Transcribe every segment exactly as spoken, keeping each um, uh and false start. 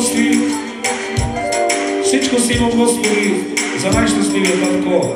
gosti, всичко си имам, Господи, за най-щастливия Татко.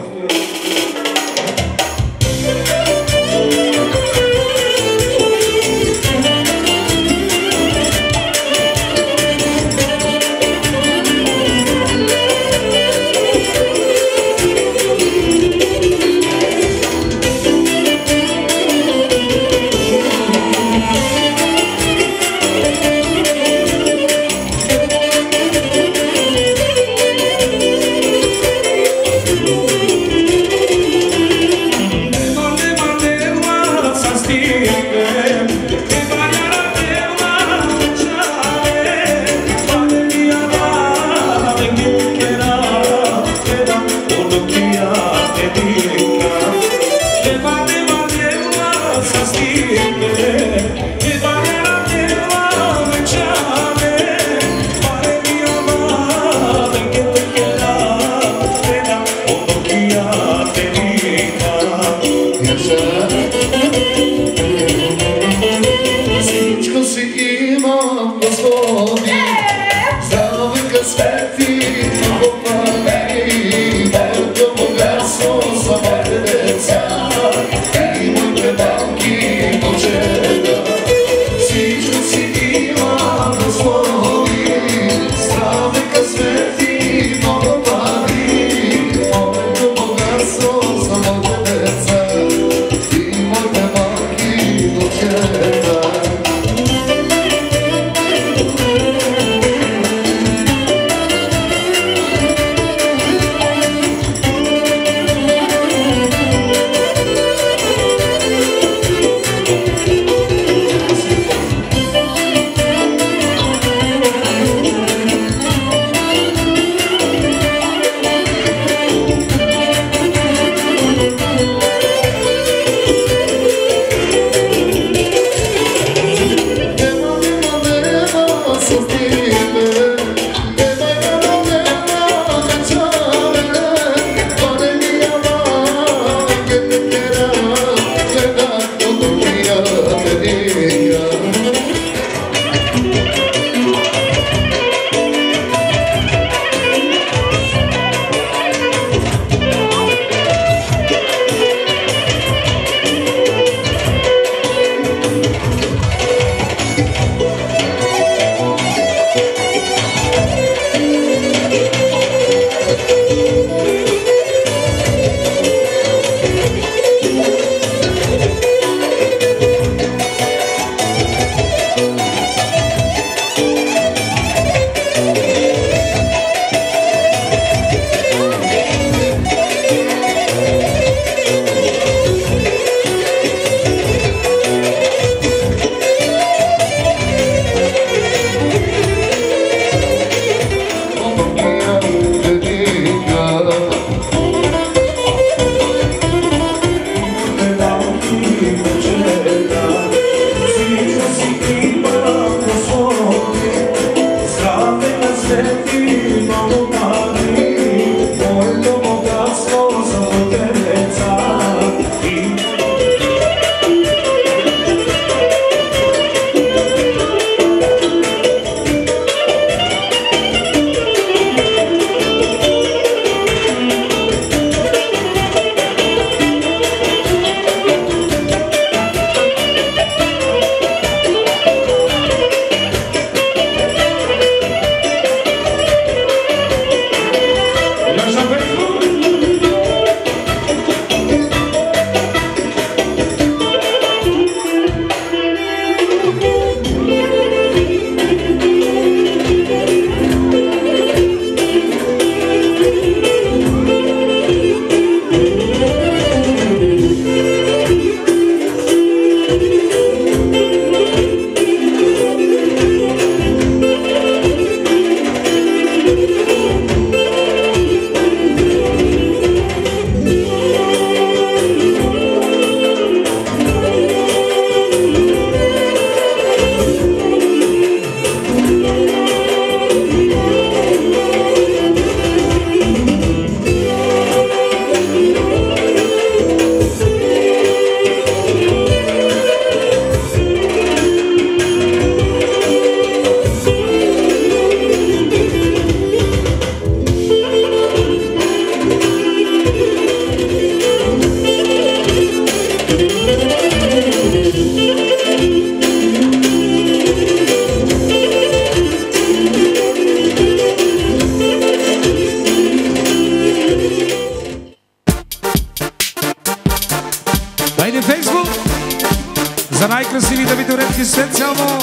красивите видеоредки специално.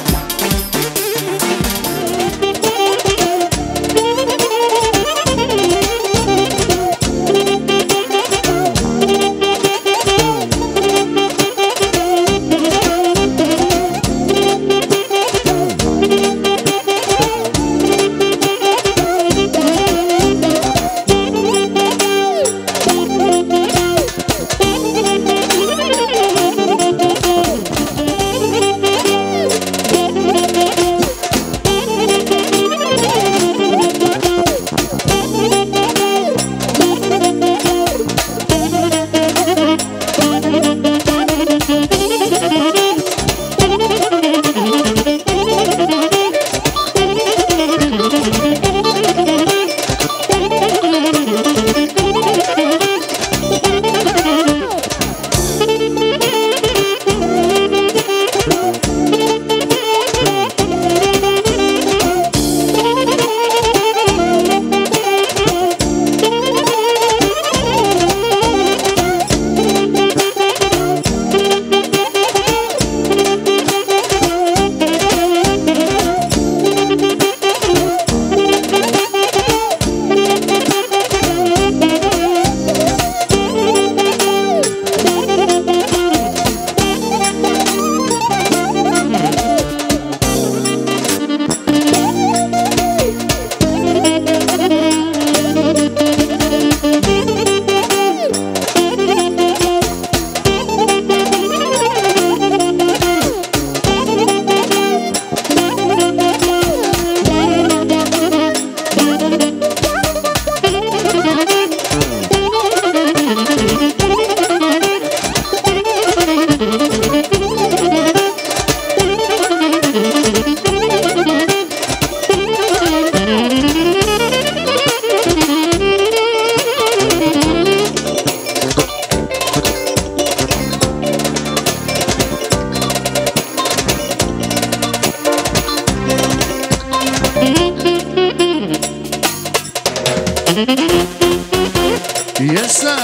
Yes, sir.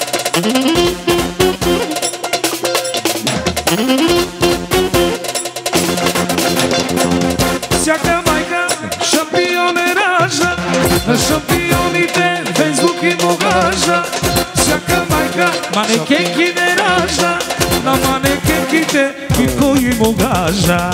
Всяка майка шампион е ражда, на шампионите Фейсбук и могажа. Всяка майка манекенки не ражда, на манекенките никой и могажа.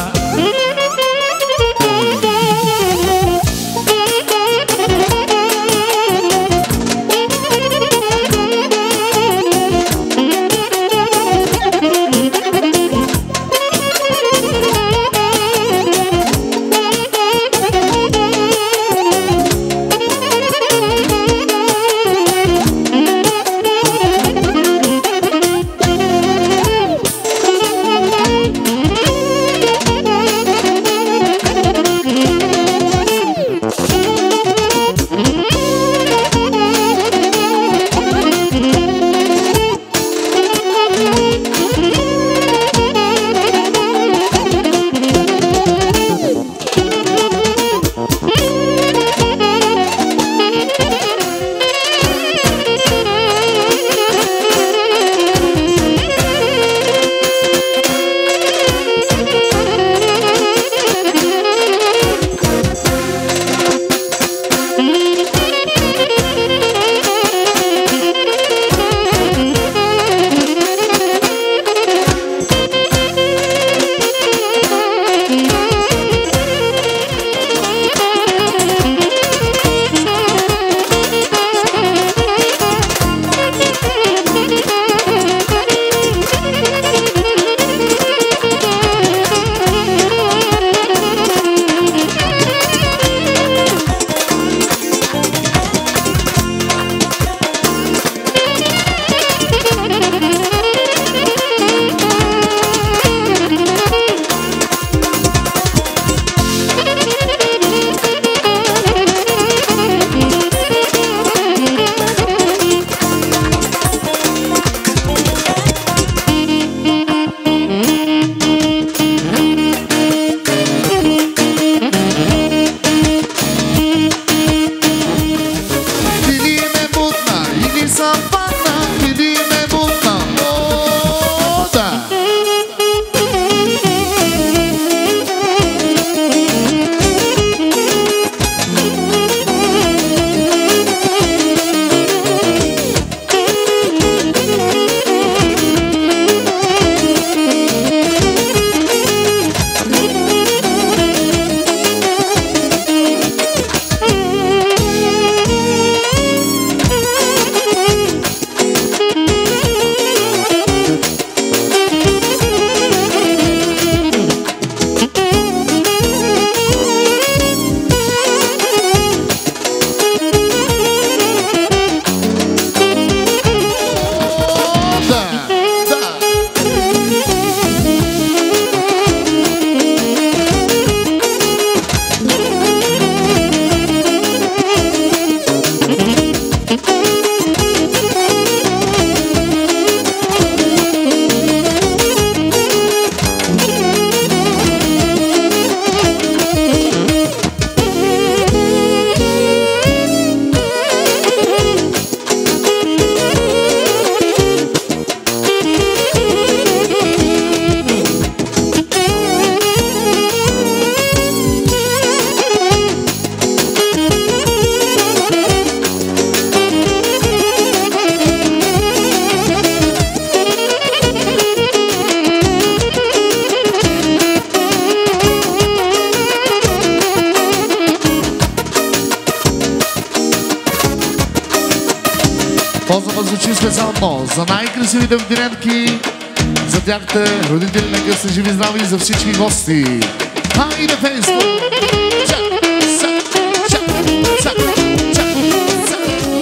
Поздрава звучи специално за най-красивите вдиренки, за тяхте родители, нека са живи, здрави, за всички гости. Хайде, Фейсбук! Чак, чак, чак, чак, чак, чак.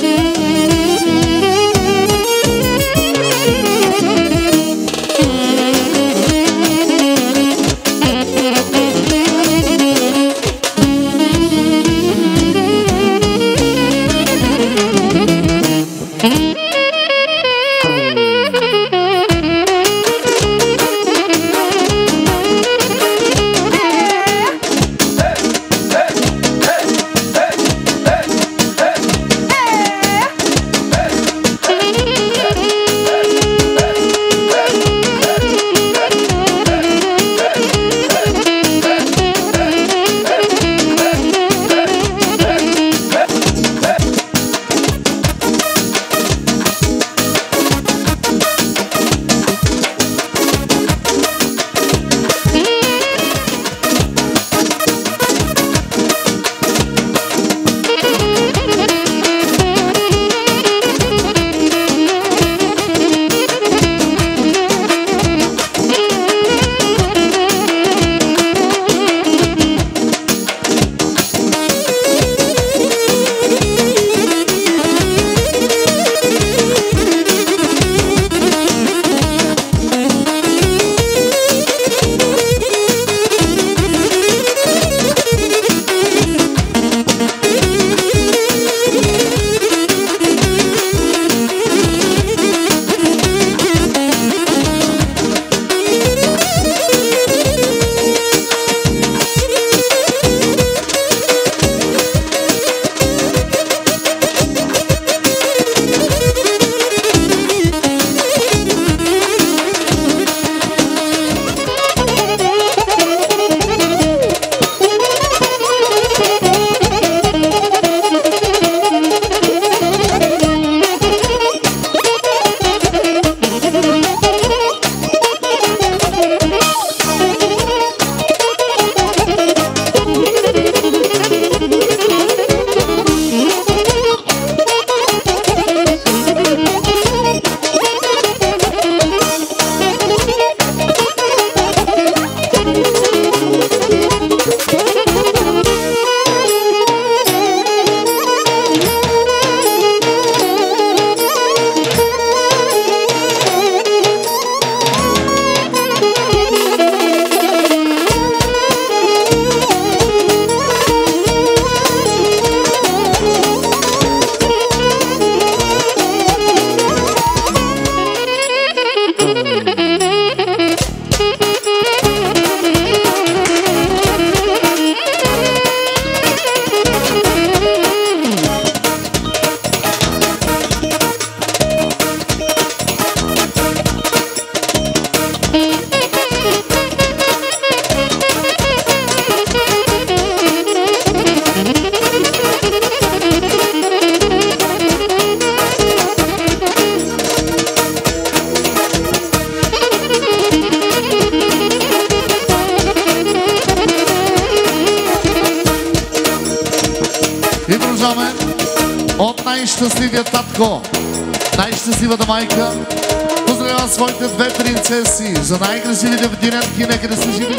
Най-щастливия татко, най-щастливата майка поздравява своите две принцеси за най-красивите вдиренки, нека да се живи.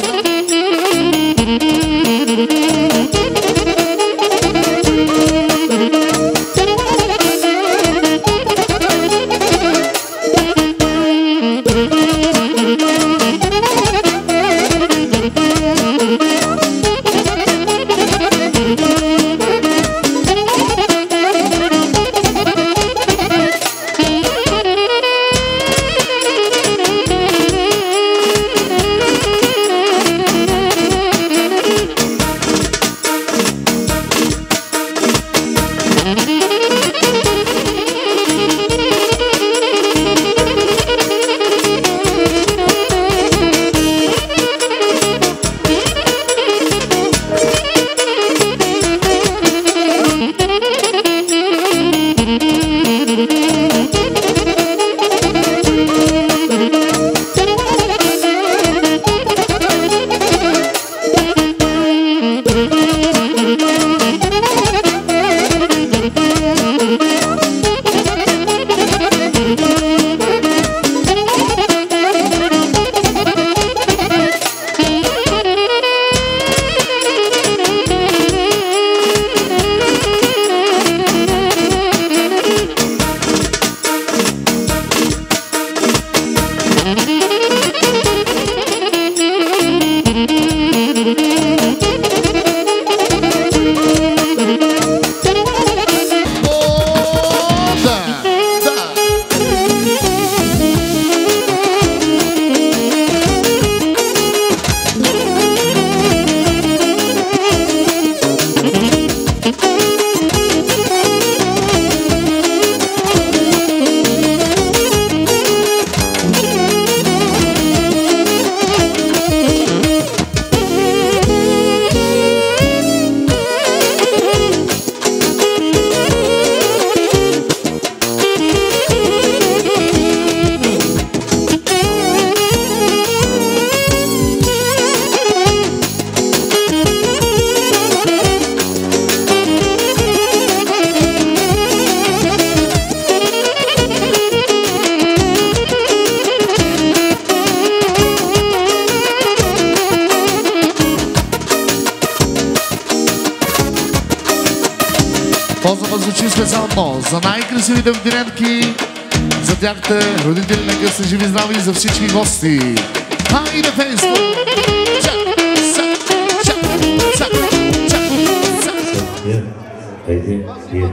Поздрава звучи специално за най-красивите вдиренки, за тяхте родители, нека са живи, здрави, за всички гости. Хайде, Фейсбук! Чак, сак, чак, сак, чак, сак. Хайде, хайде,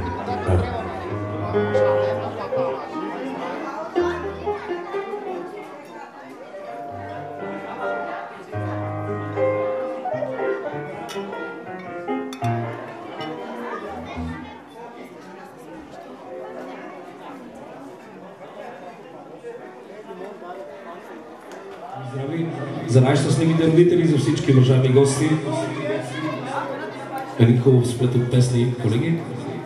за най-щастливите родители, за всички уважаеми гости. Един хубав сплет от песни, колеги.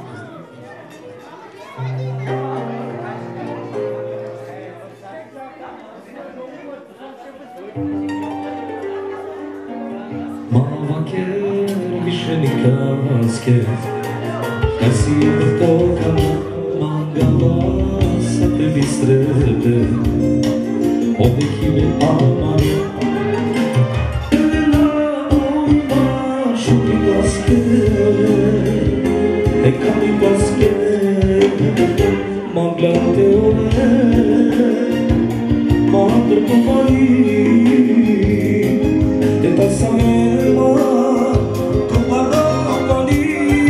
Мама ке вишеника ске, каси тока мангала сате бистрете, обеки ме амани. E cami paske manglate ove mandr kumari te tasama kumarapani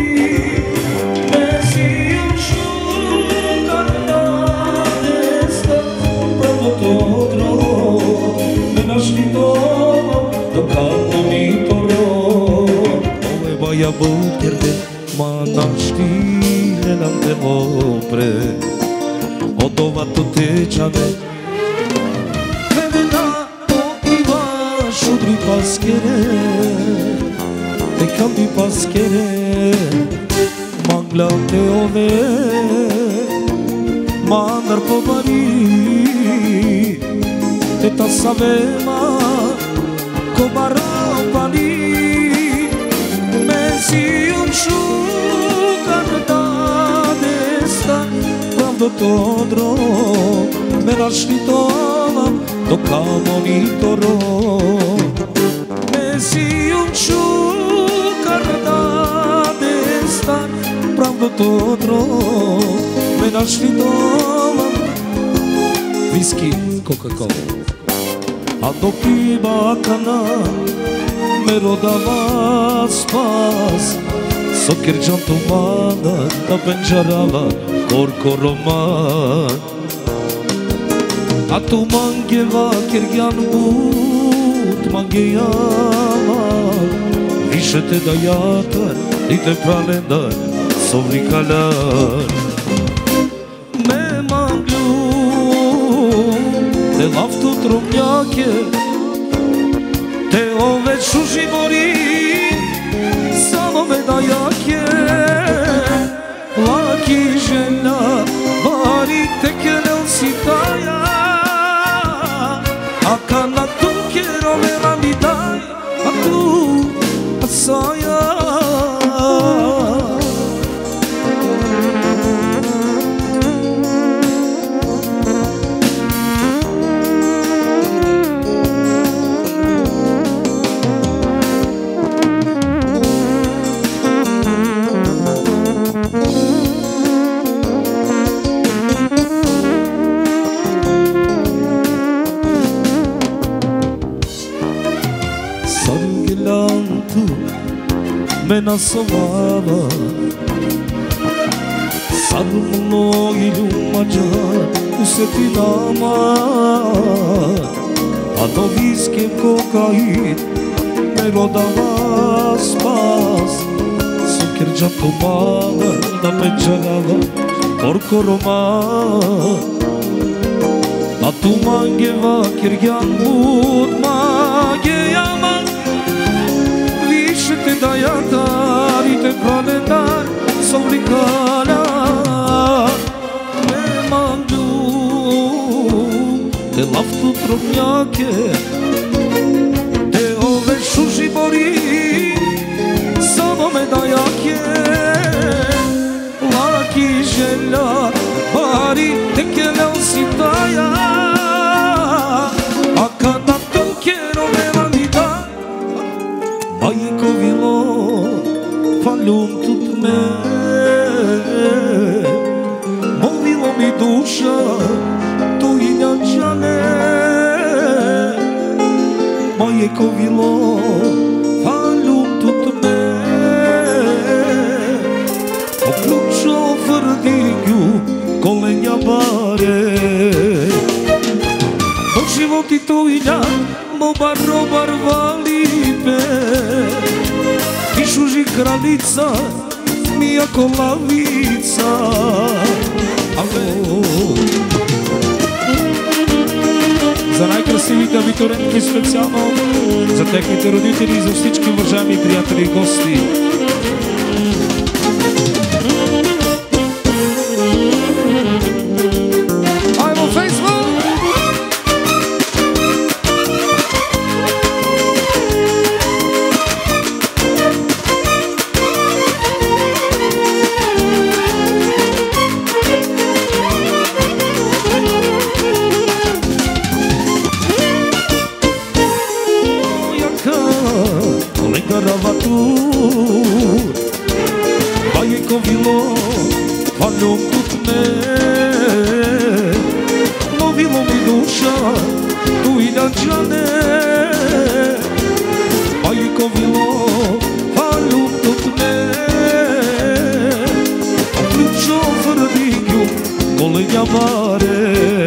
mesi ushu kanna desta provotodro me našli to do kanoni toro ove baya buterde Manashti helam te opre Odova to tečave Vedena to iva šudri paskere Te kambi paskere Mangla te ove Mandar po bari Te tasavema Komara pani Mesi un shu Quando todro me lasci tova tocca monitoro me si un ciucarda desta quando todro me lasci tova whisky Coca-Cola a doki bacana me rodava spas Soccer giantumana da penjarava corco roman A tu mangeva kirgyan but mangeyama Više te da jatar i te pralendar sovrikalar Me manglu te laftu tromnjake Te ove šuži mori Samo me da jake Laki žena Bari tekerel si taja A kana tu kerove rami daj A tu asaja Mena sovava Sarmulo ilumaja usetinama Adoviskem kokain me rodava spas Suker džatomava da pečarava Korko roman A tu mangeva kirgyan mut mageyama Te da jatar i te kalendar sovrikala Me mandu te laftu tropnjake Te ove šuži mori Samo me da jake Laki želja Bari te kelel si taja A kada tu kerove rami daj Majko vilo, falum tut me vrdinju kolenja bare. Od životi tvojina mobar robar valipe, Išuži kraljica, mijako lavica. Alo. За най-красивите абитуриентки специално, за техните родители и за всички уважаеми приятели и гости. Аймо Фейсбук! Caravatur, vai con vilo, fanno tutne, no vilo mi duša, tu i dančane, vai con vilo, fanno tutne, ključo vrdinju, kolenja bare.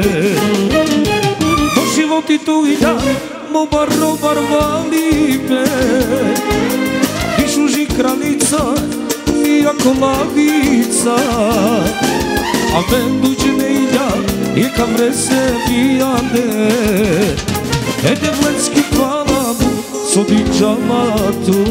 Do životi tu i dan, mobar robar valipe, Išuži kraljica, mijako lavica, a men duđe ne ida, je kam rese mijane. Ede vlenski hvala mu, sodi džamatu.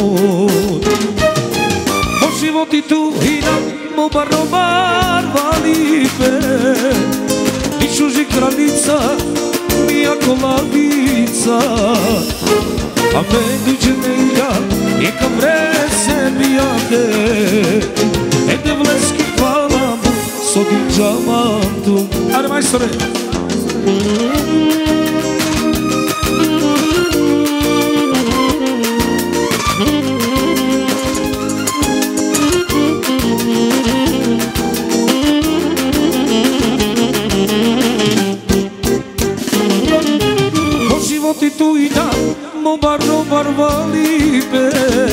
O životi tu i nam, mobar robar valipe, Išuži kraljica, mijako lavica, a men duđe ne ida, je kam rese mijane. Ede vlenski hvala mu, sodi džamatu. Ajde majstore! O životi tu i da, mobar robar valipe,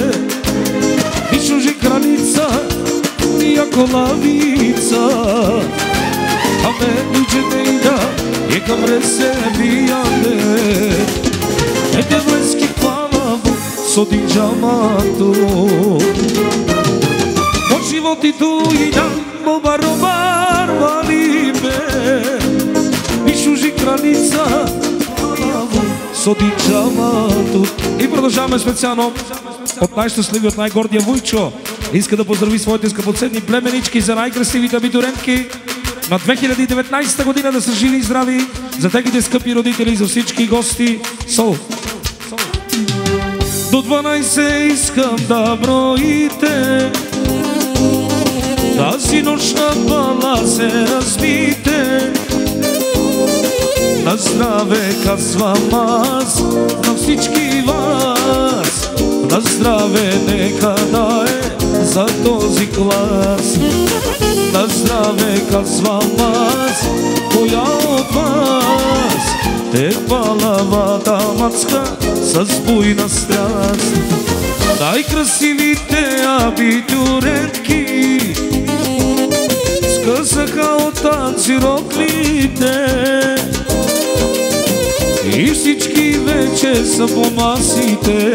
Išuži kraljica, mijako lavica, a men duđe ne ida, je kam rese mijane. Ede vlenski hvala mu, sodi džamatu. O životi tu i da, mobar robar valipe, Išuži kraljica, соди джамату. И продължаваме специално от най-щастливи, от най-гордия Вуйчо. Иска да поздрави своите скъпоценни племенички за най-красивите абитуриентки на две хиляди и деветнадесета година, да са живи и здрави, за техните скъпи родители, за всички гости. Сол! До дванадесет искам да броите, тази нощна бала се разбите. На здраве казвам аз на всички вас, на здраве нека да е за този клас. На здраве казвам аз, коя от вас е палавата мацка с буйна страст. Най-красивите абитуриентки скъсаха от танцировките и всички вече са по масите.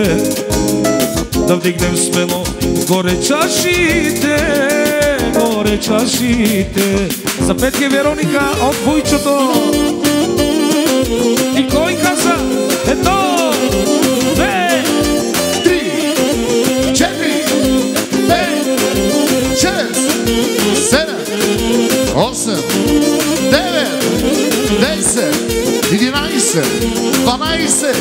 Да вдигнем смело горе чашите, горе чашите. За Петя и Вероника от Вуйчото. И кой каза? Едно, две, три, четири, пет, шест, седем, осем, девет, десет, единадесет, дванадесет.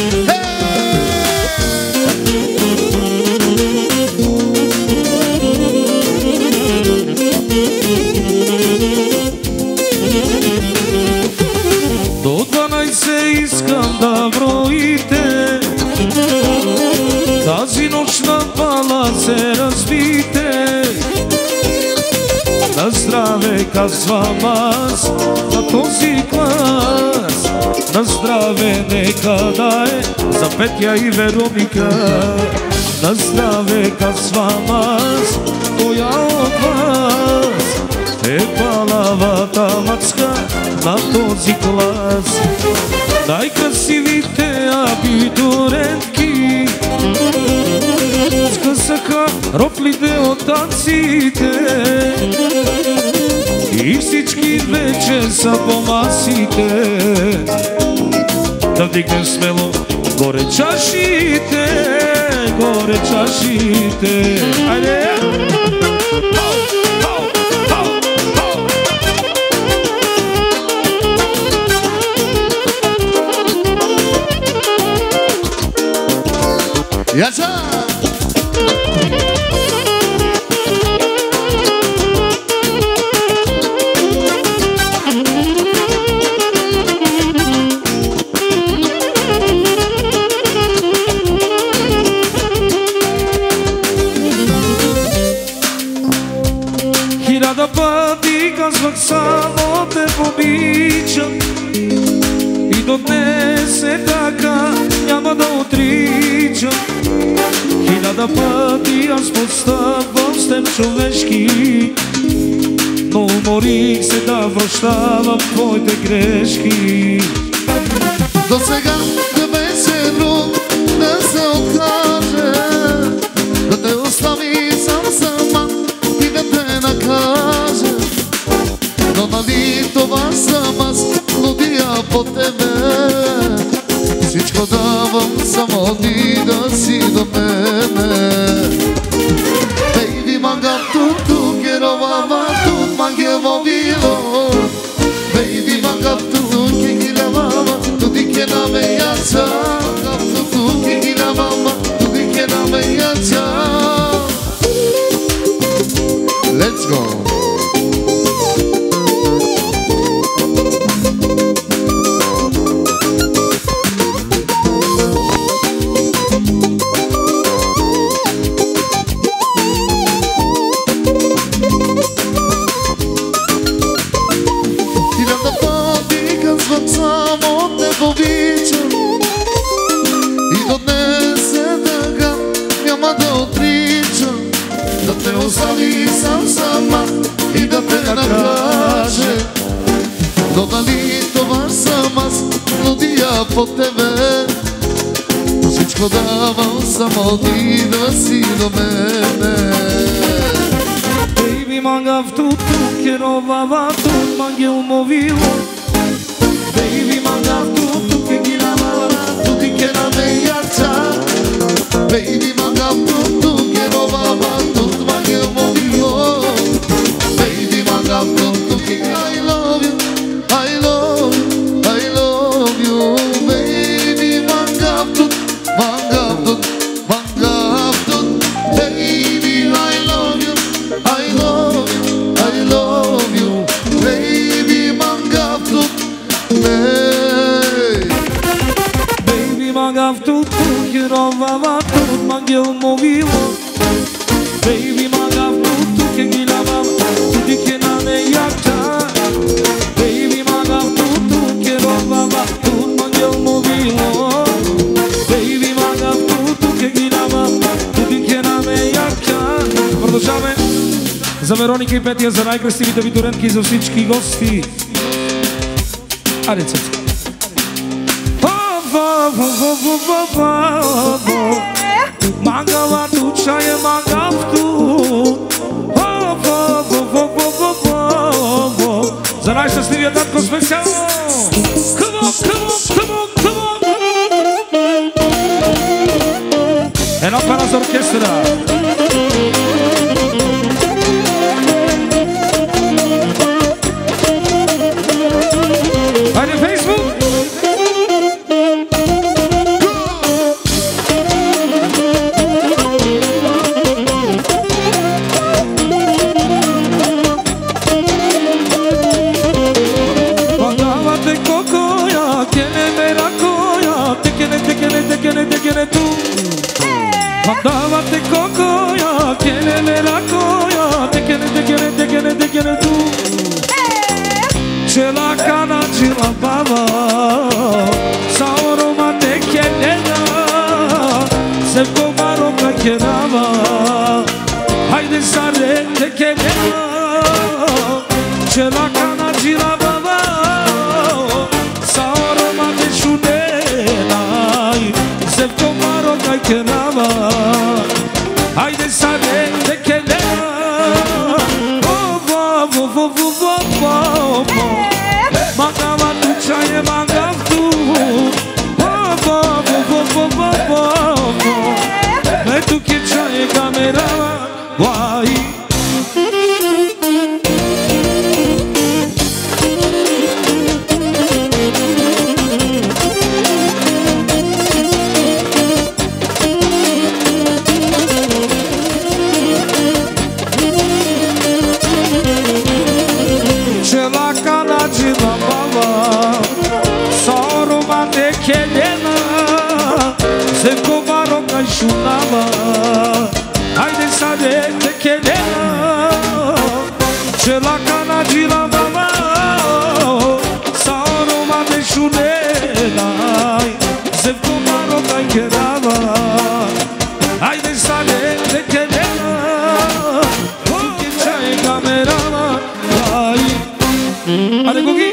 До дванадесет искам да броите, тази нощна бала се разбите. На здраве казвам аз на този клас, на здраве нека да е за Петя и Вероника. На здраве казвам аз, коя от вас е палавата мацка на този клас. Най-красивите абитурентки скъсаха роклите от танците и всички вече са по масите. Да вдигнем смело горе чашите, горе чашите. Айде! Яша! Хиляда пъти казвах само те обичам и до днес е така, няма да отричам. Хиляда пъти аз подставам с теб човешки, но уморих се да прощавам твоите грешки. До сега да беше друг да се откаже, да те остави сам сама и да те накаже. Но нали това съм аз, лудия по тебе. Всичко давам, само ти да си до мене. Baby, mangam tu, quiero mamá, tu mangue movilo. Baby, mangam tu, que quiera mamá, tu di que na me yacha. Mangam tu, tu, que quiera mamá, tu di que na me yacha. Let's go. Додали това съм аз, лудия по тебе. Всичко давам, само ти да си до мене. Baby, mangam tu, tu, quiero mamá, tu mangue un movilo. Baby, mangam tu, tu, que quiera mamá, tu di que na me yacha. Baby, mangam tu, tu, quiero mamá, tu mangue un movilo. Baby, mangam tu, tu, que I love you, I love you, I love you. Baby, mangam tu, mangam tu, mangam tu. Baby, I love you, I love you, I love you. Baby, mangam tu, Baby, mangam tu, tu, quiero mamá, tu mangue un movilo. Baby, mangam tu, tu, que quiera mamá, tu di que na me yacha. Baby, mangam tu, tu, quiero mamá, tu mangue un movilo. Baby, mangam tu, tu, que quiera mamá, tu di que na me yacha. Продължаваме за Вероника и Петя, за най-красивите витуренки и за всички гости. Айде, цецка. Mangava tu chaye mangav tu. За най-щастливия татко специално. Come on, come on, come on, come on. Една пара за оркестъра. Хайде, Фейсбук! Mandavate cocoya, quiere me la coya, te quiere, te quiere, te quiere, te quiere tú. Ce la cana, ce la baba, sauro ma te quiere da, se comaro que quedaba, hay de sare te quiere da. ce la cana gira baba, sau roma de șunenai, zef comaro dai cherava, haide să ne de chelea, vo vo vo vo vo vo vo vo, magava tu ceaie magav tu, vo vo vo vo vo vo vo vo, me tu che ceaie camera, vai. Șunava, haide să ne te chelea, ce la cana gira baba, sau roma de șunenai, zef comaro dai cherava, haide să ne te chelea, che c'hai camera, vai. Ale Gogi.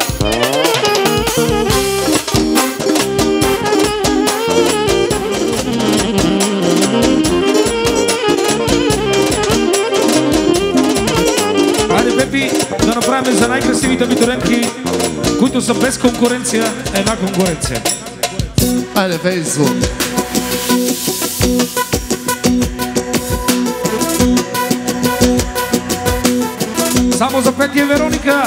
Да направим за най-красивите битуренки, които са без конкуренция, една конкуренция. Айде, Фейсбук. Само за Петя и Вероника.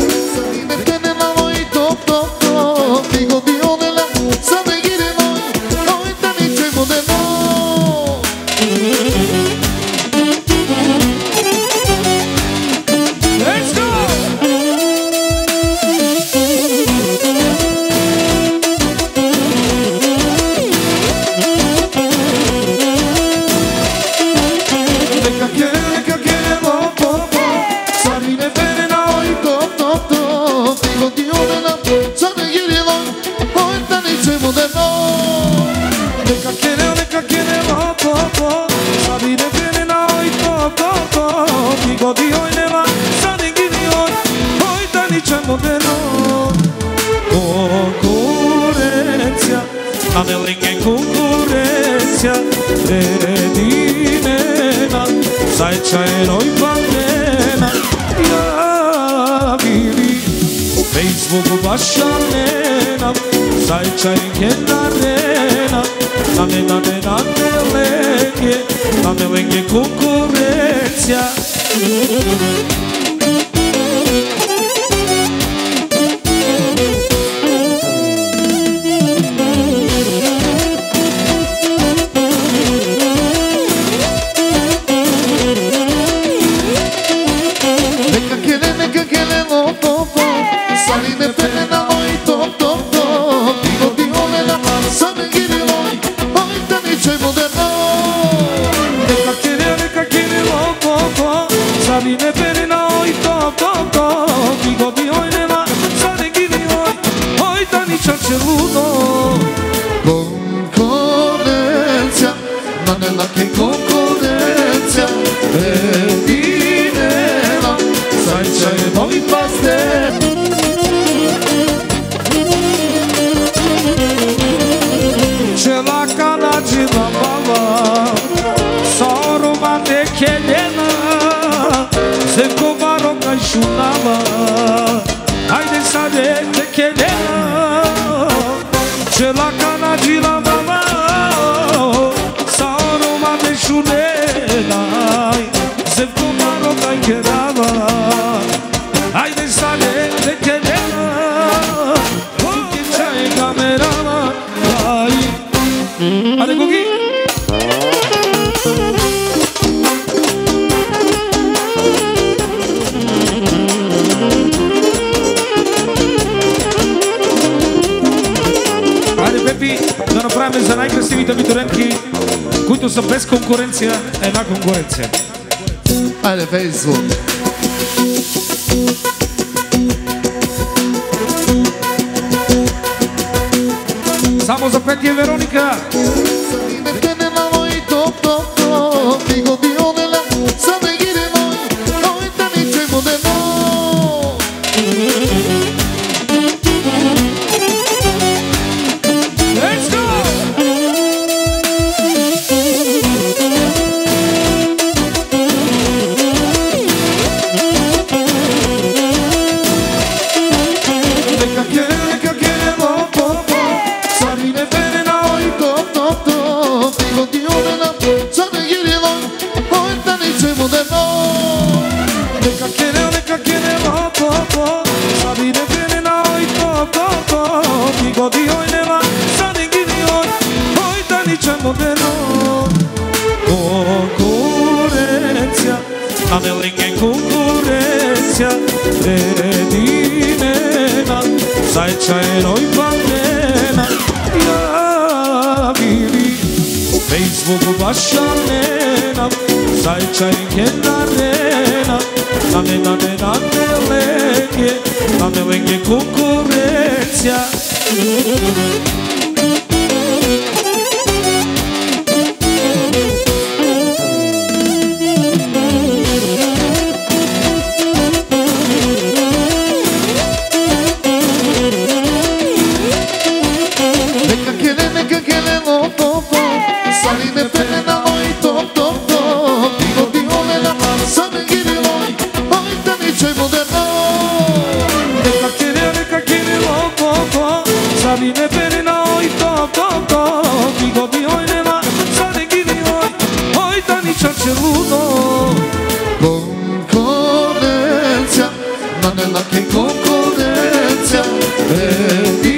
Да направим за най-красивите битуренки, които са без конкуренция, една конкуренция. Айде, Фейсбук. Само за Петя и Вероника. Neka kene, neka kene loko, sa vide bene na oj to, to, to. Ti godi oj nema, sa ne gini oj, oj da ničem moderno. Konkurencija, na melinge konkurencija, redinena, zajčajeno i pamena. Ja bili, u Facebooku vaša nena, zajčajke narena, na me, na me, na melenge, na melenge konkurencija. Vine bene na oj to, to, to. Ti godi oj nema, sa ne gini oj, oj da ničem čeluno. Konkurencija, na nelake konkurencija, redine.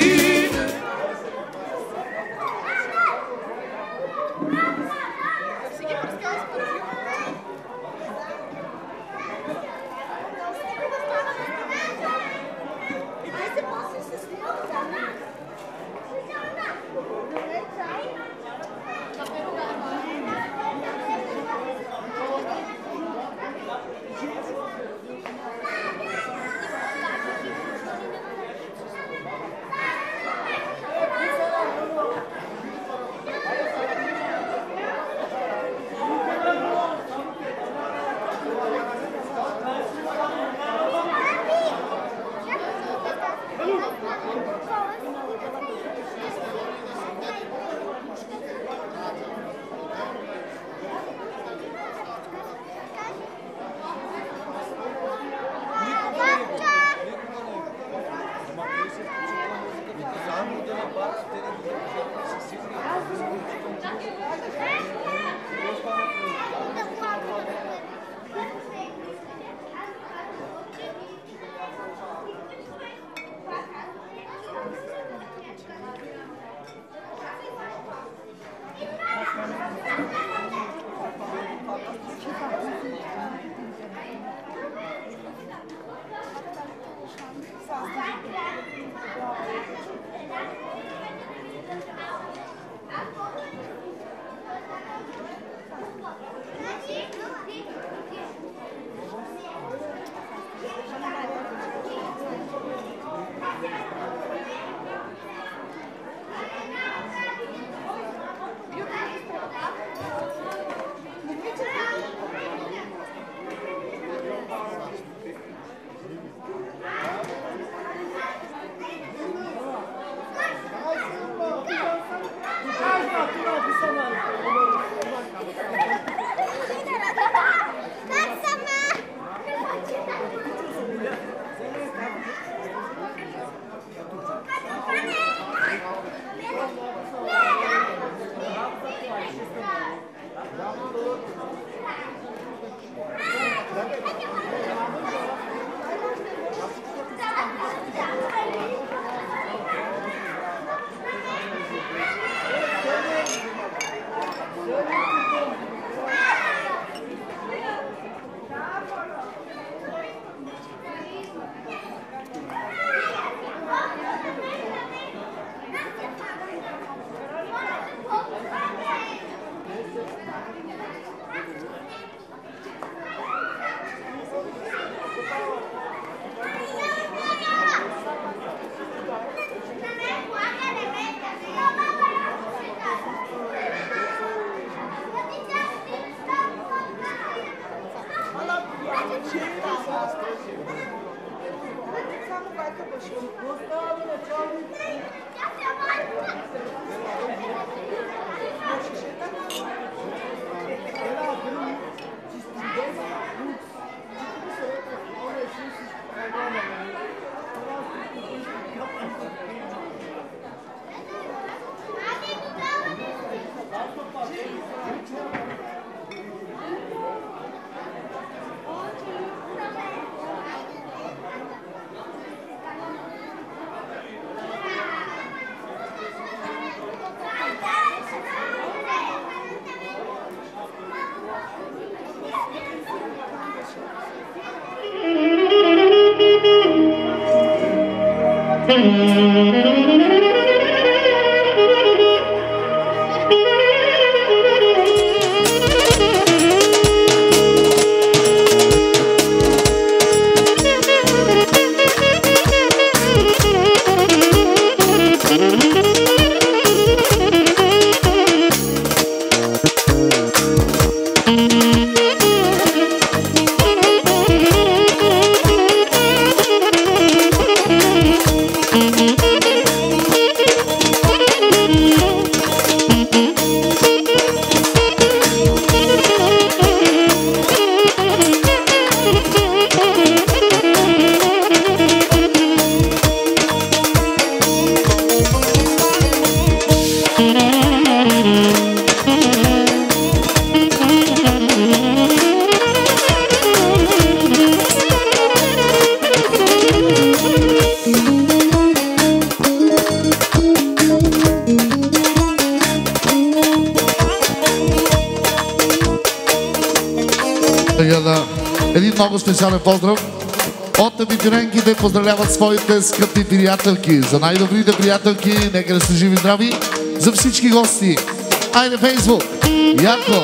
Един много специален поздрав от абитуренките поздравляват своите скъпи приятелки. За най-добрите приятелки, нека да са живи и здрави. За всички гости. Айде Фейсбук! Яко!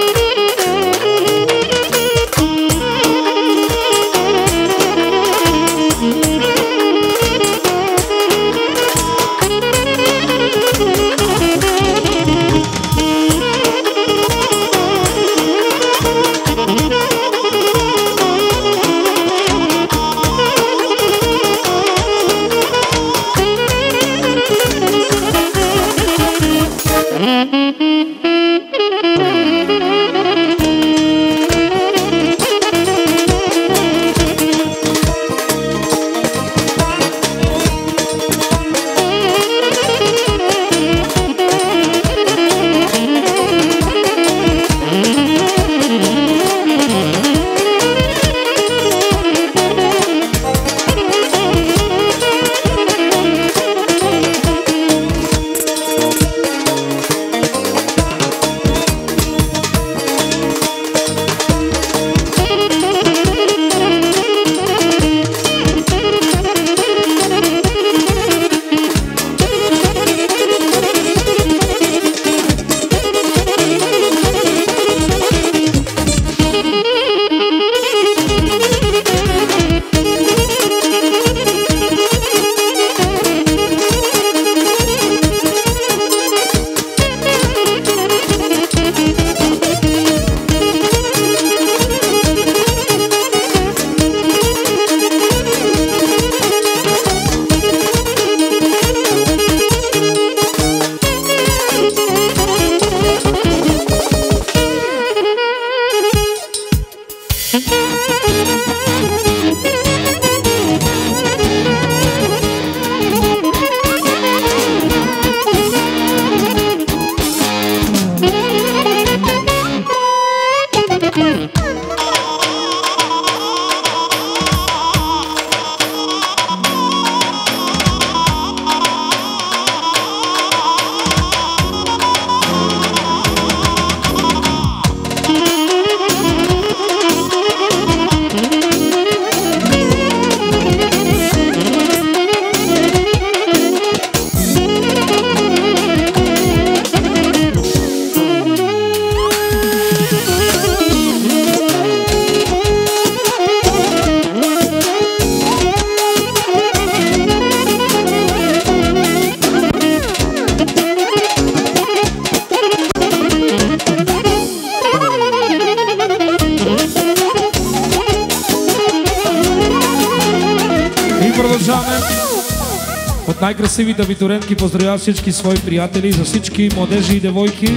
От най-красивите абитурентки поздравява всички свои приятели, за всички младежи и девойки.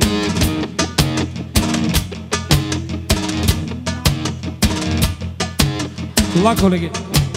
Ла, колеги!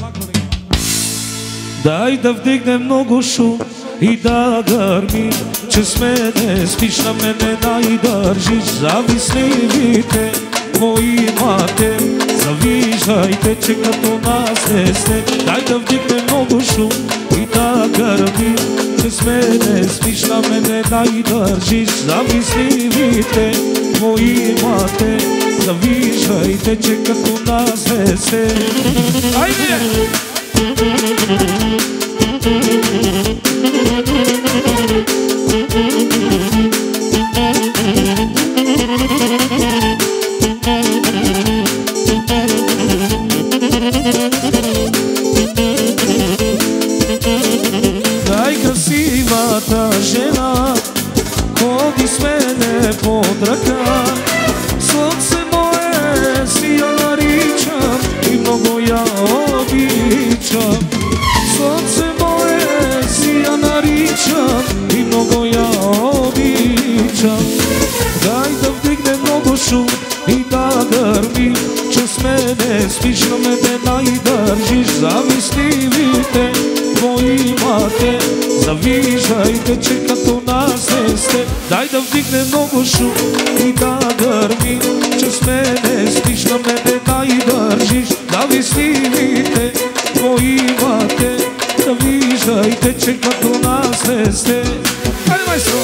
Дай да вдигнем много шум и да гърми, че с мене спиш, на мене най-държиш. Завистливите мои мате, завиждайте, че като нас не сте. Дай да вдигнем много шум и да гърми, че с мене спиш, на мене най-държиш. Завистливите мои мате, завиждайте, че като нас не сте. Айде! Най-красивата жена ходи с мене под ръка. Слънце мое си я наричам и много я обичам. Слънце мое си я наричам и много я обичам. Дай да вдигне много шум и да гърми, че с мене спиш, на мене най-държиш. Завистливите твои мате, завиждайте, че като нас не сте. Дай да вдигне много шум и да гърми, че с мене спиш, на мене най-държиш. Завистливите твои мате, завиждайте, че като нас не сте. Хайде, майстро!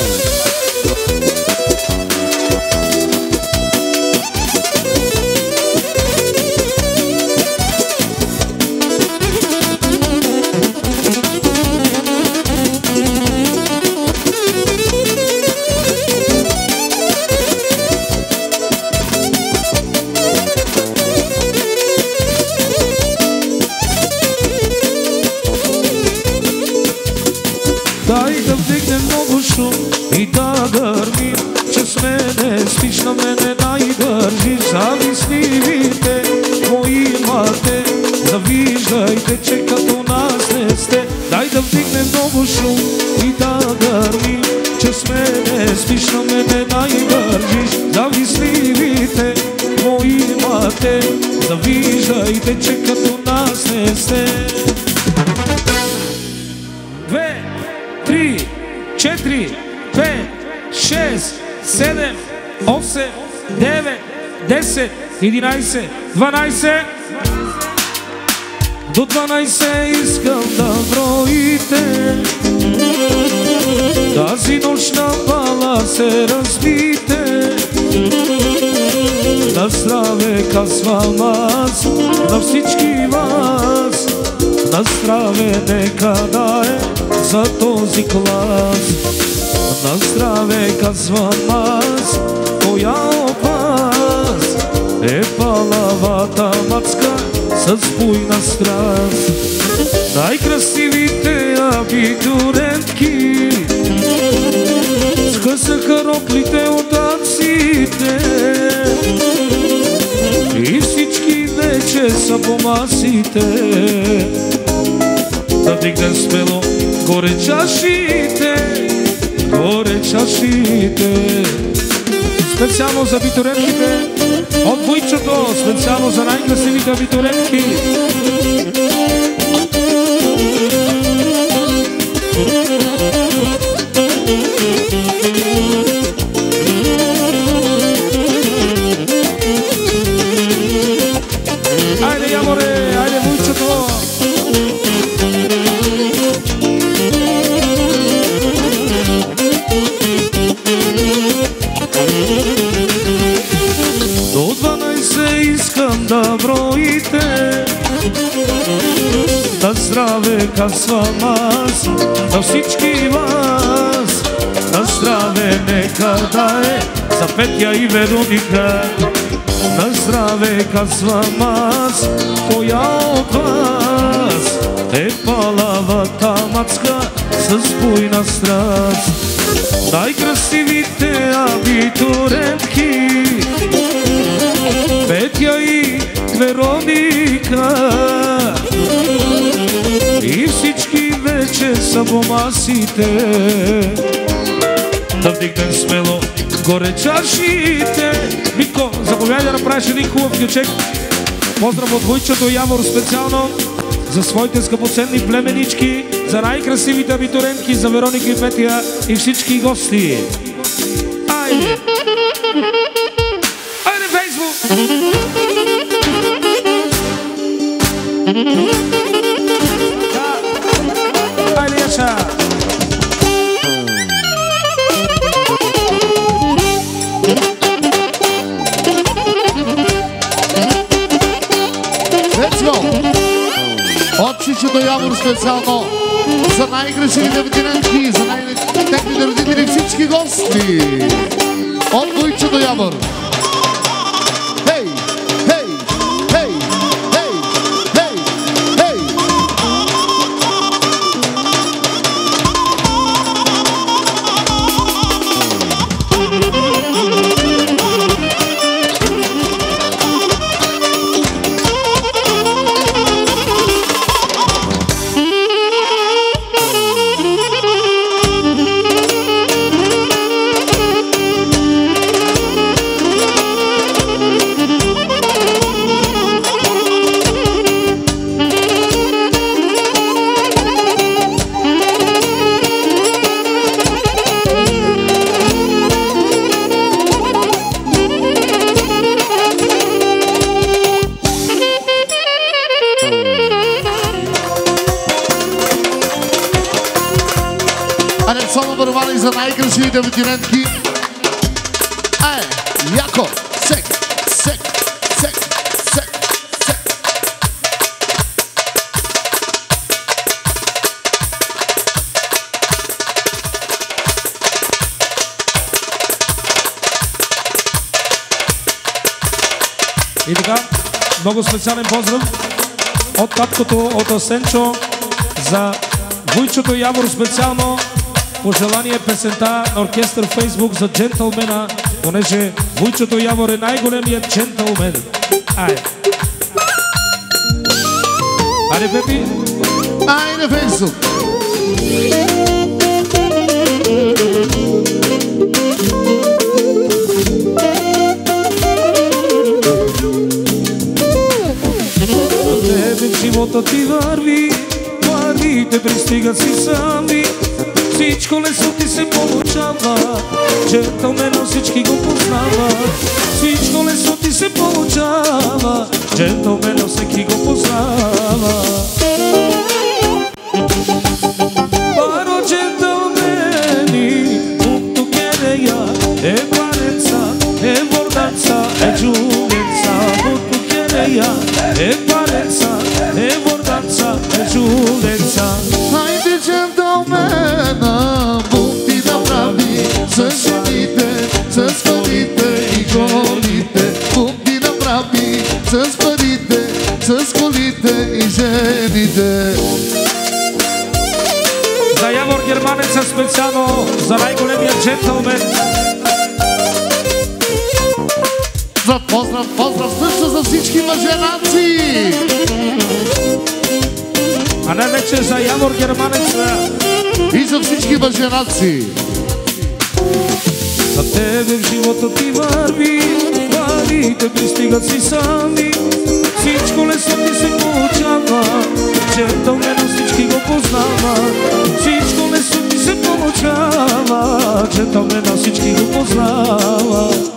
Дай да вдигне много шум и да гърми, че с мене спиш, на мене най-държиш. Завистливите твои мате, завиждайте, че като нас не сте. Дай да вдигне много шум и да гърми, че с мене спиш, на мене най-държиш. Завистливите твои мате, завиждайте, че като нас не сте. Две, три, четири, пет, шест, седем, осем, девет, десет, единайсет, дванайсет. До дванайсет искам да броите. Тази нощ на бала се разбите. На здраве казвам аз на всички вас. На здраве нека да е за този клас. На здраве казвам аз, коя от вас е палавата мацка с буйна страст. Най-красивите абитурентки скъсаха роклите от аксите и всички вече са по масите. Да вдигнем смело горе чашите, горе чашите. Специално за абитуrentkите от Вуйчото, специално за най-красивите абитуrentки. Айде, Яморе, айде, Вуйчото! До дванайсет искам да броите. На здраве казвам аз на всички вас. На здраве нека да е за Петя и Вероника. На здраве казвам аз, коя от вас е палавата мацка с буйна страст. Най-красивите абитурентки Петя и Вероника и всички вече са по масите. Да вдигнем смело горе чашите. Митко, заповядай да направиш един хубав ключек. Поздрав от Вуйчето Явор специално за своите скъпоценни племенички, за най-красивите абитурентки, за Вероника и Петя и всички гости. Айде! Айде, Фейсбук! Айде, Яша! Let's go! От Чичето Явор специално за най-красивите ветеранки, за най-техните родители, всички гости от Вуйчото Явор. Хей, хей, хей, хей, хей, хей! За най-красивите ветеранки. Ай, яко! Сек, сек, сек, сек, сек. И така, много специален поздрав от таткото, от Асенчо за Вуйчото Явор специално. Пожелание песента на оркестър Фейсбук за джентълмена, понеже Вуйчото Явор е най-големият джентълмен. Айде! Айде, Пепи! Айде, Фейсбук! До тебе живота ти върви, парите пристигат си сами. Всичко лесно ти се получава, джентълмено всички го познават. Всичко лесно ти се получава, джентълмено всеки го познава. Паро джентълмени, tutto chiederia, e parenza, e bordanza, e giulenza. Tutto chiederia, e parenza, e bordanza, e giulenza. Хайде, джентълмена, Бог ти направи с жените, с парите и колите. Бог ти направи с парите, с колите и жените. За Явор Германеца специално, за най-големия джентълмен. За поздрав, поздрав също за всички мъженаци. А не вече за Явор Германеца. И за всички мъженаци. За тебе в живота ти върви, парите пристигат си сами. Всичко лесно ти се получава, джентълмено всички го познават. Всичко лесно ти се получава, джентълмено всички го познават.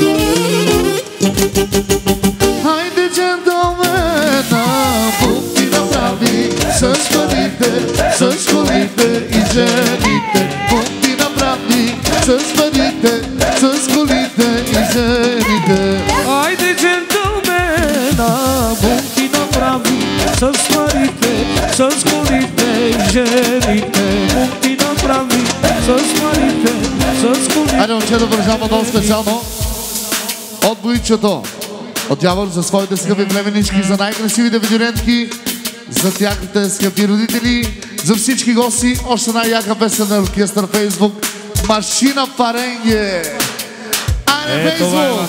Хайде, джентълмена, Бог ти направи с парите, с колите и жените. Бог ти направи с парите, с колите и жените. Айде, джентълмена, Бог ти направи с парите, с колите и жените. Бог ти направи с парите, с колите. Айде, момче, да вържава много специално от Вуйчото, от Явор за своите скъпи племенички, за най-красивите видеорентки, за тяхните скъпи родители, за всички гости. Още най-яка песен на оркестър Фейсбук. Машина Паренге. Айде, Фейсбук!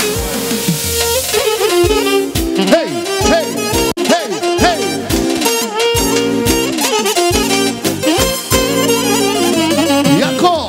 Хей, хей, хей, хей! Яко!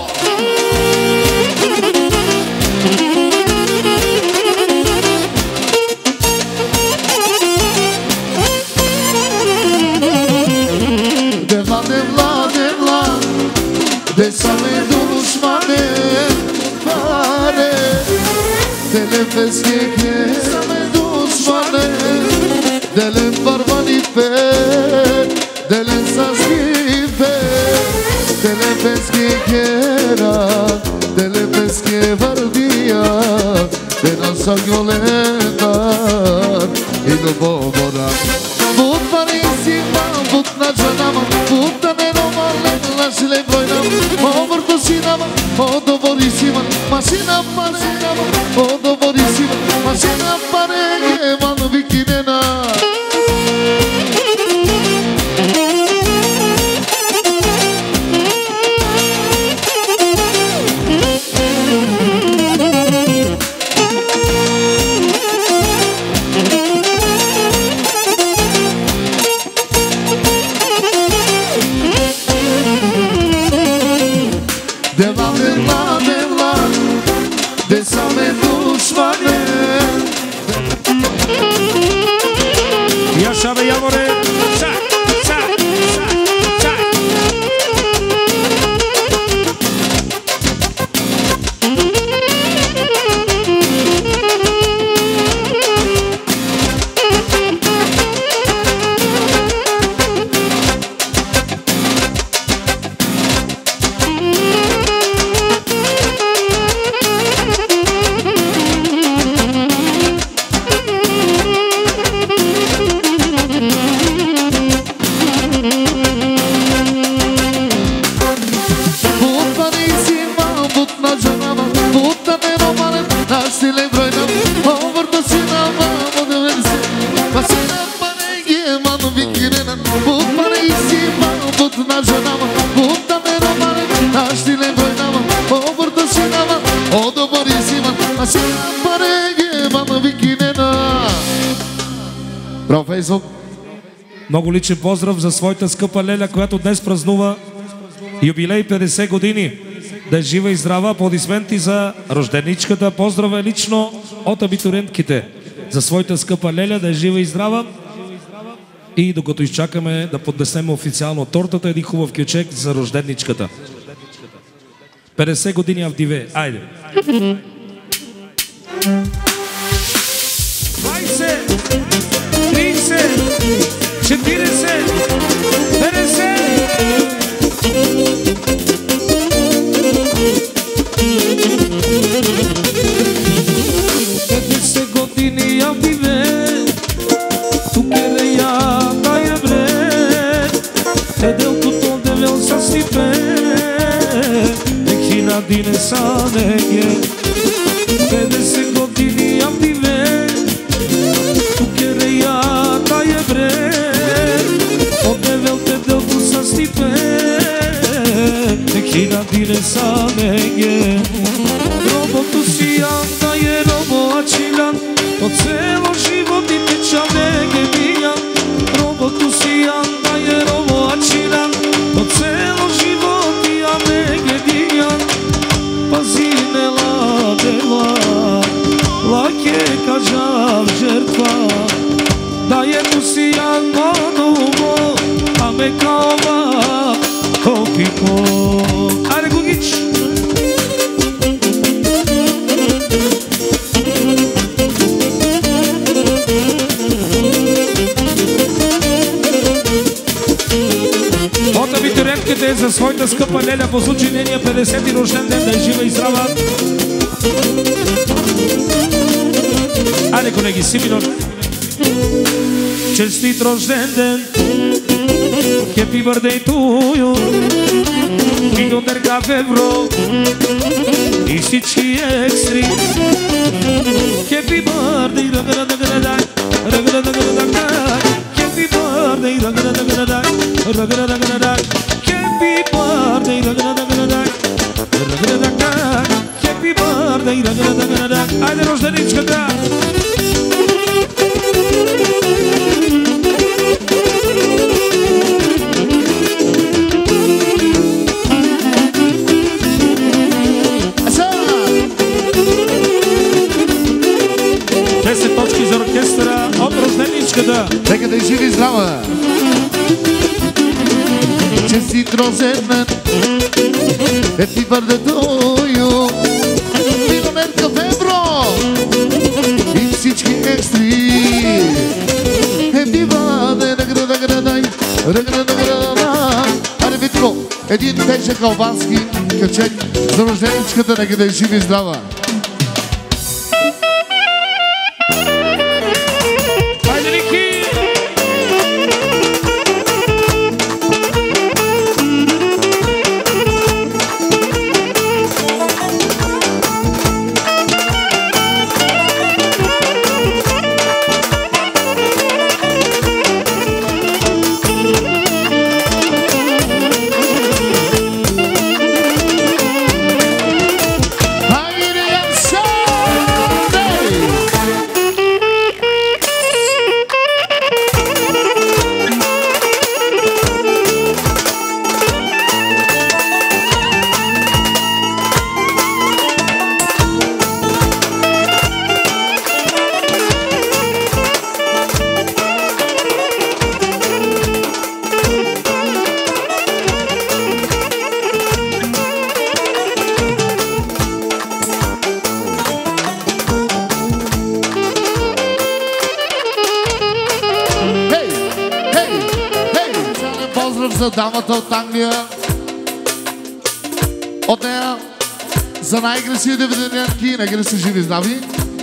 Devla, devla, devla, besame duruşmane, pare, telefes keke, besame duruşmane, delen barbani pe, delen saski pe, telefes keke ra, telefes ke vardiya, denan sagyolenar, ilo bobora. But parisima, but na janama, but na нашли бройна, овъртосинама, одоборисима, машина паренама, одоборисима, машина пареге, мано викинена. Deva, deva, deva, de same dușmane. Ia așa, bă, Iavore! Sac, sac, sac, sac! Браво, Фейсбук! Много личен поздрав за своята скъпа Леля, която днес празнува юбилей петдесет години. Да е жива и здрава. Аплодисменти за рожденичката. Поздраве лично от абитуриентките за своята скъпа Леля, да е жива и здрава. И докато изчакаме да поднесем официално тортата, един хубав кючек за рожденичката. петдесет години Авдиве. Айде! двайсет, трийсет, четирийсет, петдесет. петдесет години Авдиве, тук е реята е бред, теделкото девел са сипе, хиляди не са неге. петдесет години Авдиве, тук е реята е бред, от девел теделко са сипе, хиляди не са неге. Робото си анда е робо ачилян, то цело живот и печа неге билян. Робото си анда е робо ачилян, то цело живот и а неге билян. Пази не ладела, лаке кажа в жертва, да е мусиян маново, а ме кава копико. Айде Гугич! От абитуриентките за своята скъпа Леля по случай нейния петдесети рожден ден, да е жива и здрава. Айде, колеги, си минут. Честит рожден ден, happy birthday to you. Милионерка в евро и всички екстри. Happy birthday, ръгръдъгръдай, ръгръдъгръдай. Happy birthday, ръгръдъгръдай, ръгръдъгръдай. Happy birthday, ръгръдъгръдай, ръгръдъгръдай. Happy birthday, ръгръдъгръдай. Айде, рожденичката! десет точки за оркестъра от рожденичката. Нека да е жива и здрава! Честит рожден ден, happy birthday to you. Милионерка в евро и всички екстри. Happy birthday, ръгръдъгръдай, ръгръдъгръдай. Аре, Витко, един тежък албански качек за рожденичката. Нека да е жива и здрава! Поздрав за дамата от Англия. От нея за най-красивите веденянки. Нека да са живи и здрави.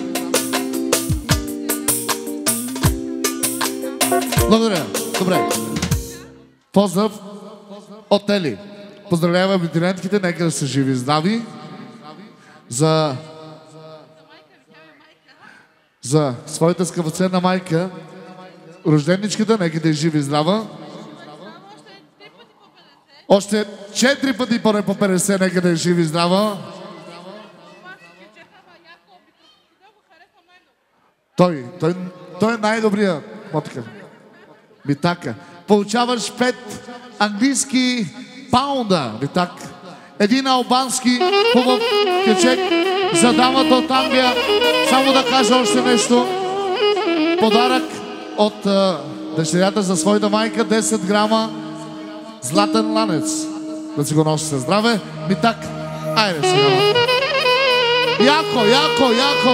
Благодаря. Добре. Поздрав от Ели. Поздравлява веденянките. Нека да са живи и здрави. За... За своята скъпоценна майка, рожденичката, нека да е жива и здрава. Още четири пъти поне по петдесет, нека да е жива и здрава. Той, той, той е най-добрият мотка. Митака. Получаваш пет английски паунда, Митак. Един албански хубав кечек за дамата от Англия. Само да кажа още нещо. Подарък от uh, дъщерята за своята майка. десет грама златен ланец. Да си го носи със здраве. Митак, айде сега. Яко, яко, яко.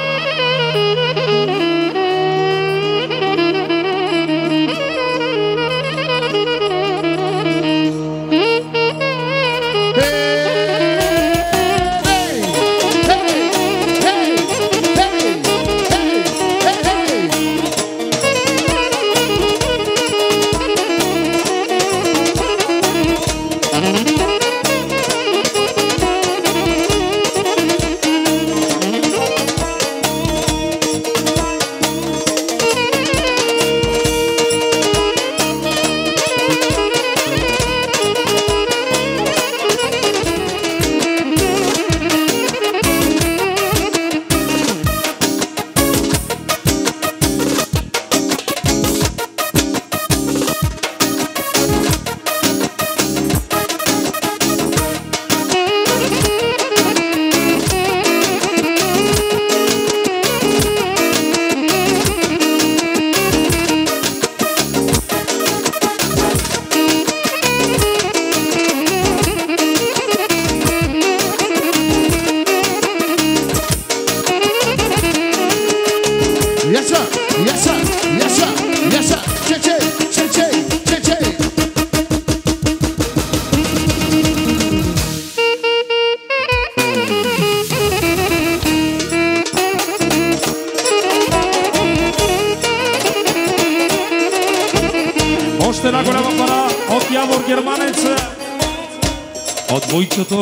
Още една голяма пара от Явор Германец, от Войчото.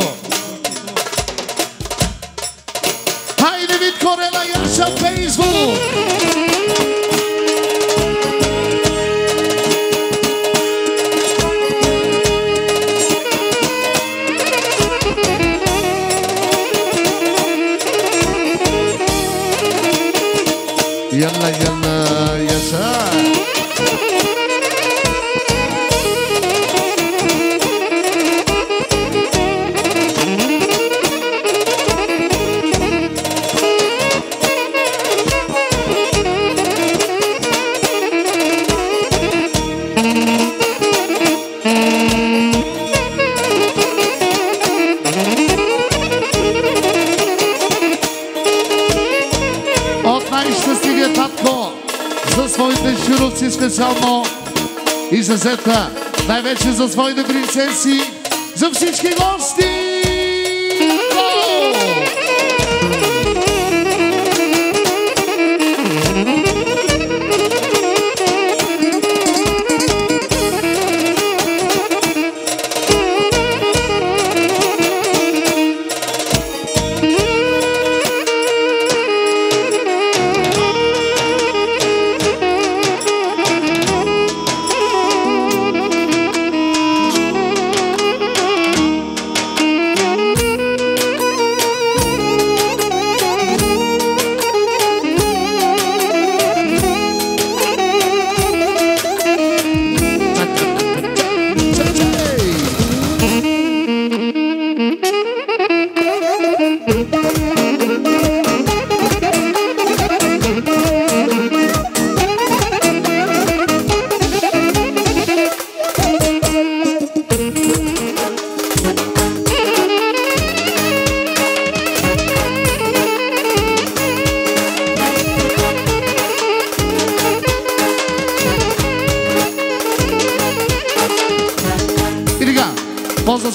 Хайде, Витко, Рела, Яша, Фейсбук! Yalla, yalla, Yasha! За своите широци специално и за зета, най-вече за своите принцеси, за всички гости!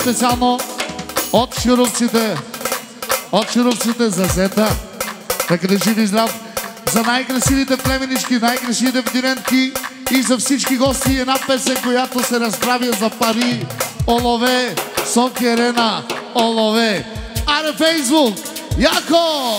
специално от шурупците. От шурупците за Зета. Така да живи здрав. За най-красивите племенички, най-красивите вдирентки и за всички гости една песен, която се разправя за пари. Олове, София Арена, олове. Аре Фейсбук, яко!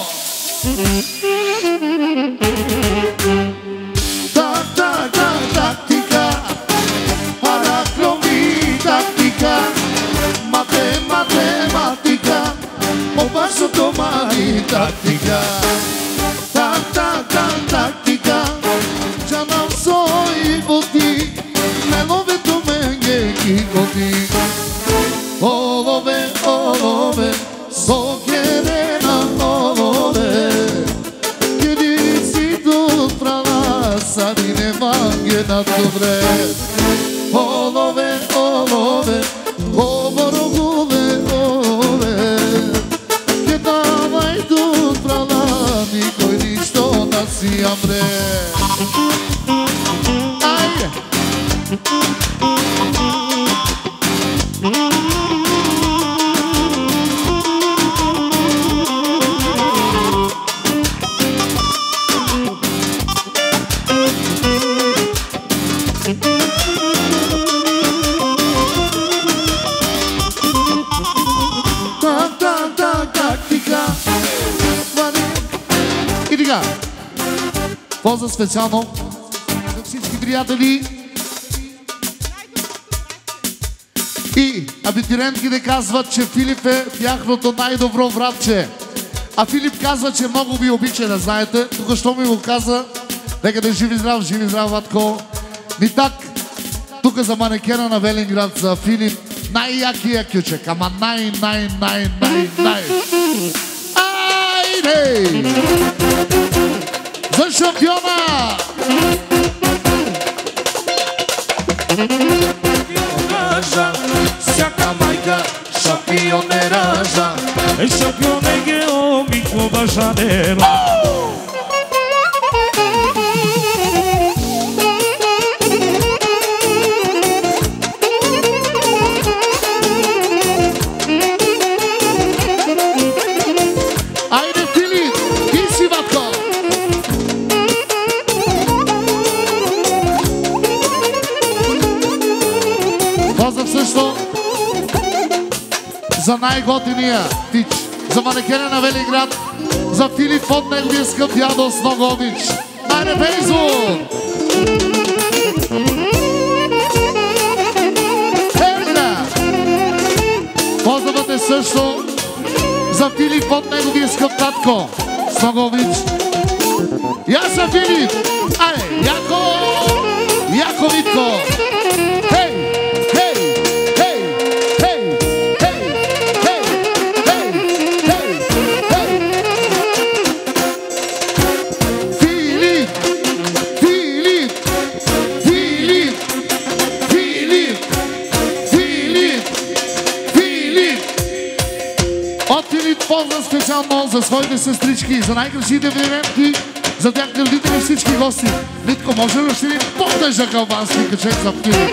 Так, так, так, тактика, анахроми тактика, мате, математика, обаче домани тактика. Так, так, так, тактика, чанам сои води, меловето менге ги годи. Олове, олове, сокерена олове, кеди си тут прана, сади не манге на добре. Олове, олове, оборогове, олове, кедавай тут прана, никой нищо да си амре. Айде! Поза специално за всички приятели и абитуриентките казват, че Филип е тяхното най-добро братче. А Филип казва, че много ви обича, да знаете. Тук що ми го каза, нека да живи здрав, живи здрав, Ватко. Ми так, тук за манекена на Велинград за Филип, най-якия кючек, ама най-най-най-най-най. Айде! За шампиона! Шампионажа, всяка майка шампионе ража. Е шампионе гео, микро бажанера. Айде, Филип, ти си, Ватко! Поздрав също за най-готиния тич, за манекена на Велинград, за Филип от неговия скъп дядо Сногович. Айде, Фейсбук! Егда! Поздравате също за Филип от неговия скъп татко Сногович. Я съм Филип! Айде, яко! Яко, Витко! Хей! Хей! Хей! Хей! Хей! Хей! Хей! Хей! Хей! Филип! Филип! Филип! Филип! Филип! Филип! От Филип поздрав специално за своите сестрички, за най-красивите вдирентки, за тяхните родители и всички гости. Витко, може ли ще ни по-тежък албански качек за Филип?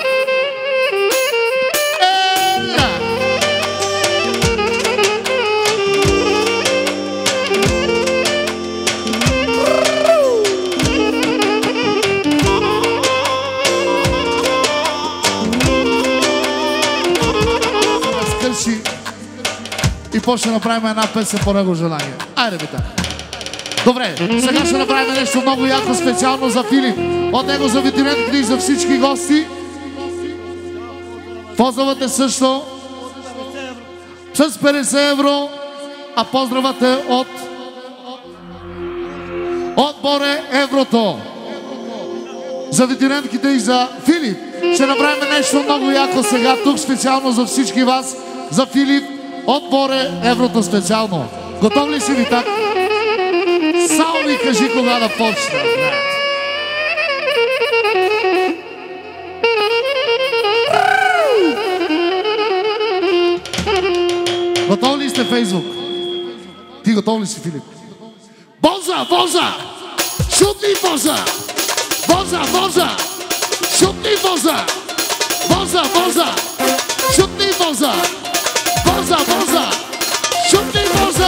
Разкърши и почне да направим една песен по него желание. Айде, бе така. Добре, сега ще направим нещо много яко специално за Филип. От него за витирентките и за всички гости. Поздравате също с петдесет евро, а поздравате от от Боре Еврото. За витирентките и за Филип ще направим нещо много яко сега тук специално за всички вас. За Филип от Боре Еврото специално. Готов ли си, ви так? Само ми кажи кога да почне. Готов ли сте, Фейсбук? Ти готов ли си, Филип? Боза, Боза! Шутни, Боза! Боза, Боза! Шутни, Боза! Боза, Боза! Шутни Боза! Боза, Боза! Шутни Боза!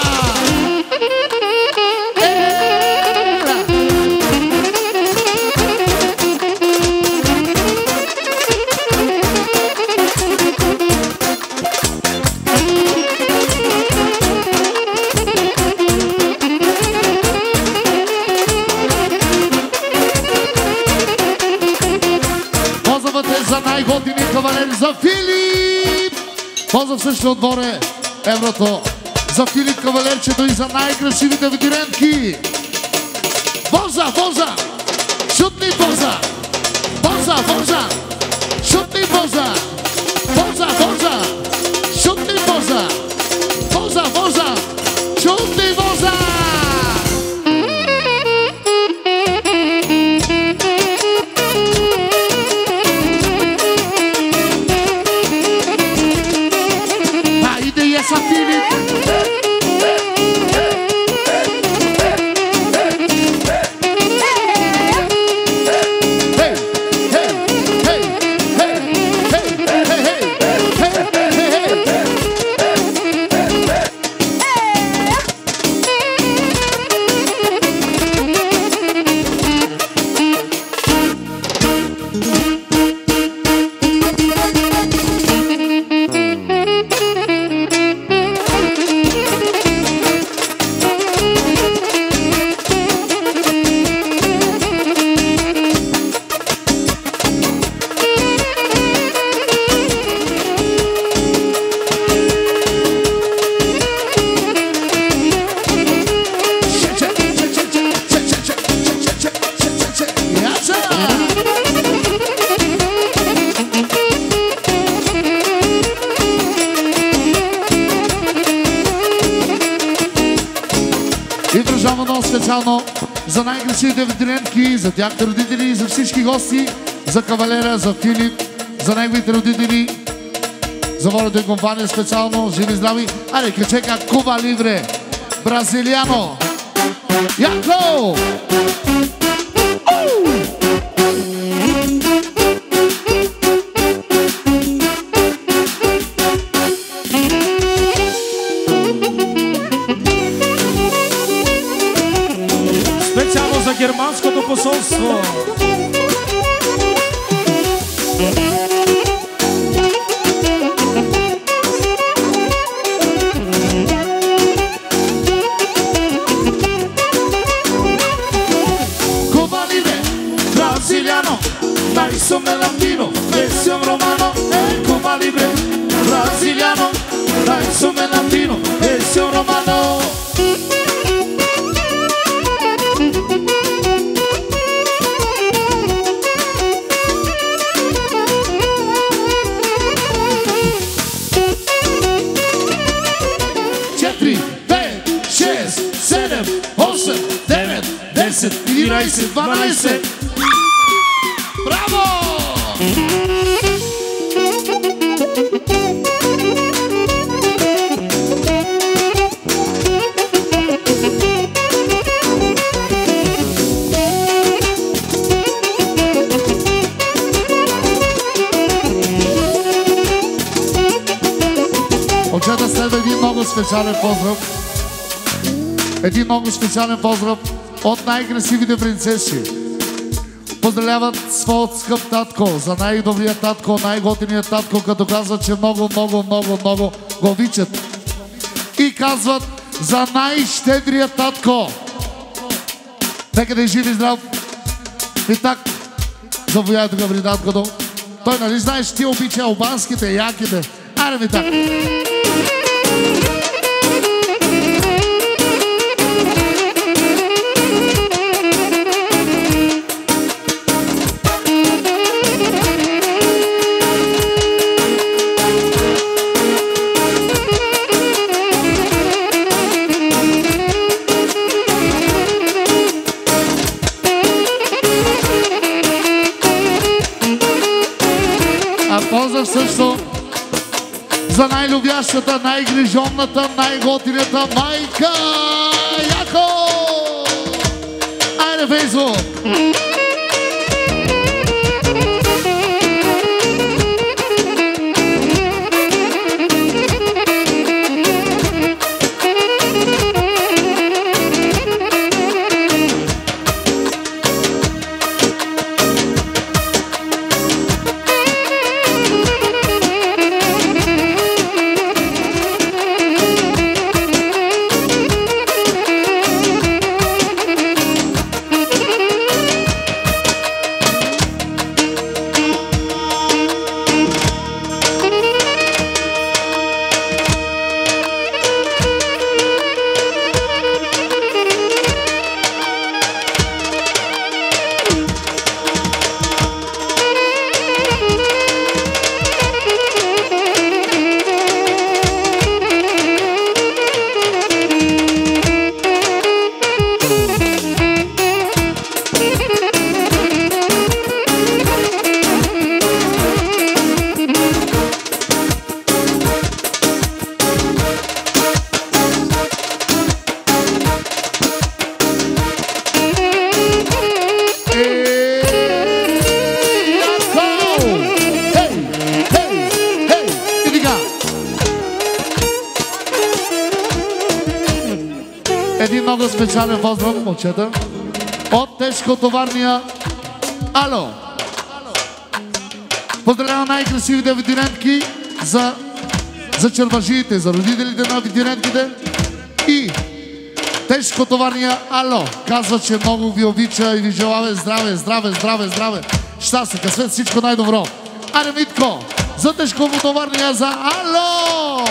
За най-готини кавалери, за Филип! Поздрав също отборе еврото. За Филип кавалерчето и за най-красивите ветеринки. Боза, Боза! Шутни Боза! Боза, Боза! Шутни Боза! Боза, Боза! Шутни Боза! Боза, Боза! Шутни Боза! За най-красивите ветеринки, за тяхните родители, за всички гости, за кавалера, за Филип, за неговите родители, за волята и компания специално, живи здрави. Аре, качека Куба Либре, бразилиано. Яко! За германското посолство. Cuba Libre, brasiliano, Tyson Latino, versión romano. Cuba Libre, brasiliano, Tyson Latino, versión romano. единайсет, дванайсет. Браво! Отчета следва един много специален поздрав. Един много специален поздрав от най-красивите принцеси. Поздравяват своят скъп татко за най-добрия татко, най-готиният татко, като казват, че много, много, много, много го обичат. И казват за най-щедрия татко. Нека да е жив и здрав. И так, заповядайте тук при таткото. Той, нали знаеш, ти обича албанските, яките. Аре ми так. Поздрав също за най-любящата, най-грижовната, най-готината майка Яко! Айде, Фейсбук! специален поздрав, момчета, от тежкотоварния Ало. Поздравявам най-красивите абитурентки за, за черважиите, за родителите на абитурентките и тежкотоварния Ало. Казва, че много ви обича и ви желава здраве, здраве, здраве, здраве, щастие, късмет, всичко най-добро. Аре, Митко, за тежкотоварния за Ало!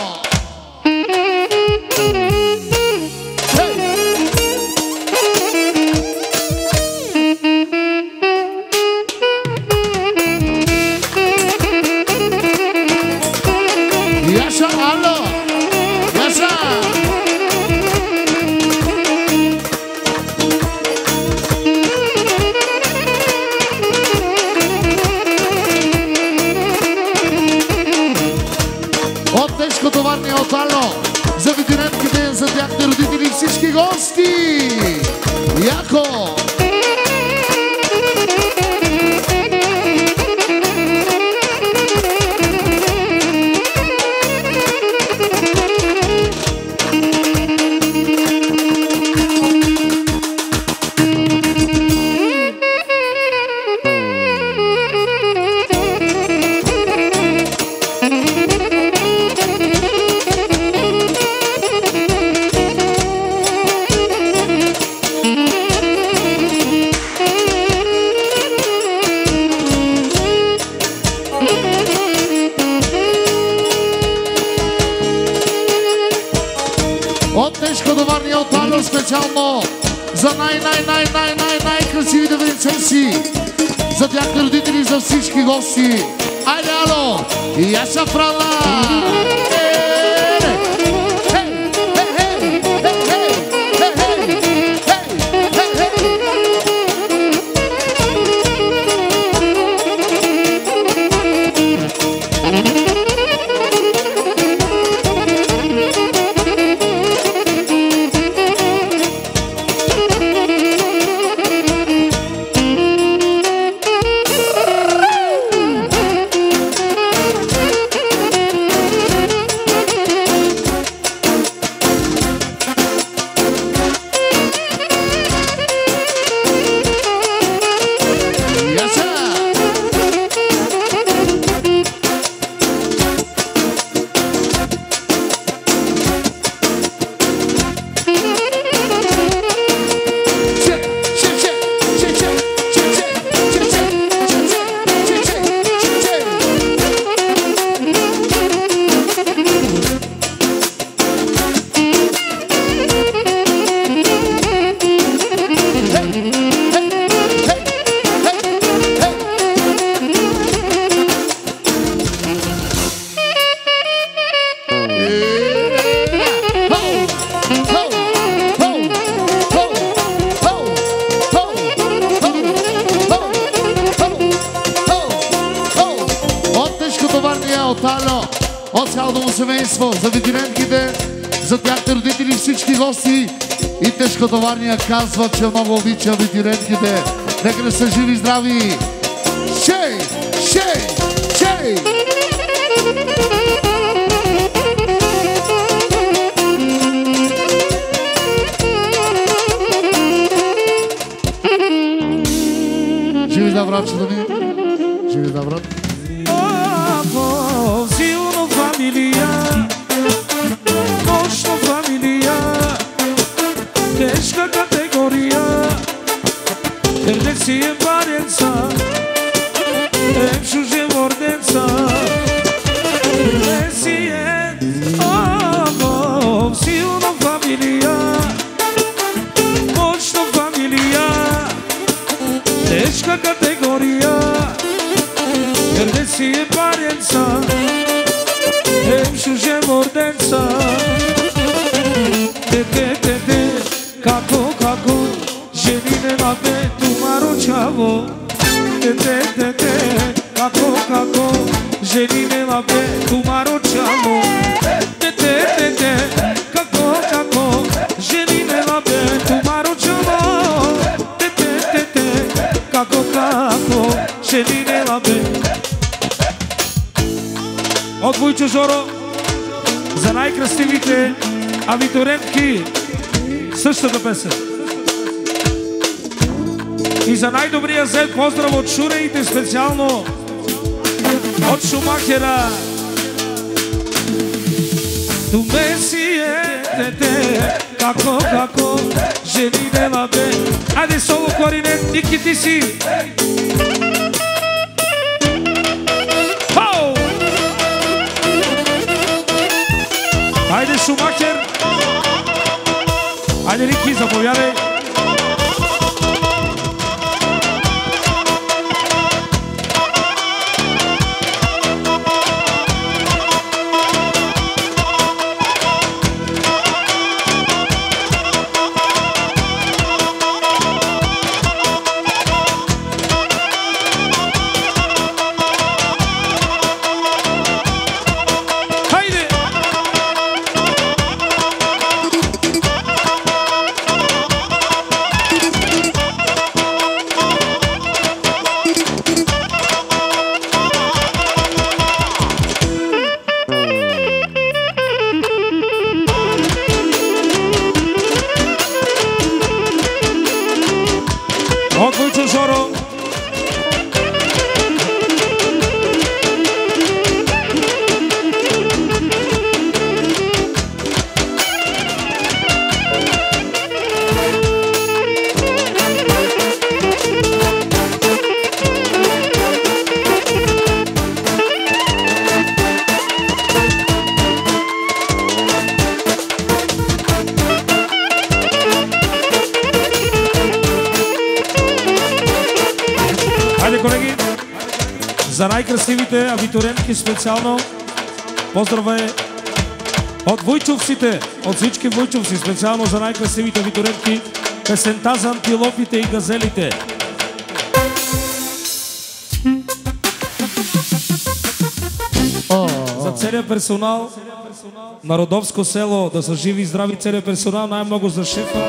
Яша, Ало! Яша! От тежкотоварния от Ало, за абитурентките, за тяхните родители и всички гости! Яко! Специално за най-най-най-най-най-най-красивите принцеси, за тяхните родители и за всички гости. Айде, Ало! И Яша Фрала! от Ало, от цялото му семейство, за ветеранките, за тяхните родители, всички гости и тежкотоварния казва, че много обича ветеранките. Нека не са живи и здрави! Шей! Шей! Шей! Живи да, братчето ми! Живи да, брат! Silno familia, moćno familia, teška kategorija, jer ne sijem varenca, em šuže vordenca, ne sijem, oh, silno familia, moćno familia, teška kategorija, jer ne sijem varenca, em šuže vordenca. Te, te, te, te, kako, kako, ženine labe tu maročavo. Te, te, te, te, kako, kako, ženine labe tu maročavo. Te, te, te, te, kako, kako, ženine labe tu maročavo. Te, te, te, te, kako, kako, ženine labe. От Войчо Жоро за най-красивите абитурентки Същата песен. И за най-добрия зет поздрав от шуреите, специално от Шумахера. Туме си е дете, како, како, жени дела бе. Айде соло кларинет, Ники ти си. Хау! Айде Шумахер. Айде Ники, заповядай. За най-красивите абитуриентки специално поздраве от войчовците, от всички войчовци, специално за най-красивите абитуриентки, песента за антилопите и газелите. За целият персонал на Родовско село, да са живи и здрави целият персонал, най-много за шефа.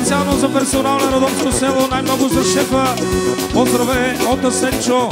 специално за персонал на Родопско село, най-много за шефа. Поздраве от Асенчо.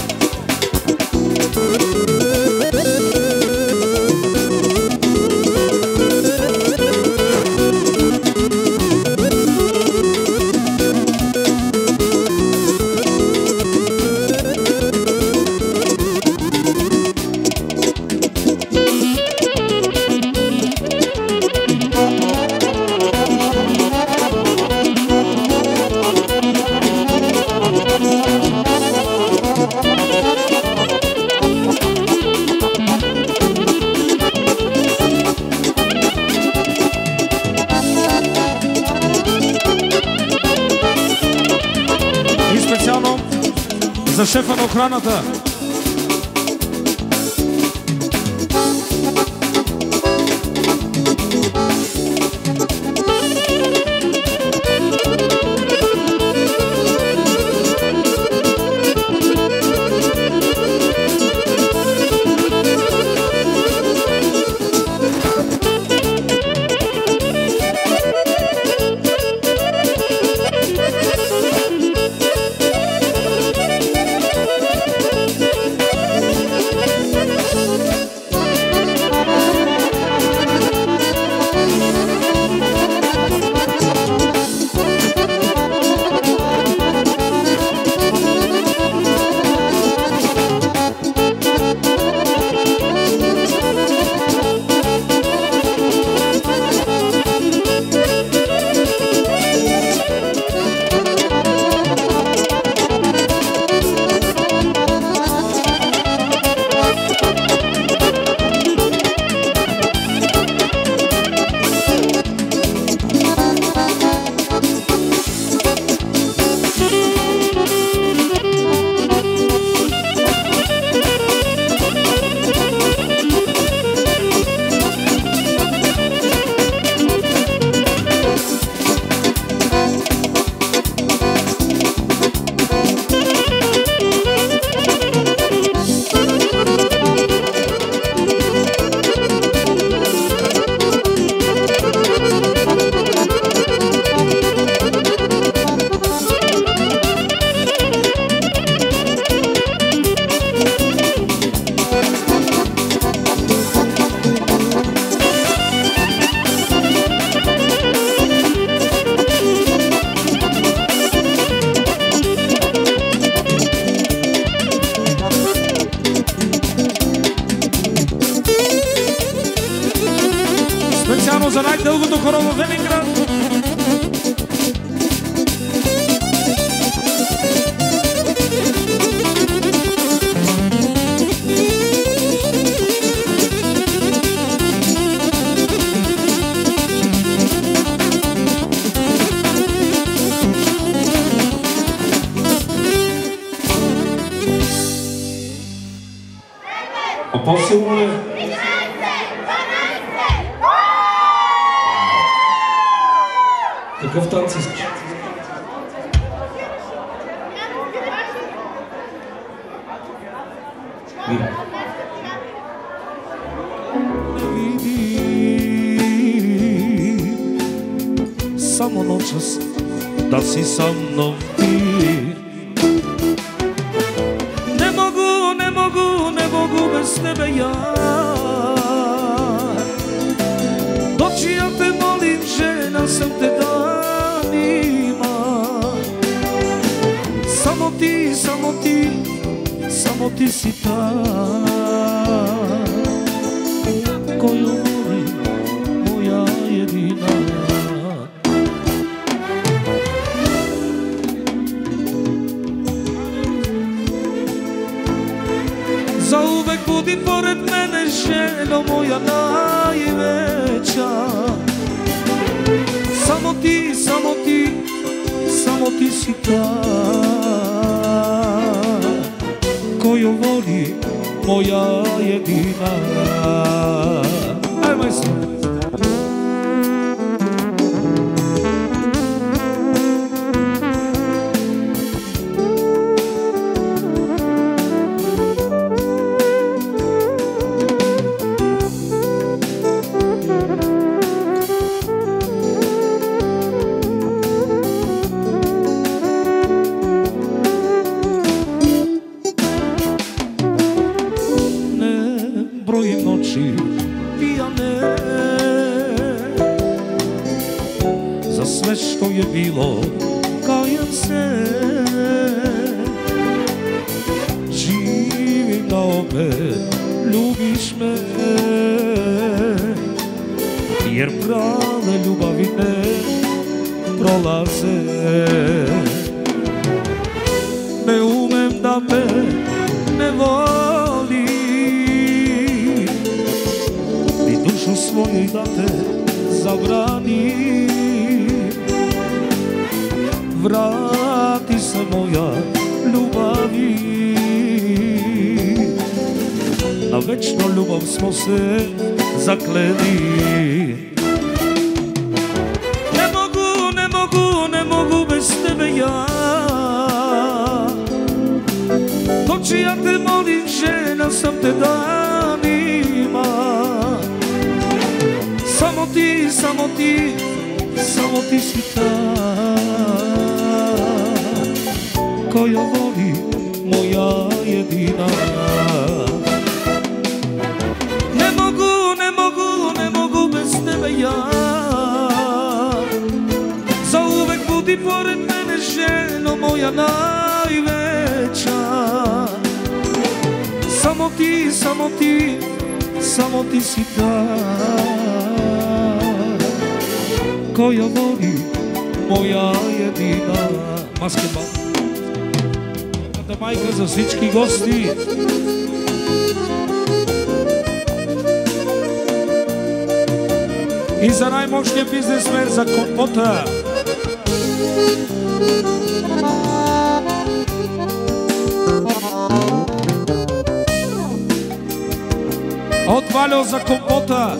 За шефа на охраната. За най-дългото хоро в Велинград. А по-силно ли? Какъв танц искаш? Само на час да си со мной ти. Не могу, не могу, не могу без тебе я. Дочи я те молим, жена съм те данима. Само ти, само ти, само ти си та, koju voli moja jedina. Zauvek budi pored mene, ženo moja najveća. Samo ti, samo ti, samo ti si ta, koju voli moja jedina. Aj, majstro. sve što je bilo, kajem se. Živim da opet ljubiš me, jer prave ljubavi ne prolaze. Ne umem da me ne volim, ni dušu svoju da te zabranim. Vrati se moja ljubavi, na večnu ljubav smo se zakleli. Ne mogu, ne mogu, ne mogu bez tebe ja. Noći ja te molim, žena sam te danima. Samo ti, samo ti, samo ti si ta koja voli, moja jedina. Ne mogu, ne mogu, ne mogu bez tebe ja. Zauvek budi pored mene, ženo moja najveća. Samo ti, samo ti, samo ti si ta koja voli, moja jedina. Masketbal. Tata majka za всички гости. И за най-мощния бизнесмен, за Компота. От Валио за Компота.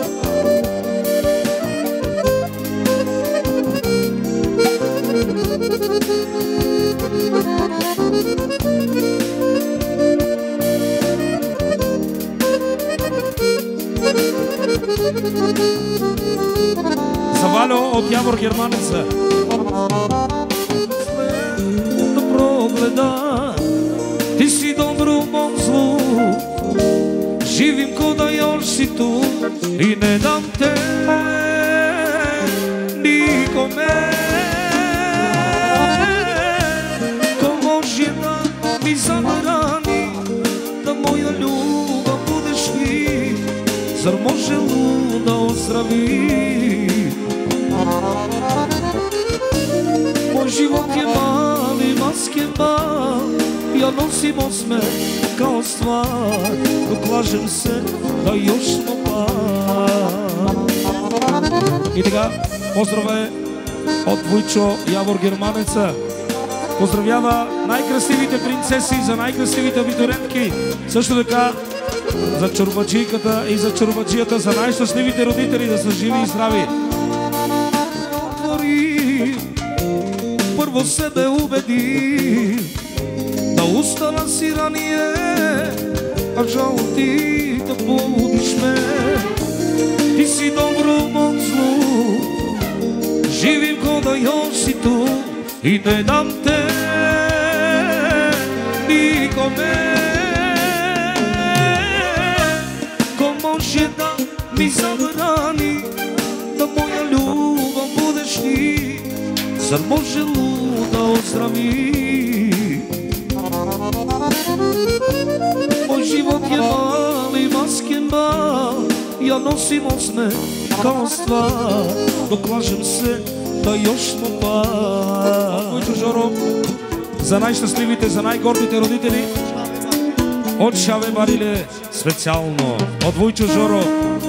За Валио от Явор Германеца. Да прогледа, ти си добро мом зло. Živim ko da još si tu i ne dam te nikome. Ko može da mi zabrani da moja ljubav budeš ti? Zar može luda ozdravi? Moj život je mali masketbal, ja nosim osmeh kao stvar, dok lažem se da još smo par. И така, поздраве от Вуйчо Явор Германеца. Поздравява най-красивите принцеси, за най-красивите абитурентки. Също така за чорбаджийката и за чорбаджията, за най-щастливите родители да са живи и здрави. Отвори, първо себе убеди, да устана си ранije, a žal ti da budiš me. Ti si dobro u mom zlu, živim ko da još si tu i ne dam te nikome. Ko može da mi zabrani da moja ljubav budeš ti? Zar može luda ozdravi? Moj život je mali masketbal, ja nosim osmeh kao stvar, dok lažem se da još smo par. Вуйчо Жоро, за най-щастливите, за най-гордите родители от Шаве Мариле, специално от Вуйчо Жоро.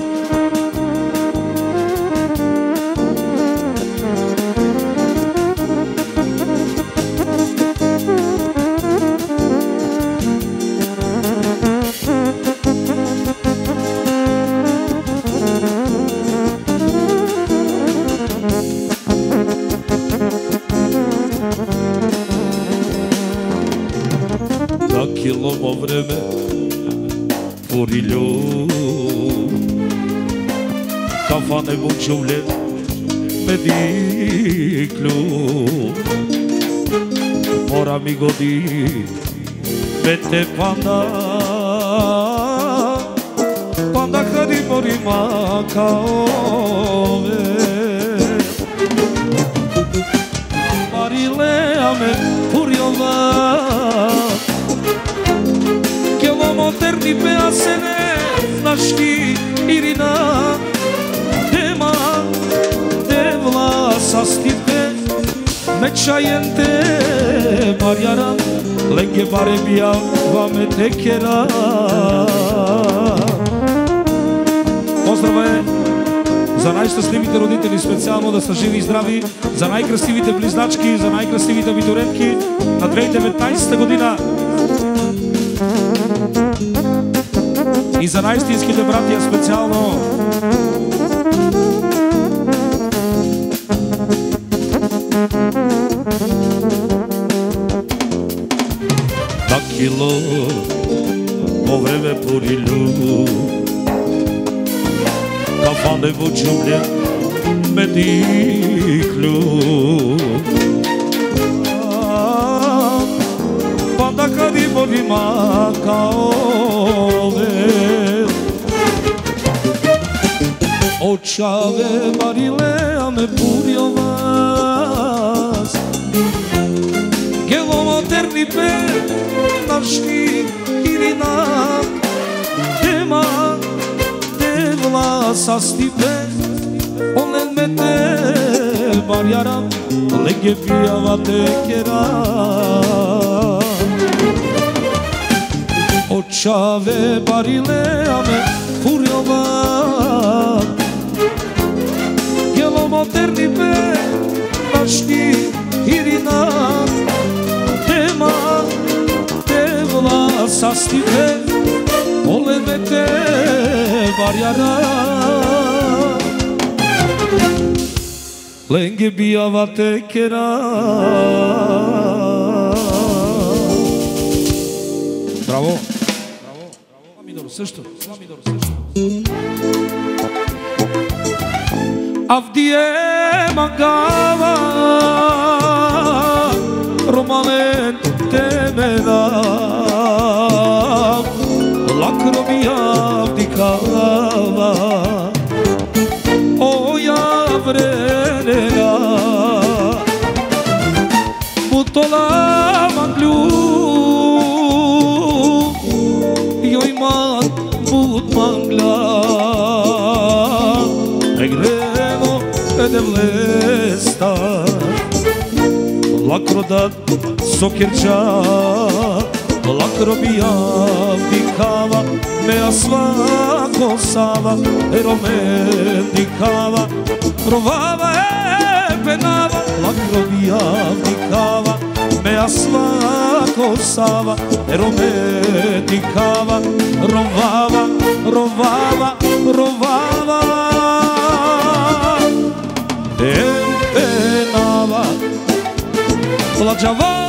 Takilo vreme tvori ljub, kafane bučuvlje medi kljub. Mora mi godi vete panda, panda hradi morima kao ove. sastite Meçayente Maryaram Lenge barebija vame tekera. Поздрава е за най-щастливите родители, специално да са живи и здрави, за най-красивите близначки, за най-красивите видоренки на две хиляди и деветнадесета година. И за най-истинските братия специално. Такило по време порилю Кафане во джунгле ме диклю Панда кади води макаове Очаве барилеа ме пуриовас Геломотерни пе нашки ирина Тема devla sastipe Olen mete baryaram Lege piyava tekera Očave barile ame furjovat Gelo moderni pe naški irina Tema devla sastipe Olen mete baryaram Lenge bijava tekera. Браво! Ламидор също. Ламидор също. Авдие магава Романен темена Лакромия вдикава Оя вренена Бутола маглю Йой ман бут мангла Егрено едевлеста Лакродат сокерча Лакробия вдикава Меа свако сава Еромен дикава Ровава е пенава Лакробия вдикава Меа свако сава Еромен дикава Ровава, ровава, ровава Е пенава Ладжава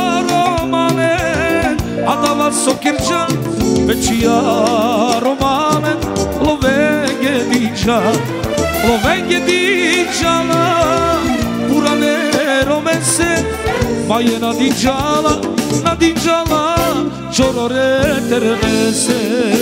Adava sokirca Večija romanen Lovenge diča Lovenge dičala Purane romese Majena dičala Na dičala Čorore ternese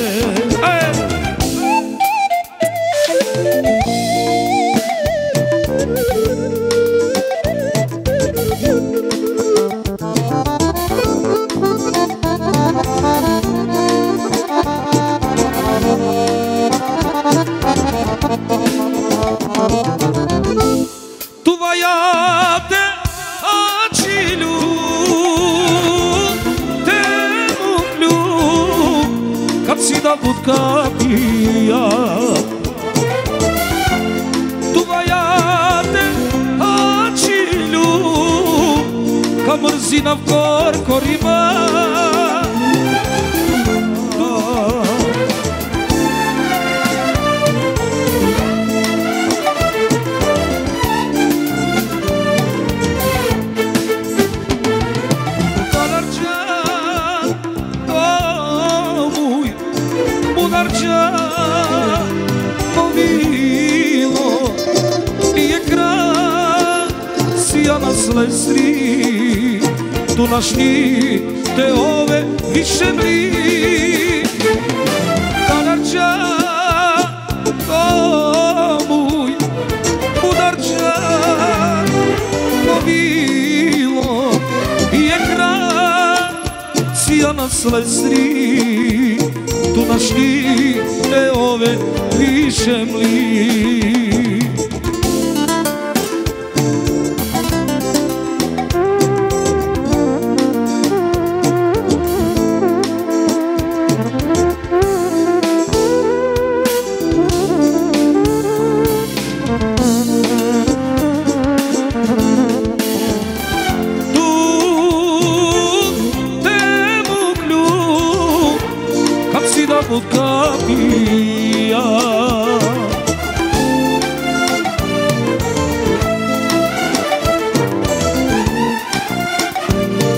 Tuvajate ačilu Te muklju Kad si da butkapija Tuvajate ačilu Ka mrzina v korkorima Слезри, дунашни те ове више мли Канарча, о муй ударча Мовило и екран Сияна слезри, дунашни те ове више мли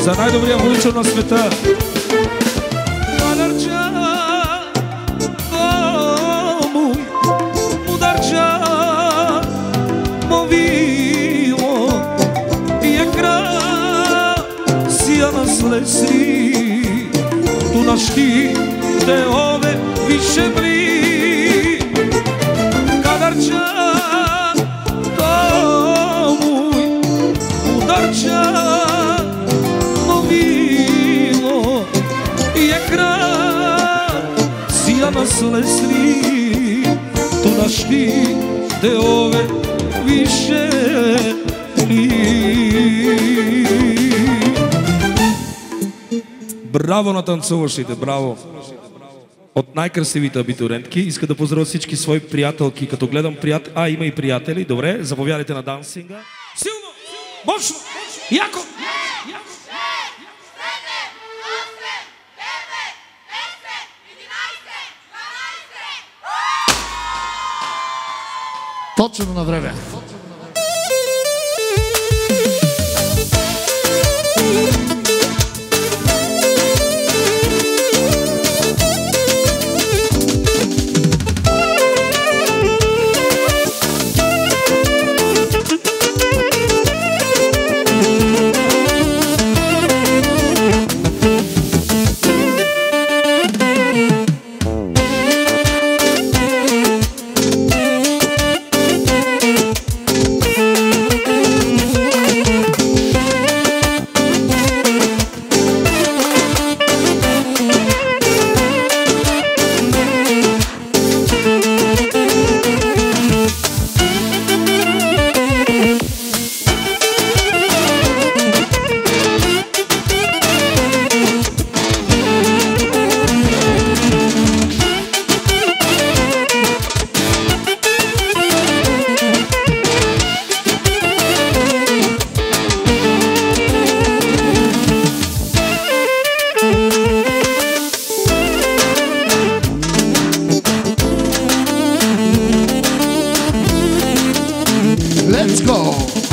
За най-добрия войчо на света. Slesi, tu našti te ove više bli, kadarča to mój udarča mówiło, jak razjana slesi, tu našti te ove više bli. Браво на танцуващите, браво! От най-красивите абитурентки. Иска да поздравя всички свои приятелки. Като гледам приятели... А, има и приятели. Добре, заповядайте на дансинга. Силно! Мощно! Яко! Точно на време. Let's go!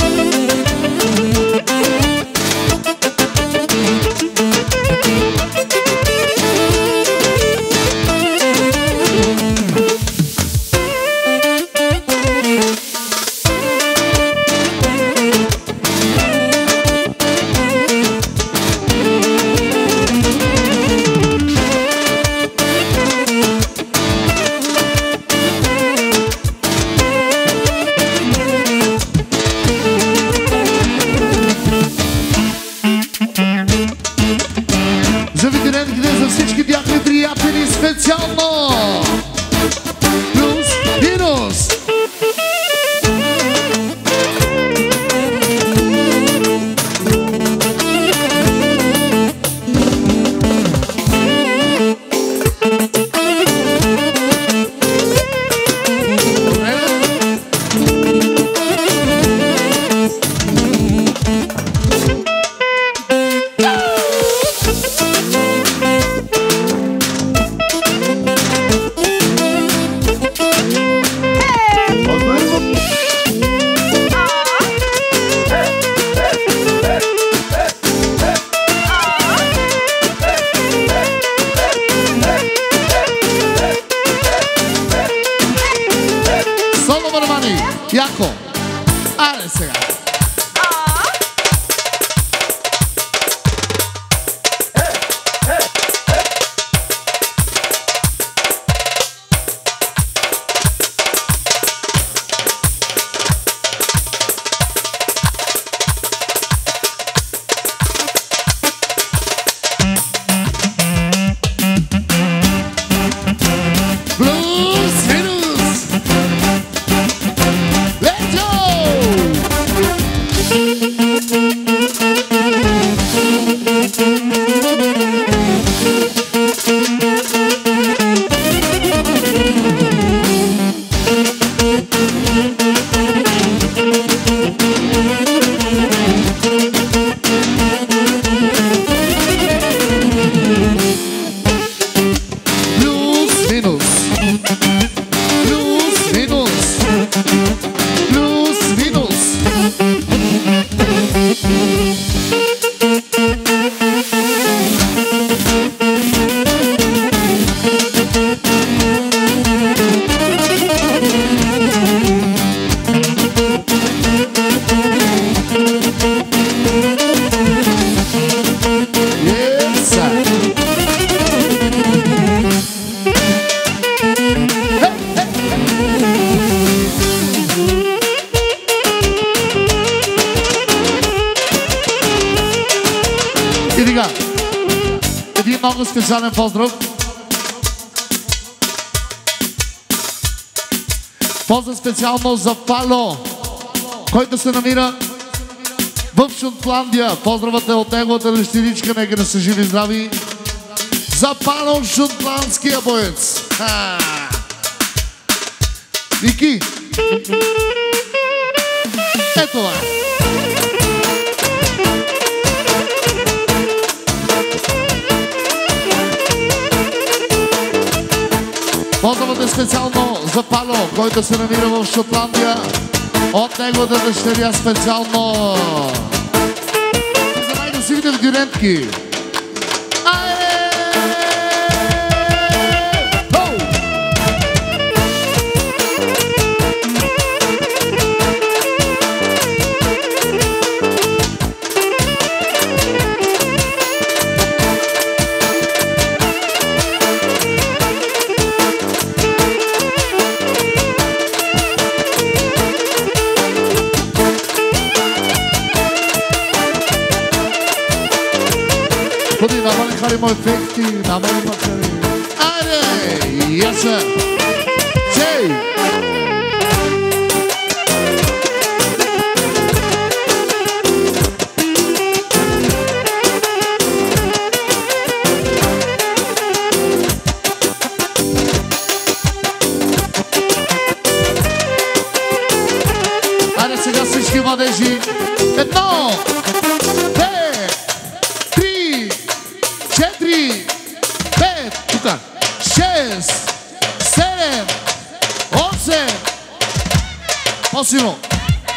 Яко! Аре сега! Let's go! много специален поздрав. Поздрав специално за Пало, който се намира в Шотландия. Поздравът е от неговата дъщеричка, нека да са живи здрави. За Пало, шотландския боец. Ха! Ники! Ето това е. Поздравът е специално за Пало, който се намира в Шотландия. От неговата дъщеря специално. За най-красивите вдирентки. Има ефекти, няма ли макари? Айде! Яса! Чей! Айде сега всички младежи! Едно! шест, седем, осем, по-силно.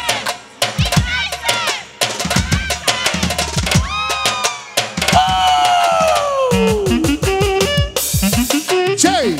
Чей!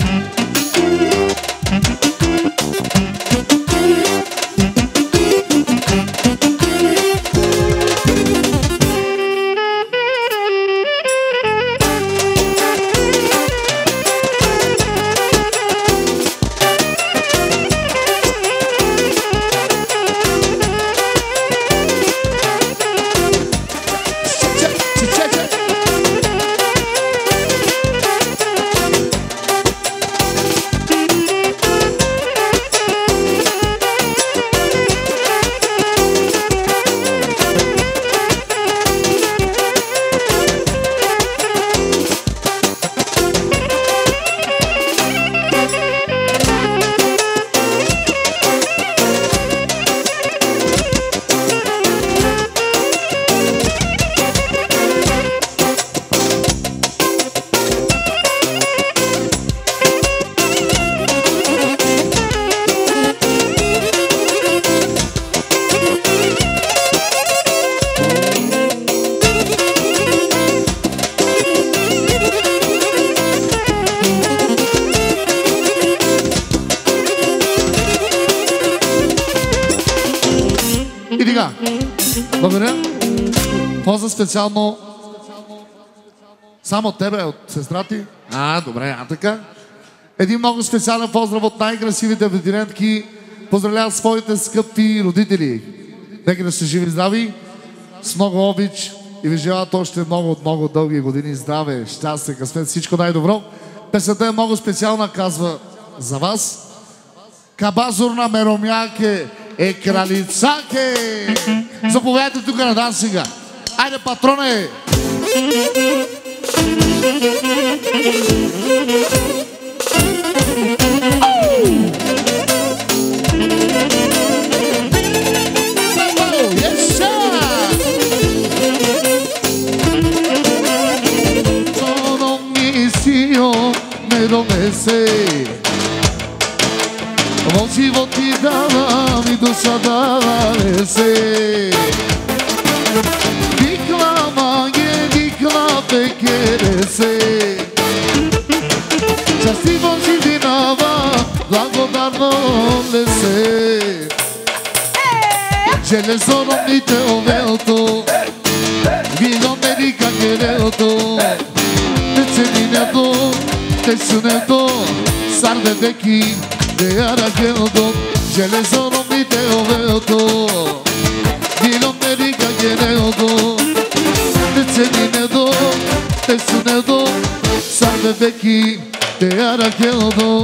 Благодаря. Поза специално само от тебе, от сестра ти. А, добре, а така. Един много специален поздрав от най-красивите ветеринарки. Поздравлявам своите скъпи родители. Нека да сте живи и здрави, с много обич и ви желаят още много, много дълги години здраве, щастие, късмет, всичко най-добро. Песента е много специална, казва за вас. Кабазурна меромяке е кралицаке. Заповядайте тук на дансинга. Айде, патроне! Oggi ti dava mi dusa dava se Diclama ye dicla pekere se Časti voci dinava blagodarno le se Železono mi te ovelto Vino Amerika kerelto Te ceninato Te suneto Sarde deki De arageldo Železono mi te ovelto Vino Amerika kerelto Te ceninato Te suneto vecchi te arakeldo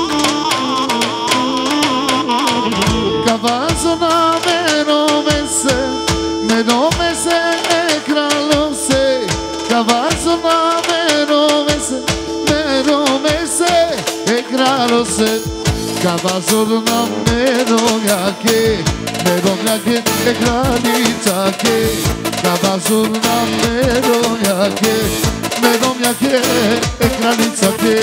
Cavazo na meno mese Meno mese e kralo se Cavazo na meno mese Meno mese e kralo se Cavazo na meno yake Meno yake e kralica ke Cavazo na meno yake Meno yake e kralica ke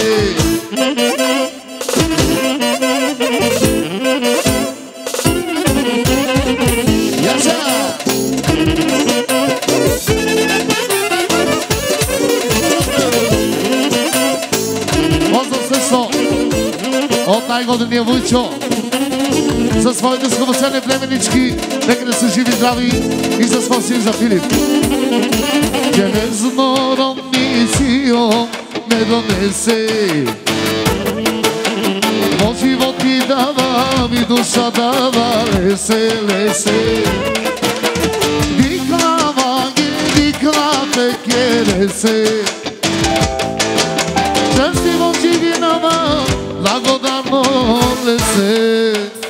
От най-годния Вуйчо за своите скъпоценни племенички, нека да са живи, здрави и за своя син за Филип. Железно ромнисио ме донесе, от живот ти дава, ми душа дава, лесе, лесе. Диклава ги, диклате келесе, щастливо живи нава, благодатно лесе.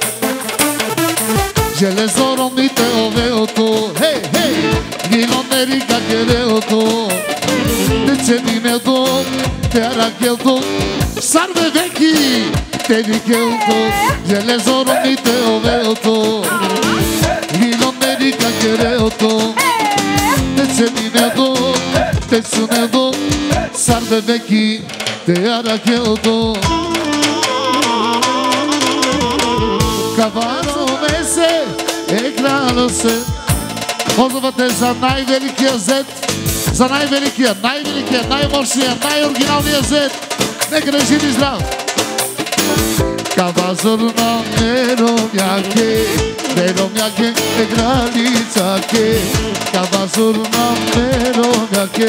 Железоромните овеото, хей, хей, гилонери какереото, деценинето, теракелто, сарве веки, тедикелто, железоромните овеото, гилонери какереото, деценинето, тецунето, сарве веки, теракелто. Кавано месе е крало се. Позвате за най-великия зет, за най-великия, най-великия, най-мощния, най-оригиналния зет. Нека да жив и здрав. Кавазор на неромяке, неромяке е кралица ке. Кавазор на неромяке.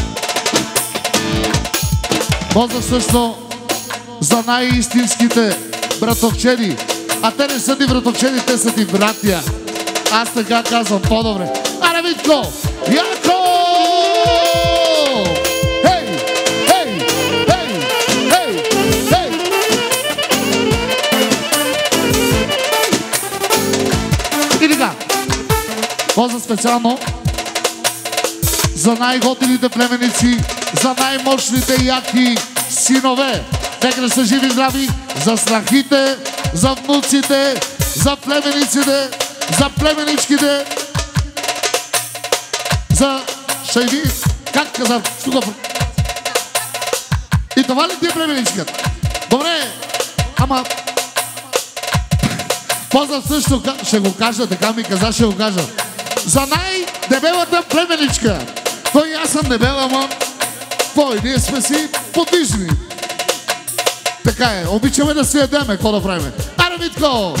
Поздрав също за най-истинските братовчери. А те не са ти братовчени, те са ти братя. Аз така казвам по-добре. Аре, Витко! Яко! Хей! Хей! Хей! Хей! Хей! И така. Поза специално за най-готините племеници, за най-мощните яки синове. Нека да са живи и здрави, за страхите, за внуците, за племениците, за племеничките, за шайви, как каза, тук. И това ли ти е племеничката? Добре, ама поздрав също, ще го кажа, така ми каза, ще го кажа. За най-дебелата племеничка. Той аз съм дебел, ама той, ние сме си подвижни. Така е, обичаме да се ядеме, какво да правим. Аре, Витко!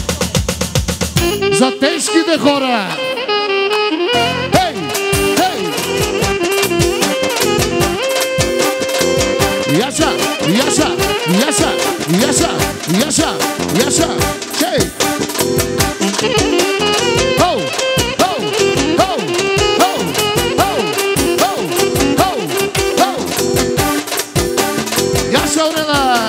За тежките хора! Хей! Хей! Яша! Яша! Яша! Яша! Яша! Яша! Хей! Хоу! Хоу! Хоу! Хоу! Хоу! Хоу! Хоу! Хоу! Яша, Орена!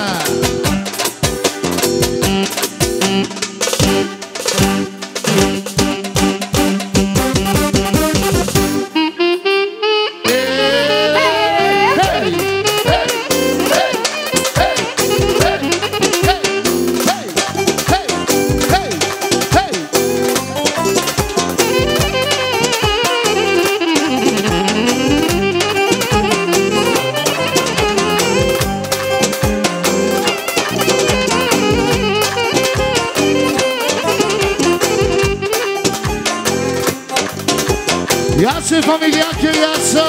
Jacy familiakie, jacy!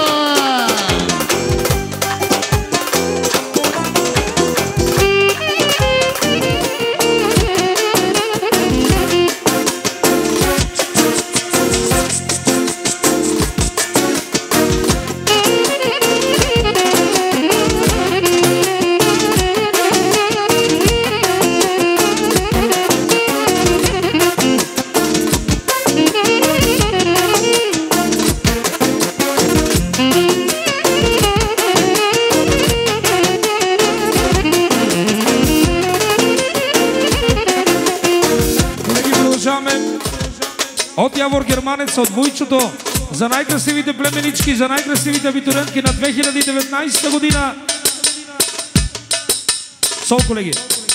От Явор Германец, от Вуйчото, за най-красивите племенички, за най-красивите абитурентки на две хиляди и деветнадесета година. Сол, колеги!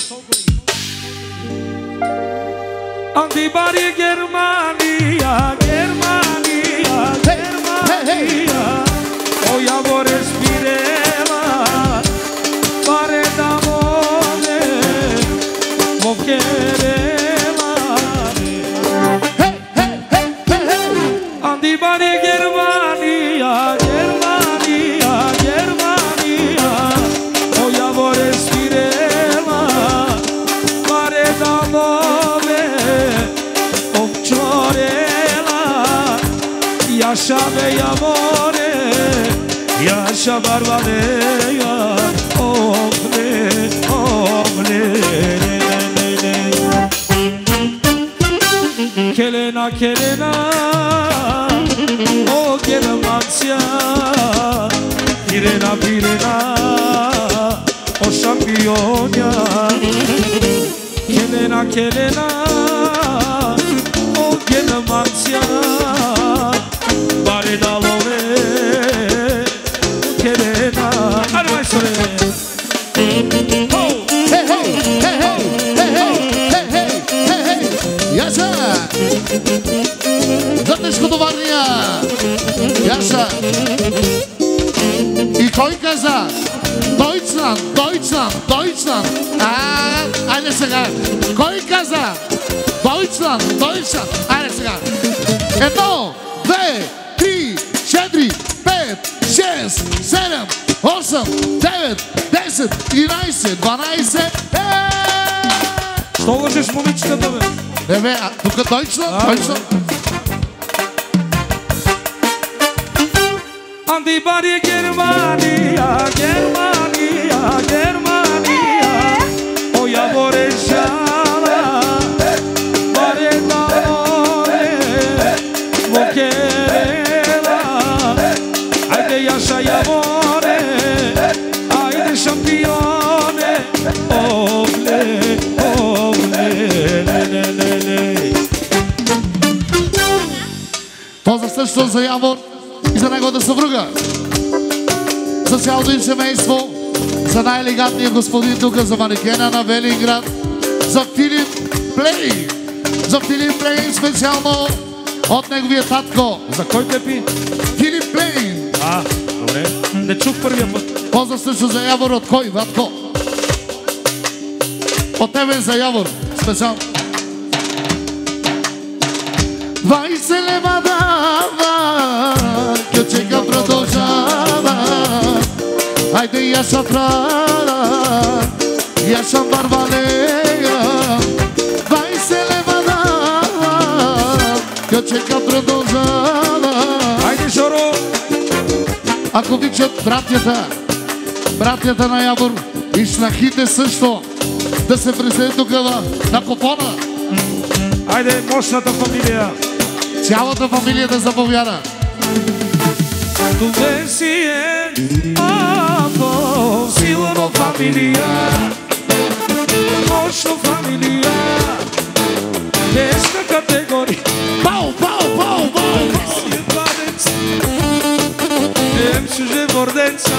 Антибария Германия, Германия, Герmania, o Javor respireva, pare d'amore, mo quereva. Антибария Германия, Герmania, Герmania, o Javor respireva, pare d'amore. Yaşa bey amore, yaşa barbaleya, oble, oble, kelena, kelena, o Germancia, pirena, pirena, o şampiyonya, kelena, kelena, o Germancia. Pare d'amore, querena. Allora vai sole. Oh, hey hey, hey hey, hey hey, hey hey, hey hey. Яша. За тежкото варния. Яша. И кой каза? Deutschland, Deutschland, Deutschland. А, айде сега. Кой каза? Deutschland, Deutschland. Айде сега. Едно. Две, три, четири, пет, шест, седем, осем, девет, десет, единайсет, дванайсет. Що лъжеш момичетата, бе? Не бе, а тук Deutschland, Deutschland. Антибария Германия, Германия, Германия, o Javor ešala, pare d'amore, mo quereva. Ajde Jaša Javore, ajde šampione, oble, oble, le, le, le, le. Поздрав също за Явор и за неговата съпруга. За цялото им семейство, за най-елегантния господин тук, за манекена на Велинград, за Филип Плей, за Филип Плей специално от неговия татко. За кой тепи? Филип Плей. А, добре. Не чух първия път. Поздрав също за Явор от кой, Ватко? От тебе за Явор, специално. двайсет лева дава, кючека продължава. Айде Яша трала, Яша барбалея. двайсет лева дава, кючека продължава. Айде, Жоро! Ако обичат братята, братята на Явор и снахите също, да се присъединят тук на купона. Айде, мощната фамилия! Цялата фамилия да заповяда. Tu vesi e ako silno familija, moćno familija, teška kategorija. Пау, пау, пау, пау! Je dvanec, jem čuže bordenca.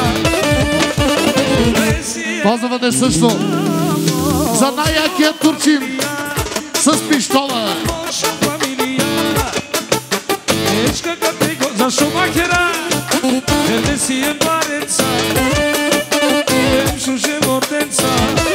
Поздравате също за най-якия турчин с пиштола. Moćno familija, teška kategorija. Za Šumahera, jer si je dvanec, jem čuže bordenca.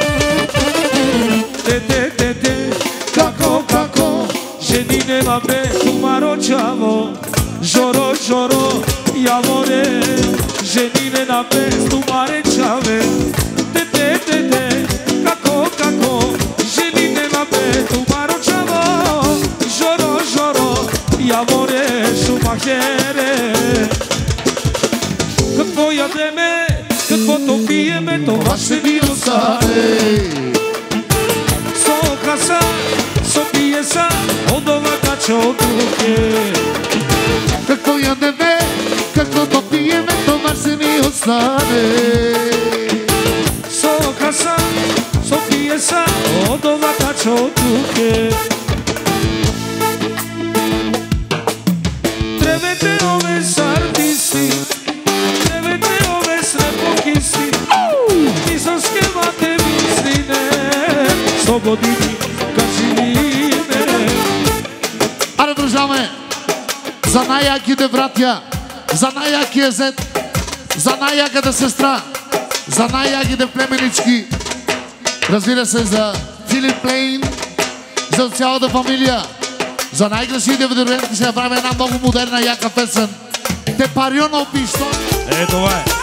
Te, te, te, te, kako, kako, ženi nema be, tumaročavo. Žoro, žoro, Javore, ženi nema be, tumarečave. Te, te, te, te, kako, kako, ženi nema be, tumaročavo. Žoro, žoro, Javore, Šumahere. Какво ядеме, каквото пиеме, това ще ни остане. Со краса, со пиеса, от дома кача от руке. Какво ядеме, каквото пиеме, това ще ни остане. Со краса, со пиеса, от дома кача от руке. Девете ове са артисти, девете ове са покисти, и с скемате мислине, сто години качилине. Аре, продължаваме! За най-яките братя, за най-якия зет, за най-яката сестра, за най-яките племенички, разбира се, за Филип Плейн, за цялата фамилия, за най-красивите видеорентки ще направим една много модерна яка песен. Те париона пишто. Е, това е.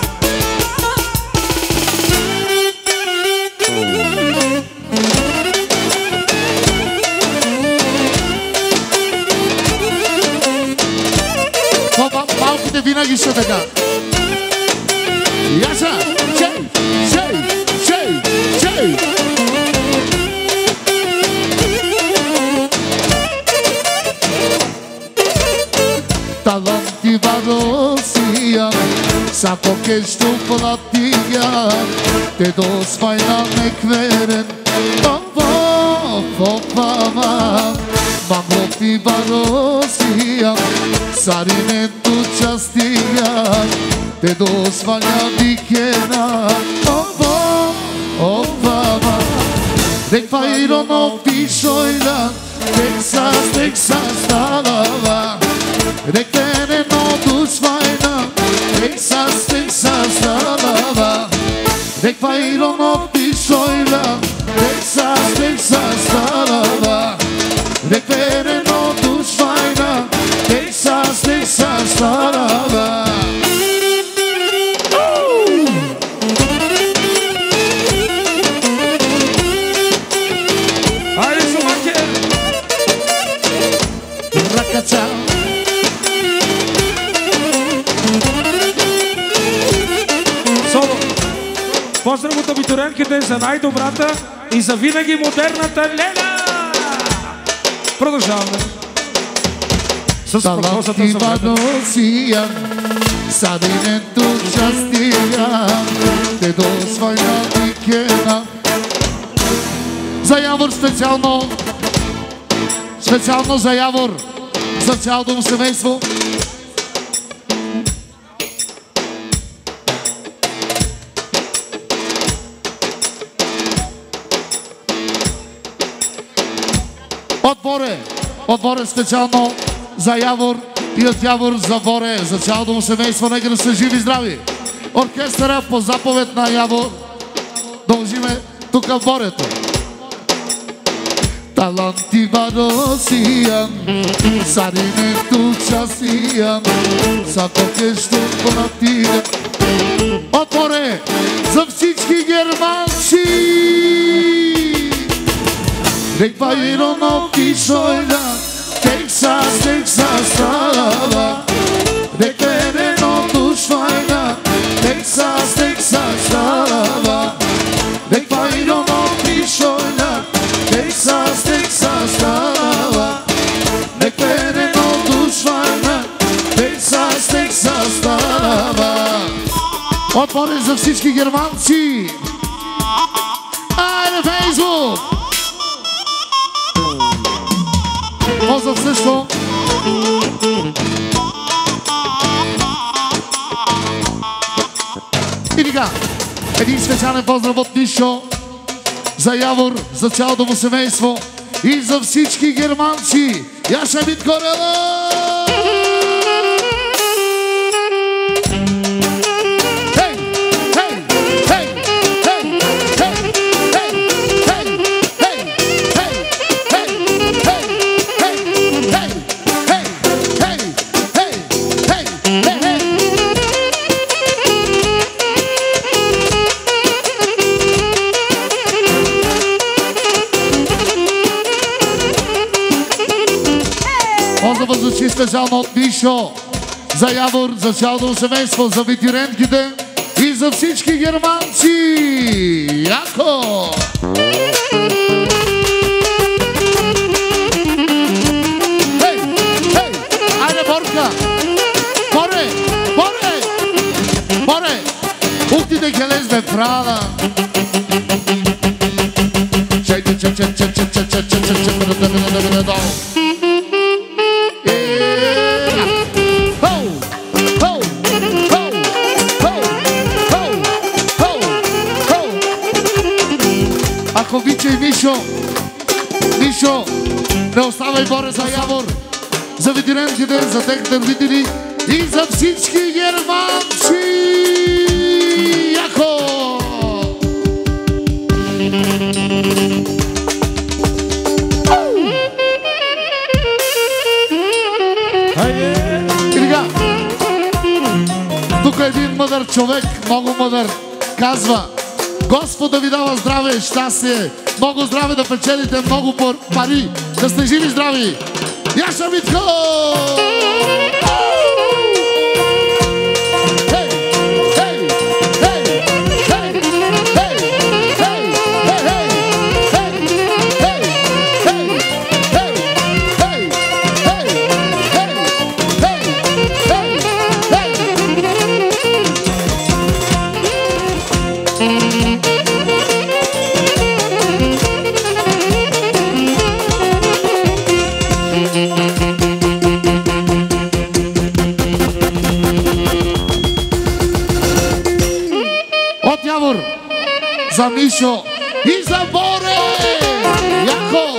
Малките винаги са така. Яша! Чей! Чей! Чей! Чей! Таланти варосия, сако кешто платия, те до свайна некверен, папа, папа, маглопи варосия, саринето частия, те до сваня дикена, папа, папа, реква ироно пишойда, Texas, Texas, talava. Rekene no dusvajna, Texas, Texas, talava. Rekva irono pishojla, Texas, Texas, talava. Rekene no dusvajna, Texas, Texas, talava. Поздрав от абитурентките за най-добрата и за винаги модерната Лена! Продължаваме с прогнозата за времето. Садинето частия, те до своя дикена. За Явор специално, специално за Явор, за цялото му семейство. От Боре, от Боре специално за Явор и от Явор за Боре, за цялото му семейство, нека да са живи и здрави. Оркестъра по заповед на Явор дължиме тук в Борето. Таланти варосия, саринето частия, сако кешто платия. От Боре за всички германци! Rekva irono pishojla, Texas, Texas, talava. Rekene no dushvajna, Texas, Texas, talava. Rekva irono pishojla, Texas, Texas, talava. Rekene no dushvajna, Texas, Texas, talava. Отворен за всички германци! Айде, Фейсбук! Поздрав също. И така, един специален поздрав от Нишо за Явор, за цялото му семейство и за всички германци. Яша Биткорела! Поздрава звучи специално от Нишо за Явор, за цялото семейство, за ветеранките и за всички германци! Яко! Хей! Хей! Айде, Борка! Боре! Боре! Боре! Ух ти да келез бе права! Чай, чай, чай, чай, чай, чай, чай, чай, чай, чай, чай, Яко, Вичо и Мишо. Мишо, не оставай горе за Явор, за ветеранките, за техните родители и за всички германци. Яко! И така, тук един мъдър човек, много мъдър, казва: Господ да ви дава здраве и щастие, много здраве да печелите, много пари, да сте живи здрави. Яша Митко! За Мишо и за Боре! Яко!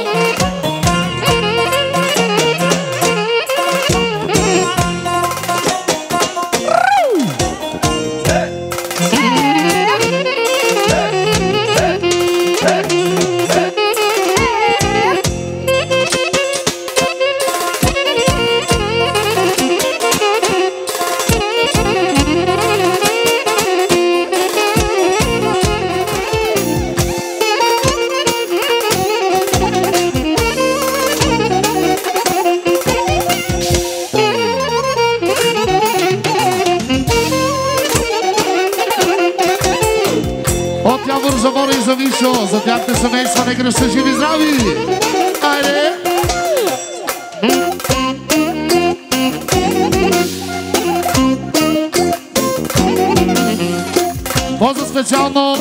За тяхте семейства, нека да са живи здрави! Айде! Поза специално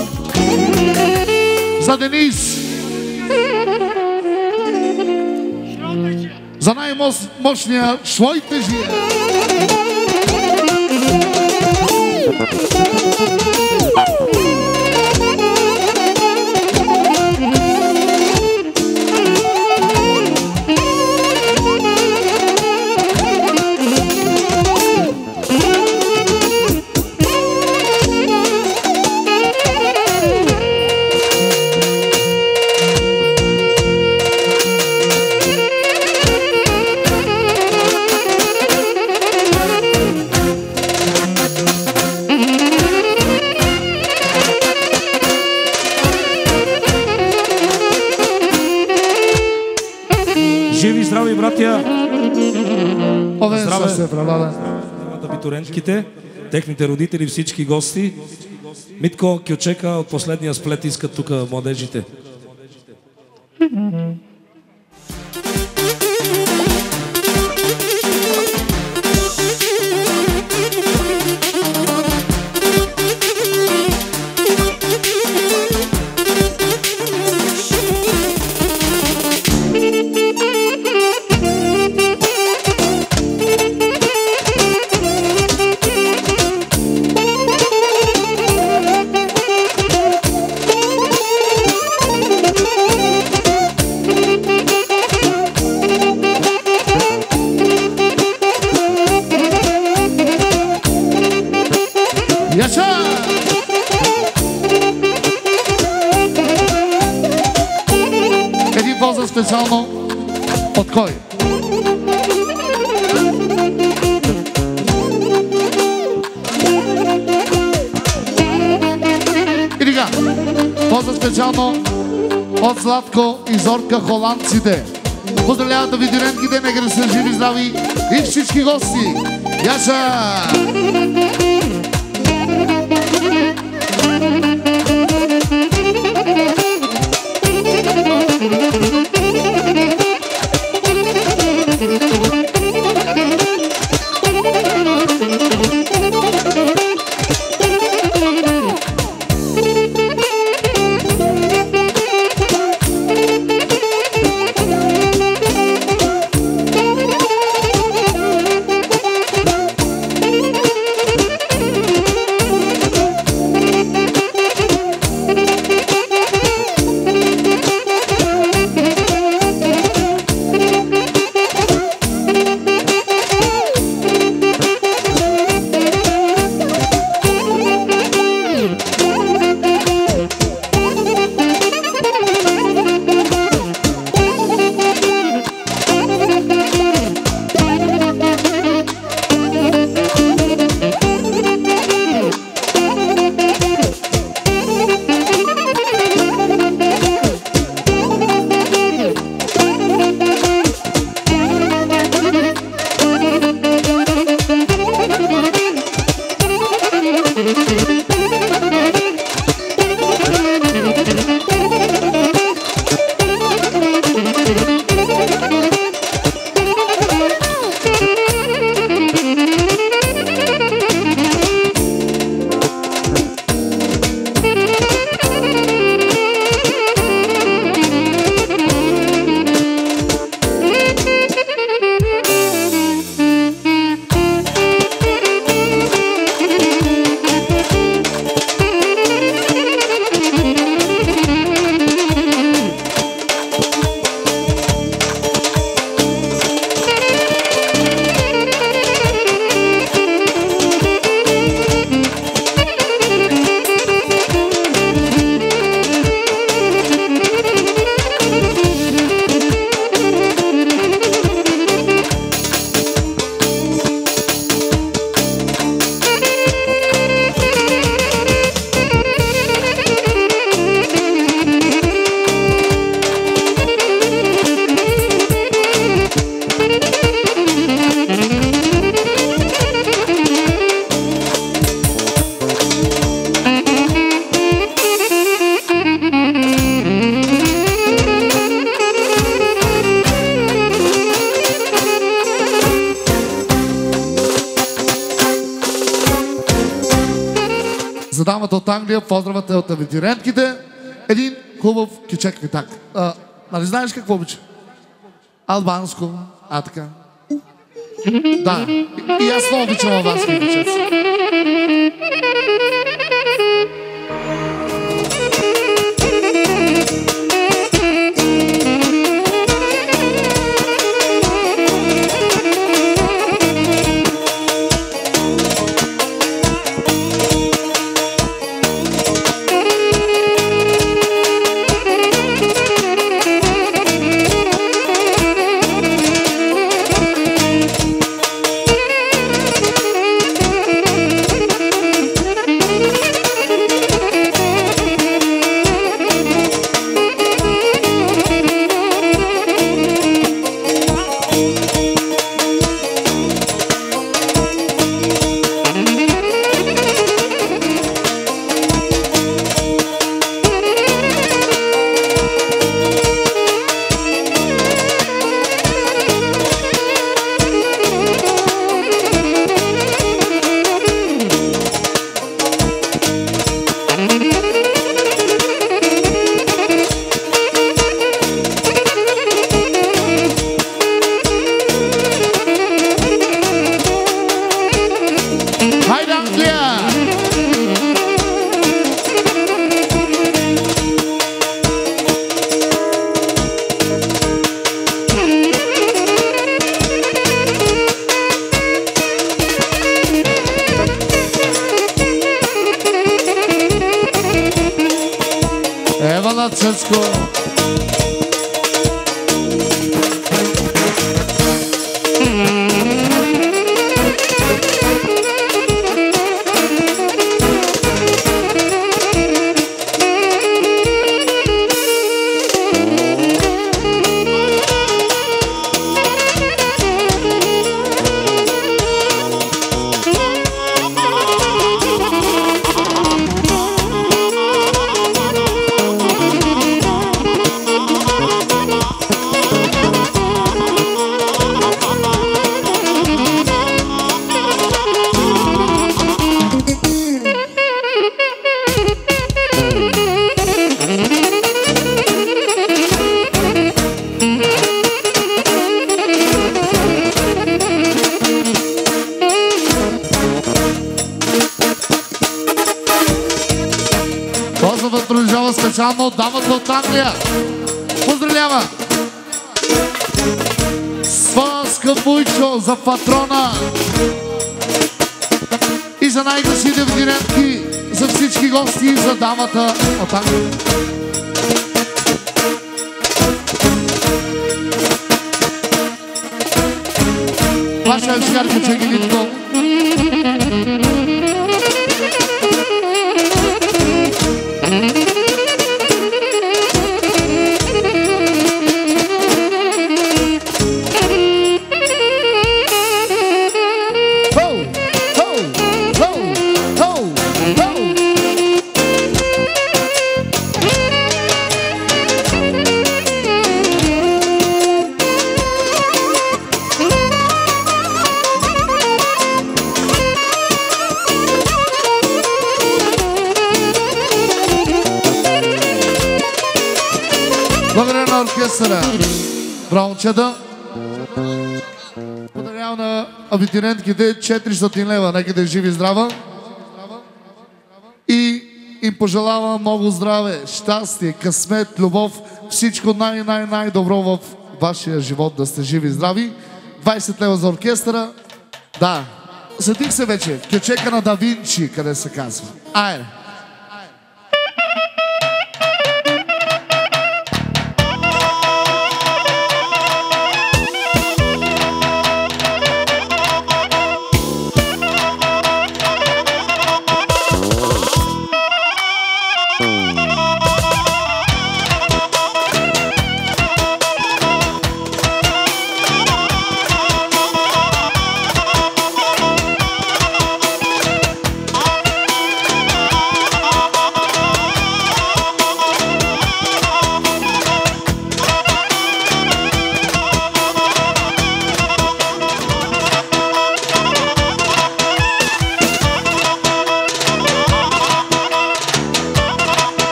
за Денис! За най-мощния Шлойтежия! Живи, здрави, братя! Здраве! Здраве! Абитуриентките, техните родители, всички гости. Митко, Кючека от последния сплет искат тук младежите. Специално от кой? И така, поза специално от Златко и Зорка, холандците. Поздравляват абитуриентките, нека да са живи, здрави и всички гости. Яша! За дамата от Англия, поздравате от абитурентките. Един хубав кючек витак. А, нали знаеш какво обича? Албанско. А, така. Да. И аз много обичам албански кючеци. Специално дамата от Англия. Поздравява! Своя скъп Вуйчо за патрона и за най-красивите директки, за всички гости и за дамата от Англия. Ваша е шкарка, че ги нитко. Браво, чеда! Подарявам на абитурентките четиристотин лева. Нека да е живи и здрава. И им пожелавам много здраве, щастие, късмет, любов, всичко най-най-най-добро в вашия живот, да сте живи и здрави. двайсет лева за оркестъра. Да, сетих се вече. Кючека на Да Винчи, къде се казва. Айде!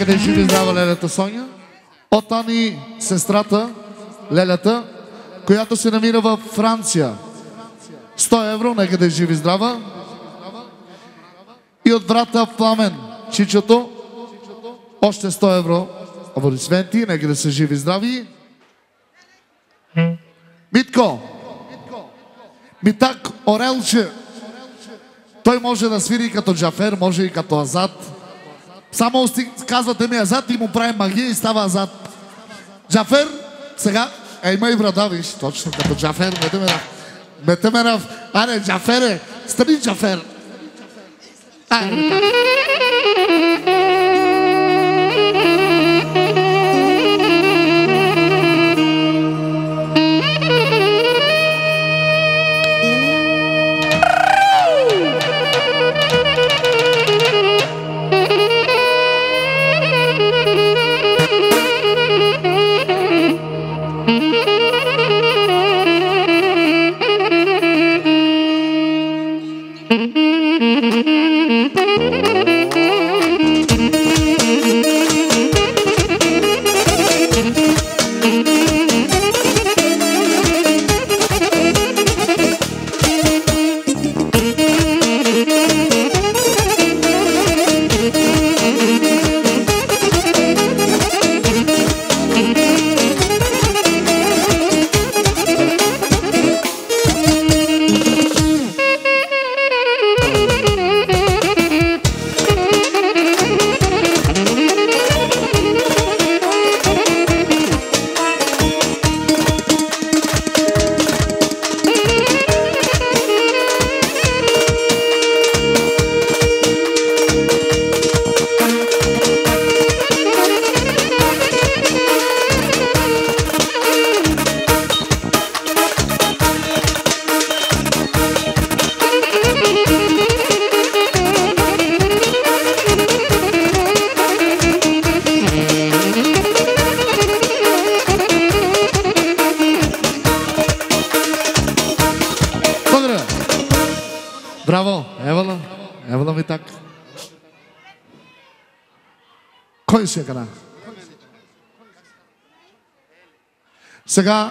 Нека да е живи здрава Лелята Соня. От Ани сестрата, Лелята, която се намира във Франция. сто евро, нека да е живи здрава. И от брата Пламен, Чичото, още сто евро. Аплодисменти, нека да са живи здрави. Митко, Митак Орелче, той може да свири като Джафер, може и като Азад. Само казвате ми Азад и му прави магия и става Азад. Джафер, сега, е, има и брада, виж, точно като Джафер, Метемерав. Метемерав, аре, Джафере, стани Джафер. Аре, браво, Евала, Евала ми так. Кой ще кара? Сега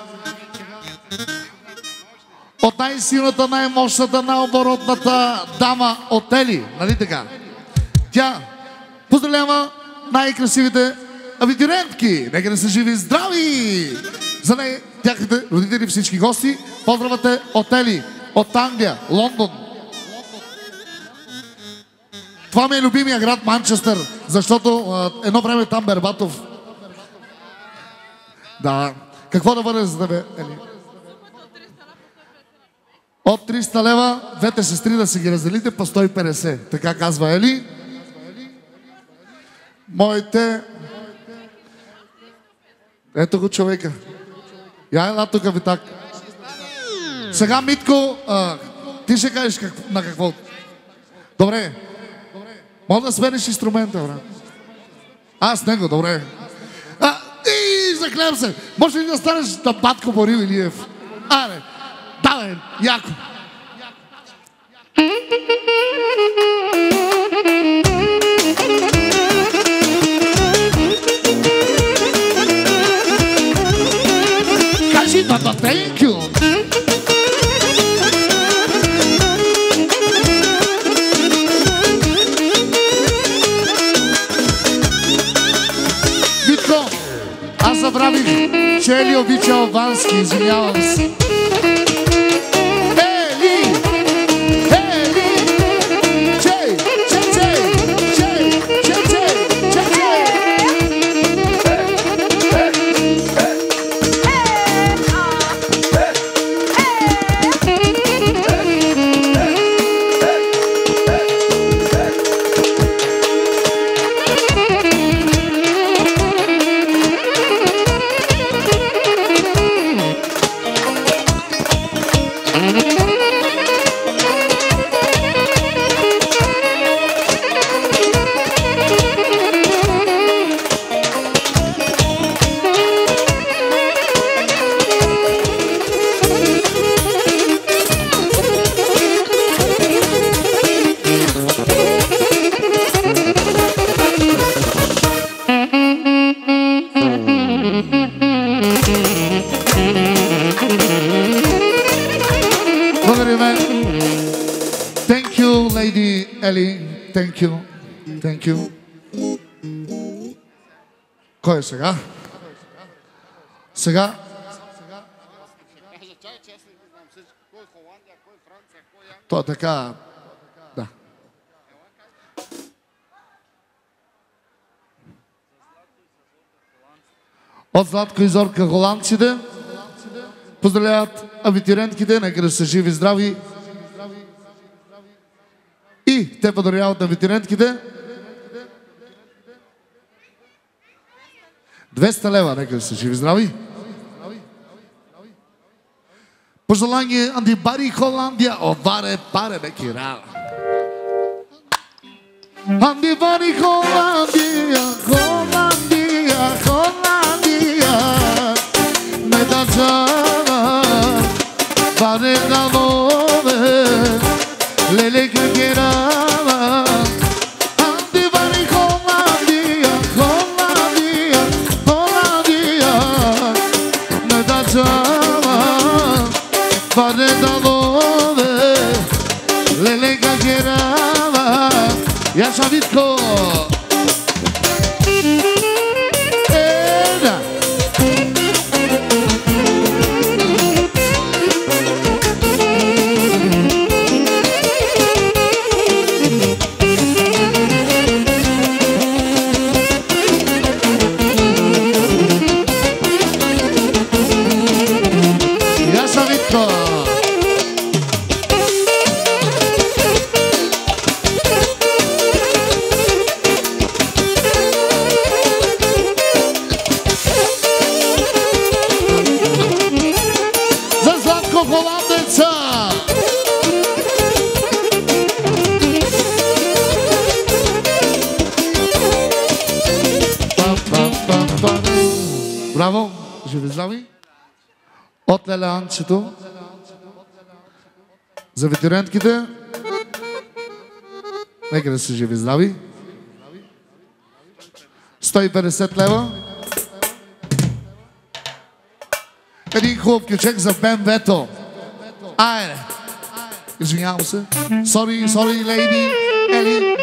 от най-силната, най-мощната, най-оборотната дама от Ели, нали така? Тя поздравлява най-красивите абитуриентки. Нека да са живи и здрави! За нея, тяхните родители, всички гости, поздравате от Ели, от Англия, Лондон. Това ми е любимия град Манчестър, защото а, едно време там Бербатов. Да. Какво да бъде за тебе, Ели? От триста лева, двете сестри да се ги разделите по сто и петдесет. Така казва Ели. Моите... Ето го човека. Я ела тук ви так. Сега, Митко, а, ти ще кажеш как, на какво. Добре. Мога да смениш инструмента, брат. Аз него, добре. А, и заклевам се. Може ли да станеш на Батко Борил Илиев? Аре, давай, яко. Кажи на да thank you. Аз забравих, че Ели обича албански, извинявам се. Ели! Ели! Чей! Чей! Чей! Чей! Чей! Чей! Чей! Благодариме. Thank you, lady Ели. Thank you. Thank you. Кой е сега? Сега? То е така. Да. От Златко и Зорка холандците поздравяват абитуриентките, нека да са живи и здрави. И те поздравяват абитуриентките. двеста лева, нека да са живи и здрави. Пожелание Анди Бари Холандия, оваре паре беки рала. Анди Бари Холандия, Холандия, Холандия, не да чава, паре да лове, леле кекерава. Анди Бари Холандия, Холандия, Холандия, не да чава, паре да лове, леле кекерава. Яша Витко! Еда! Яша Витко! Браво, живи здрави. От Леле Анчето. За ветерантките. Нека да са живи здрави. сто и петдесет лева. Един хубав кючек за БМВ-то. Айде. Извинявам се. Sorry, sorry, lady. Ели.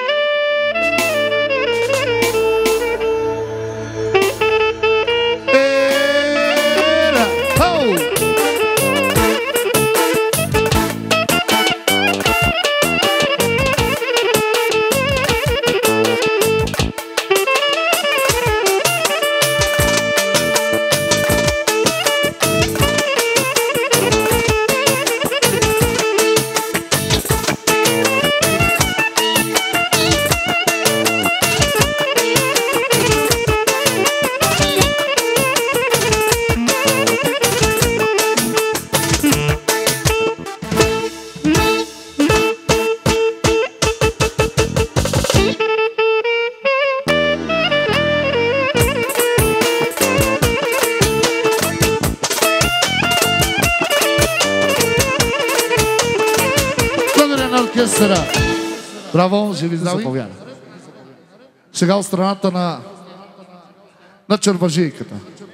Браво, живи здрави. Сега от страната на, на черважийката.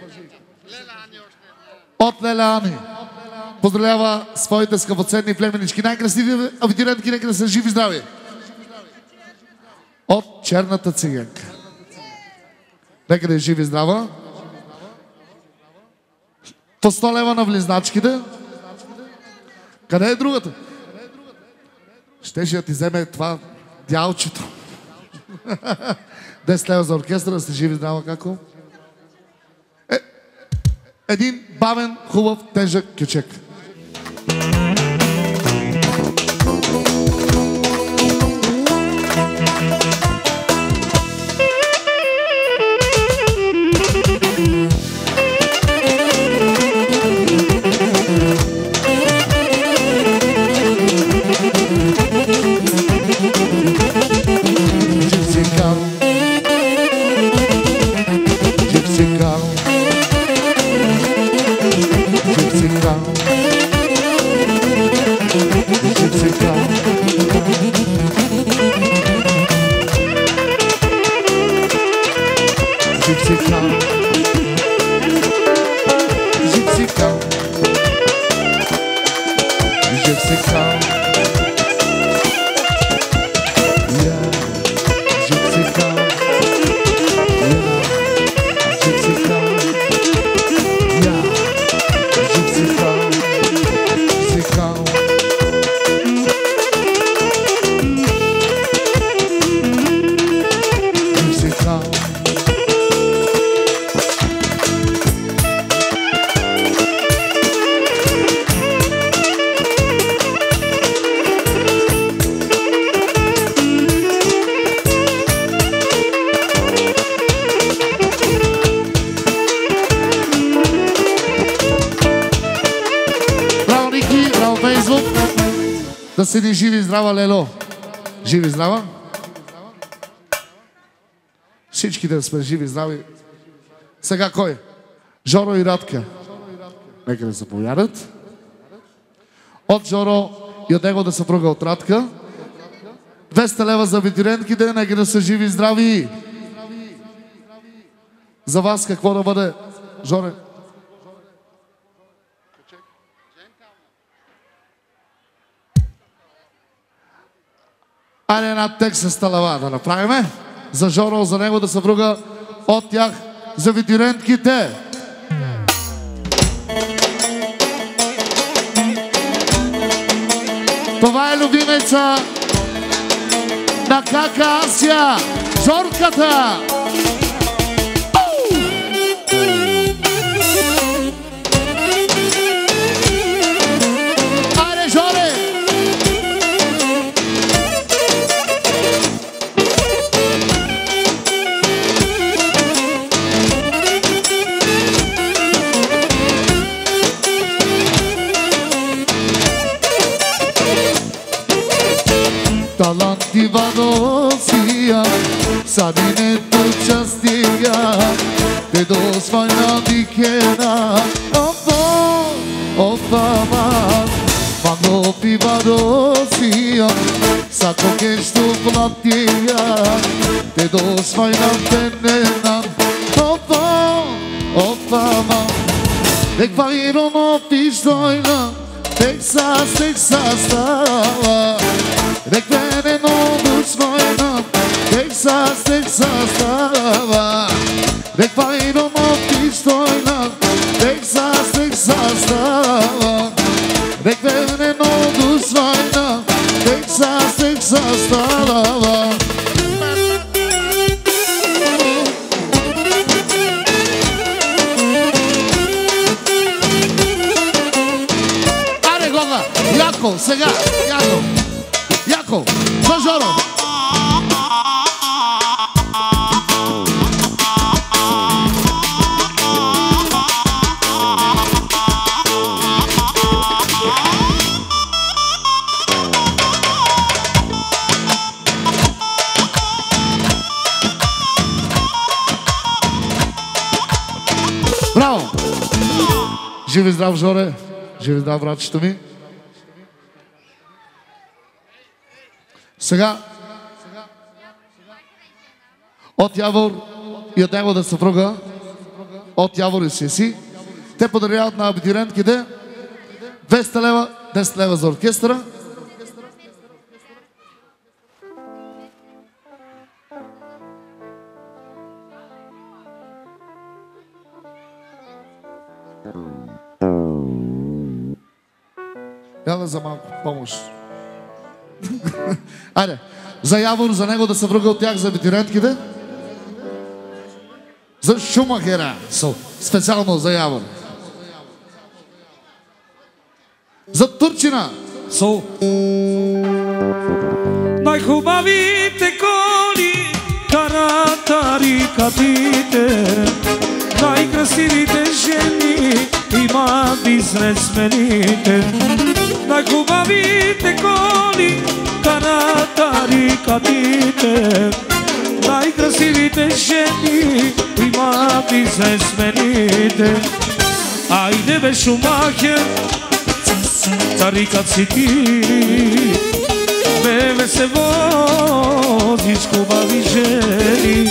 От Леле Ани. Поздравява своите скъпоценни племенички. Най-красиви абитуриентки, нека да са живи здрави. От черната циганка. Нека да е живи здрава. По сто лева на влизначките. Къде е другата? Щеше да ти вземе това дялчето. десет лева за оркестъра, да сте живи здрава, како? Е, един бавен, хубав, тежък кючек. Jessica. Yeah, Jessica. Yeah, Jessica. Yeah, Jessica. Jessica. Jessica. Да седи живи и здрава, Лело. Живи и здрава. Всички да сме живи и здрави. Сега кой? Жоро и Радка. Нека да се повярят. От Жоро и от него да съпруга от Радка. двеста лева за ветеринките, нека да са живи и здрави. За вас какво да бъде, Жоре? Айде една текста лава да направиме. За Жоро, за него да съпруга от тях за ветеринките. Това е любимеца на Кака Асия, Жорката. Айде, Жоре! Талантива Росия, садинето частия, те до свайна дикена, опа, опа, ман, маго пива Росия, сако кешто платия, те до свайна пенена, опа, опа, ман, еква ироно пиштойна, Texas, Texas, stava. Dek mene nogu svojna, Texas, Texas, stava. Dek fajno moti stojna, Texas, Texas, stava. Dek mene nogu svojna, Texas, Texas, stava. Яко, сега, Яко, Яко, за Жоро. Браво! Живи здрав, Жоре, живи здрав, братчето ми. Сега от Явор и от него да съпруга, от Явор и Сеси, те подаряват на абитурентките двеста лева, десет лева за оркестъра. Яда за малко помощ. Айде, за Явор, за него да съпруга от тях за абитурентките. За Шумахера, специално за Явор. За Турчина. Сол. Най-хубавите коли карат тарикатите, най-красивите жени има бизнесмените. Най-хубавите коли карат тарикатите, най-красивите жени има бизнесмените. Айде бе Шумахер, тарикат си ти, бебе се возиш хубави жени.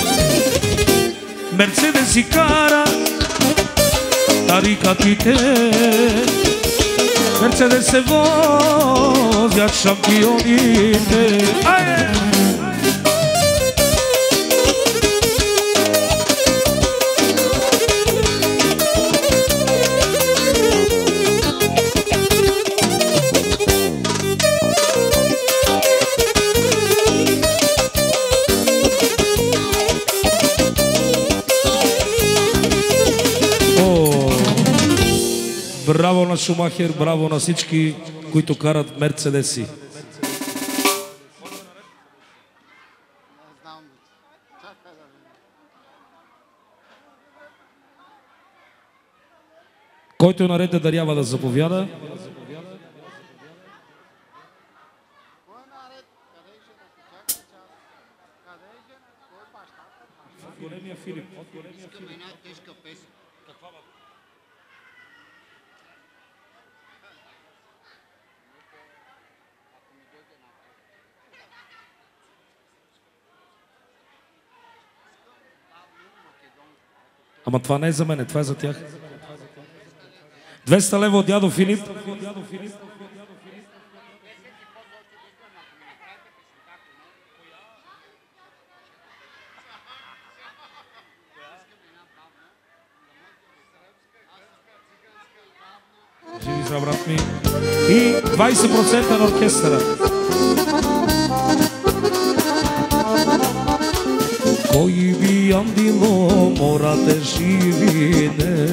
Мерцедес си кара тарикатите, Мерцедес се возят шампионите. Айде! Браво на Шумахер, браво на всички, които карат мерцедеси. Който е наред да дарява да заповяда. Големия Филип. Искаме една тежка песен. Каква бе? Ама това не е за мене, това е за тях. двеста лева от дядо Филип. Живи за брат ми. И двайсет процента на оркестъра. Кой би андило морате живине,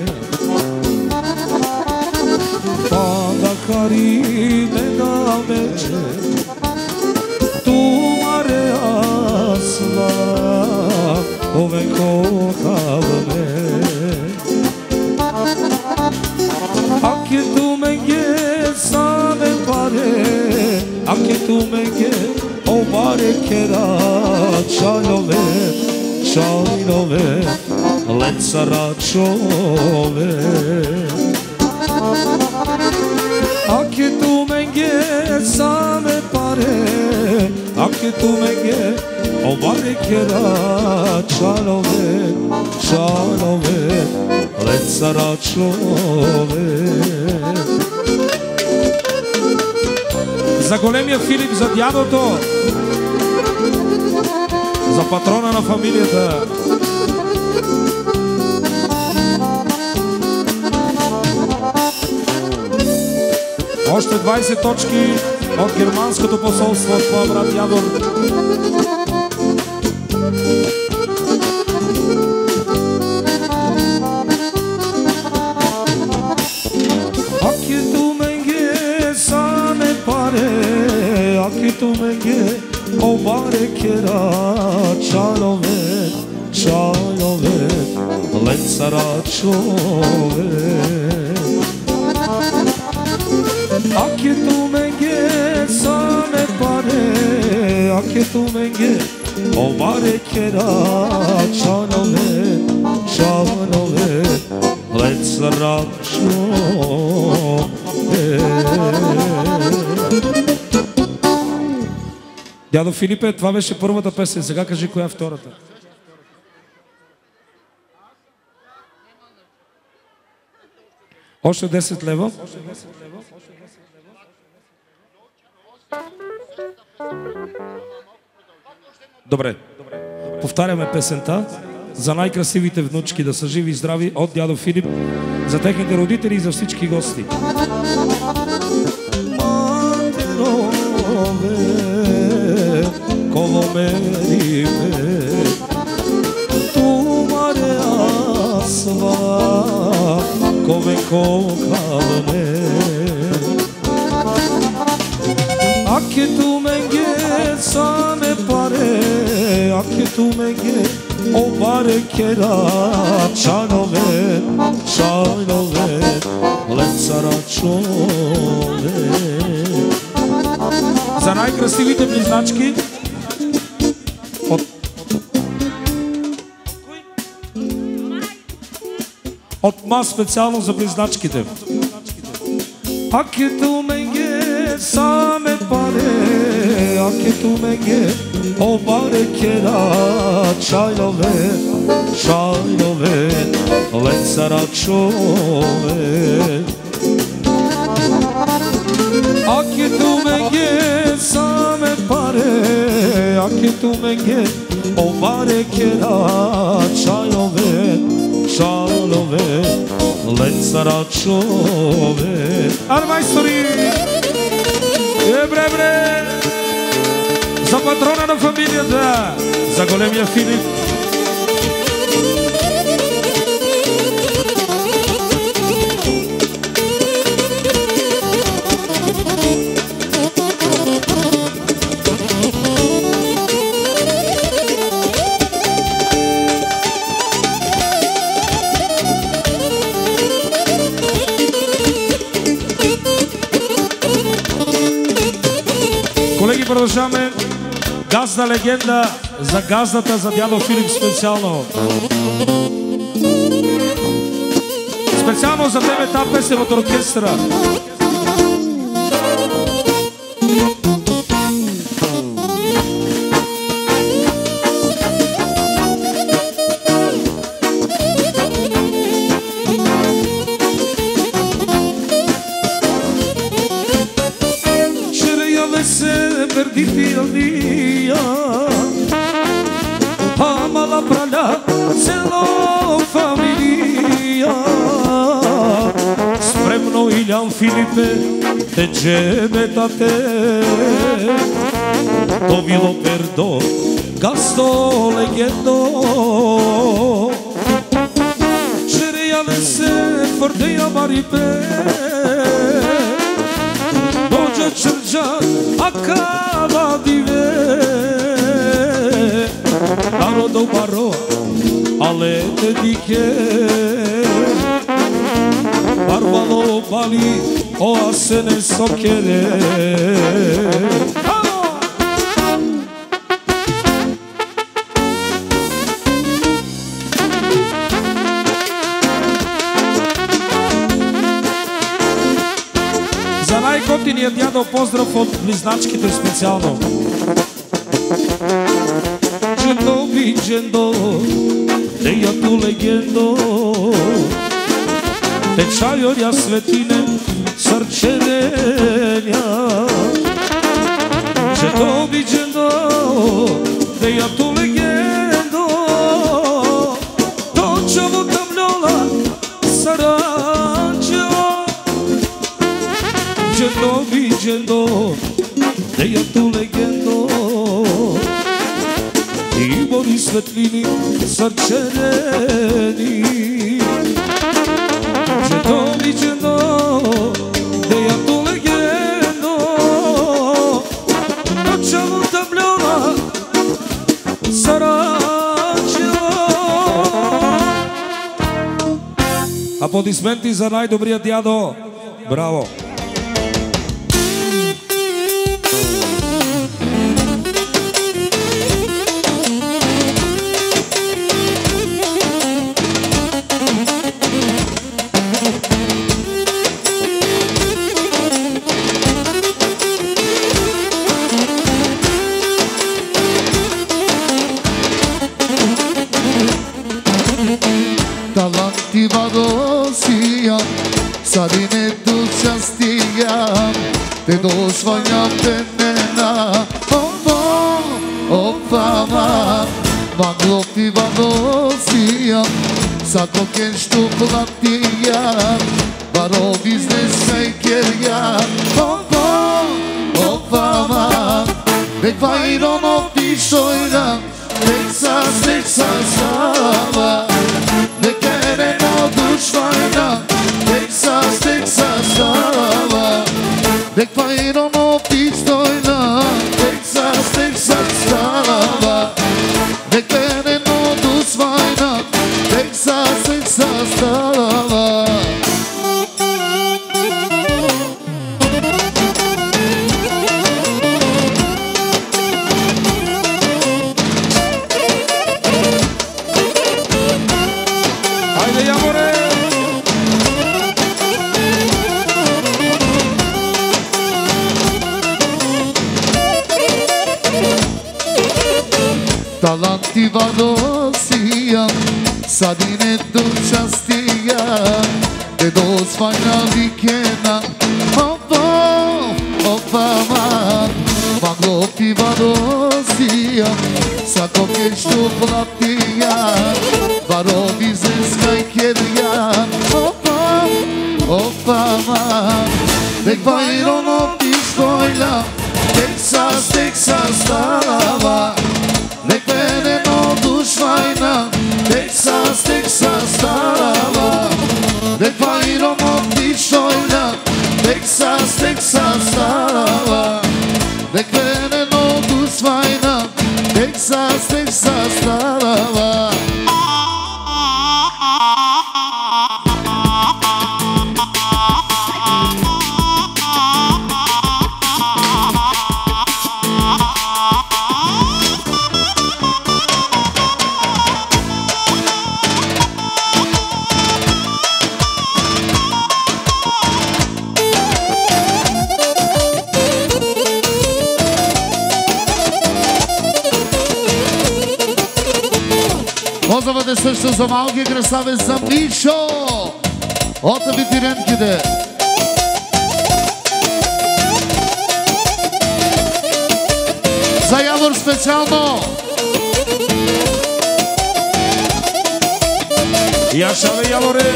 пада кариме на вече, ту маре асла, ове кохавме. Аке ту менге саме паре, аке ту менге Obare kera čajnove, čajnove, lecara čove. Ake tu menge same pare, ake tu menge obare kera čajnove, čajnove, lecara čove. За големия Филип, за дядото, за патрона на фамилията. Още двайсет точки от германското посолство от твоя брат Ядор. Aki tu menge obare kera čajnove, čajnove, lecara čove. Aki tu menge same pare, aki tu menge obare kera čajnove, čajnove, lecara čove. Дядо Филипе, това беше първата песен. Сега кажи коя е втората. Още десет лева. Добре. Повтаряме песента за най-красивите внучки, да са живи и здрави от дядо Филип, за техните родители и за всички гости. Como me rive tu mare asva come kokavme Ake tu menge same pare Ake tu menge obare kera čajnove čajnove lecara čove. За най-красивите близначки от... от МАС специално за близначките. Аке ту менге саме паре, аке ту менге обаре кера чайнове, чайнове, lecара чове. tu mengen, o bare kera čajove, šalove, lecara čove. Ar majstori! E bre bre! За патрона на фамилията, за големия Филип. Колеги, продължаваме. Газна легенда за газната, за дядо Филип специално. Специално за тебе тази песен от оркестра. Шереяве се пердити алния, amala prala celo familija. Spremno Iljan Filipe, te džemeta te, to bilo perdo, gasto legendo. Šerejale se fordeja maripe, dođa črđa, a kava dive. Narodov baro, ale te dike Barbalo bali, oasene sokere. За най-готиния дядо поздрав от близначките специално. Džendo bi džendo, te ja tu legendo, te čajorja svetine srčerenja. Džendo bi džendo, te ja tu legendo, to čavo tamljola saranđa. Džendo bi džendo, te ja tu legendo, Ibori svetlini srčereni. Džendo mi džendo, de ja tu legendo, noćavu tabljona sarađa. Аплодисменти за най-добрия дядо. Браво! Talanti vadosija, sadine dućastija, te dosvanjam tenena, opa, opa, maglopi vadosija, sad pokeštu platija, varo biznes fejkerja, opa, opa, bekva irono pišojna, Texas, Texas, Sava, Nekereno dušvajna, Texas, Texas, Sava, Bekva irono pistojna, Texas, Texas, Sava, Nekereno dušvajna, Texas, Texas, Sava. Talanti vadosija, sadine dućastija, te dosvajna vikena, opa, opa, maglopi vadosija, нещо платия, варови зискай керия. Опа, опа, ма, дек байроно пистойла, Texas, Texas, tarava, dek veneno dušvajna, Texas, Texas, tarava, dek байроно пистойла, Texas, Texas, tarava, dek veneno dušvajna, Texas, Texas, tarava. Поздравете също за малкия красавец за Мишо от абитурентките. За Явор специално. Яшаве Яворе.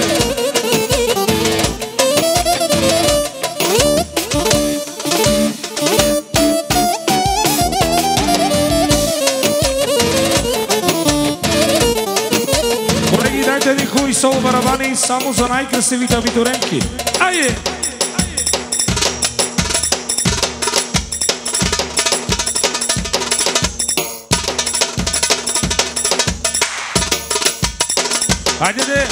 Един хубави соло барабани само за най-красивите абитурентки. Айде! Айде де!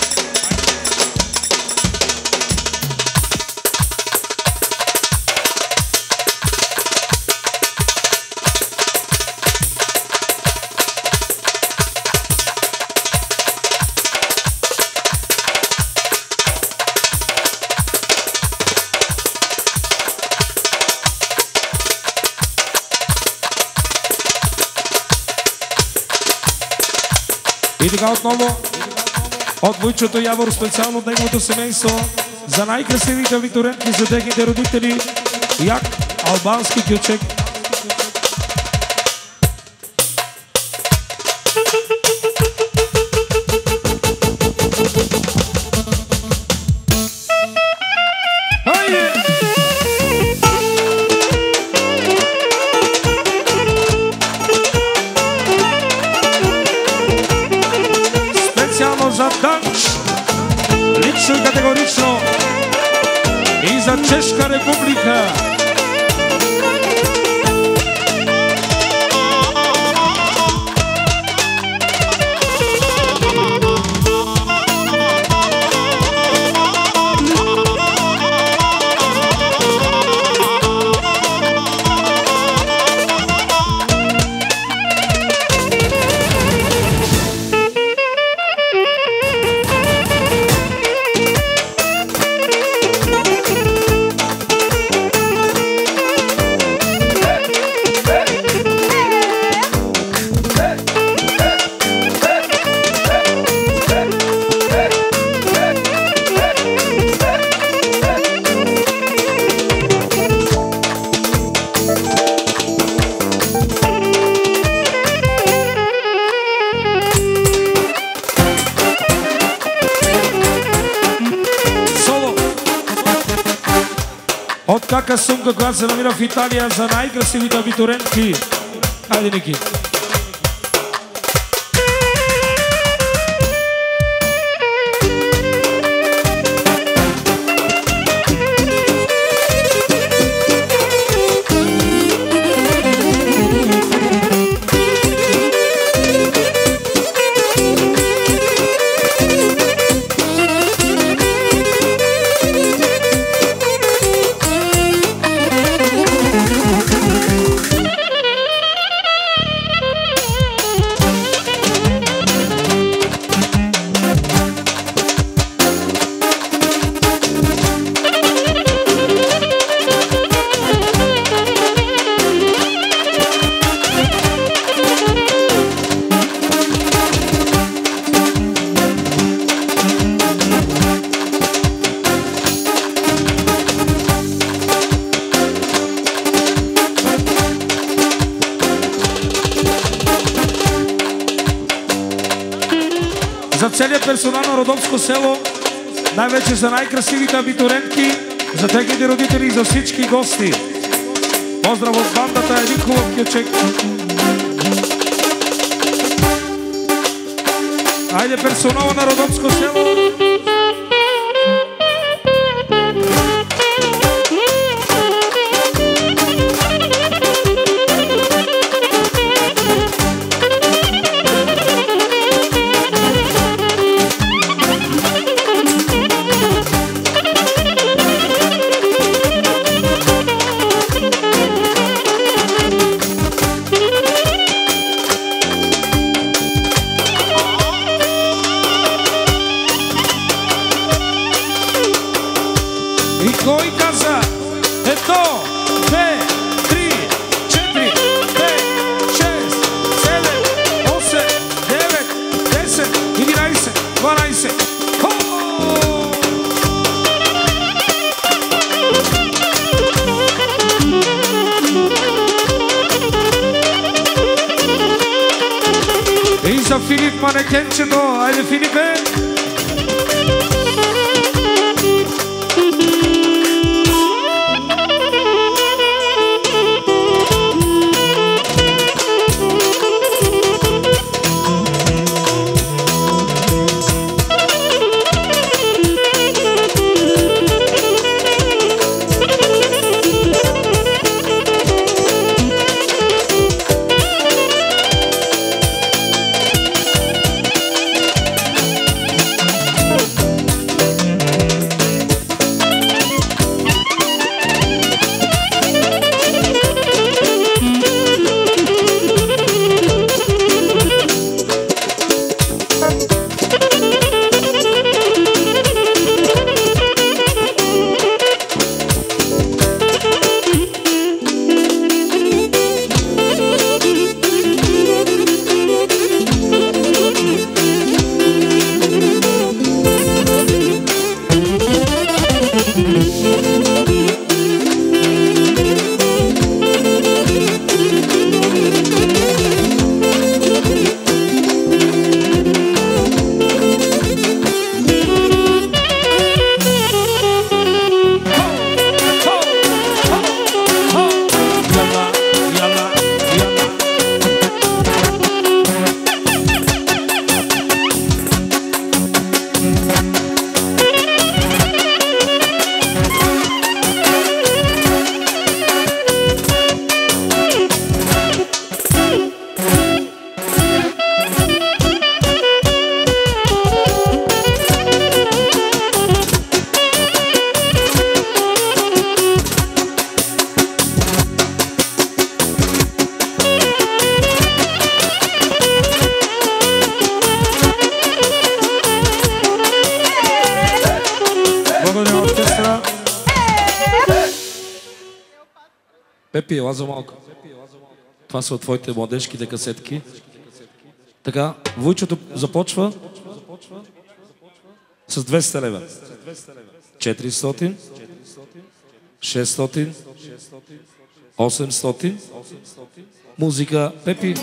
И така отново от Войчото Явор, специално от неговото семейство, за най-красивите абитурентки, за техните родители, як албански кючек. За Данч, лично и категорично, и за Чешка република. От кака сумка, която се намира в Италия за най-красивите абитурентки. Хайде, Ники! целият персонал на Родопско село, най-вече за най-красивите абитурентки, за техните родители и за всички гости. Поздрав от бандата, един хубав кючек. Айде персонала на Родопско село. Филип манекенчето, айде Филипе! Пепи, ела за малко. Това са от твоите младежките касетки. Така, Войчото започва с двеста лева. четиристотин, шестстотин, осемстотин. Музика, Пепи.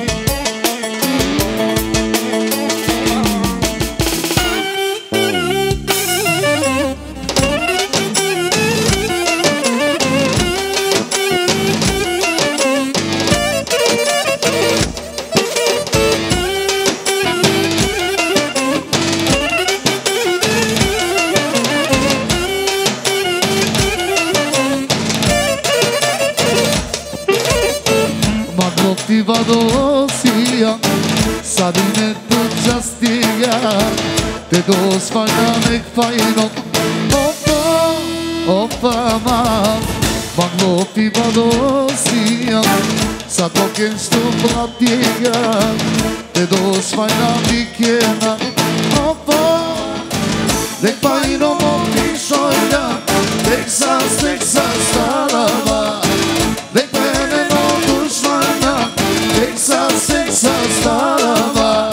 Vadosia, sadine tu jastiga, te dos fajane fajno, opa, opa ma, maglo ti vadosia, sadoken sto platiga, te dos fajane kiena, opa, de fajno moti shoya, Texas, Texas, Talaba, de pene no dushmana. Texas, Texas, Talaba.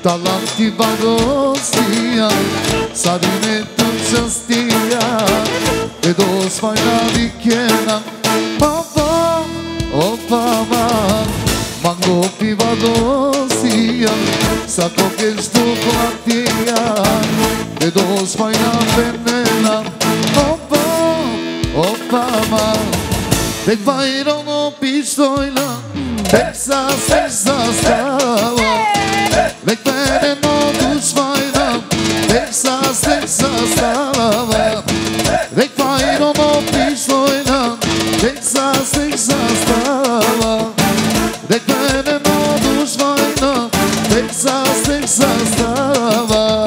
таланти Богосия, садинето частия, е до свайна викена, папа, опа, манго пива досия, сако кешто платия, е до свайна венена, опа, опа, Dek bayramı pistoyla Texas, Texas stava Dek benen o düşmayla Texas, Texas stava Dek bayramı pistoyla Texas, Texas stava Dek benen o düşmayla Texas, Texas stava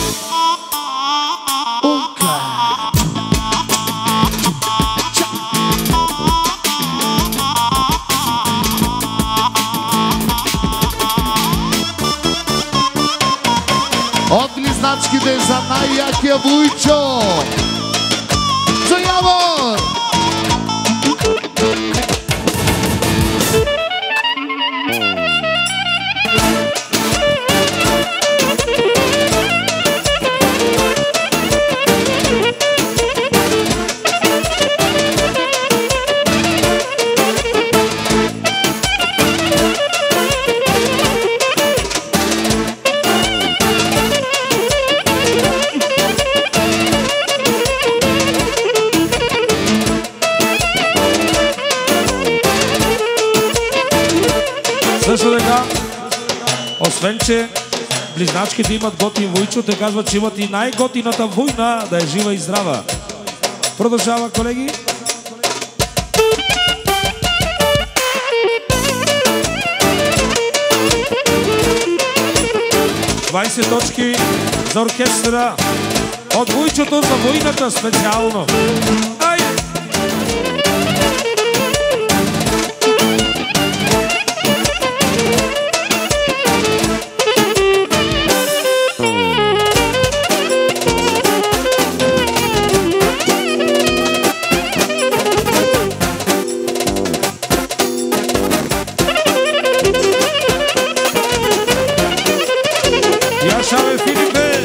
От близначките за най-якия Вуйчо! За Явор! Също така, освен че близначките имат готин Вуйчо, те казват, че имат и най-готината война, да е жива и здрава. Продължава, колеги. двайсет точки за оркестъра. От Вуйчото за войната специално. Айде! Шаве Филипе!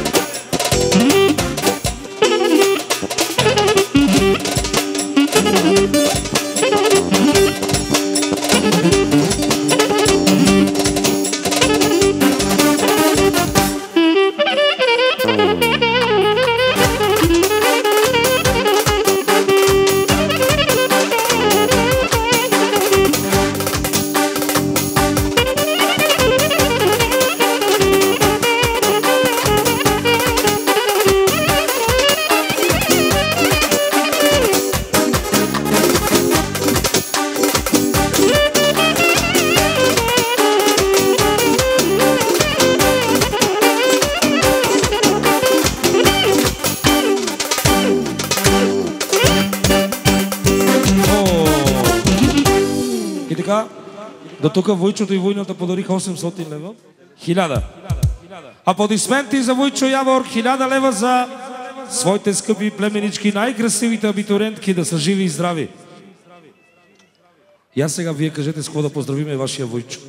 До тук Вуйчото и войната подариха осемстотин лева. Хиляда. Аплодисменти за Вуйчо Явор. Хиляда лева за своите скъпи племенички, най-красивите абитуриентки, да са живи и здрави. И аз сега вие кажете с какво да поздравиме вашия Вуйчо.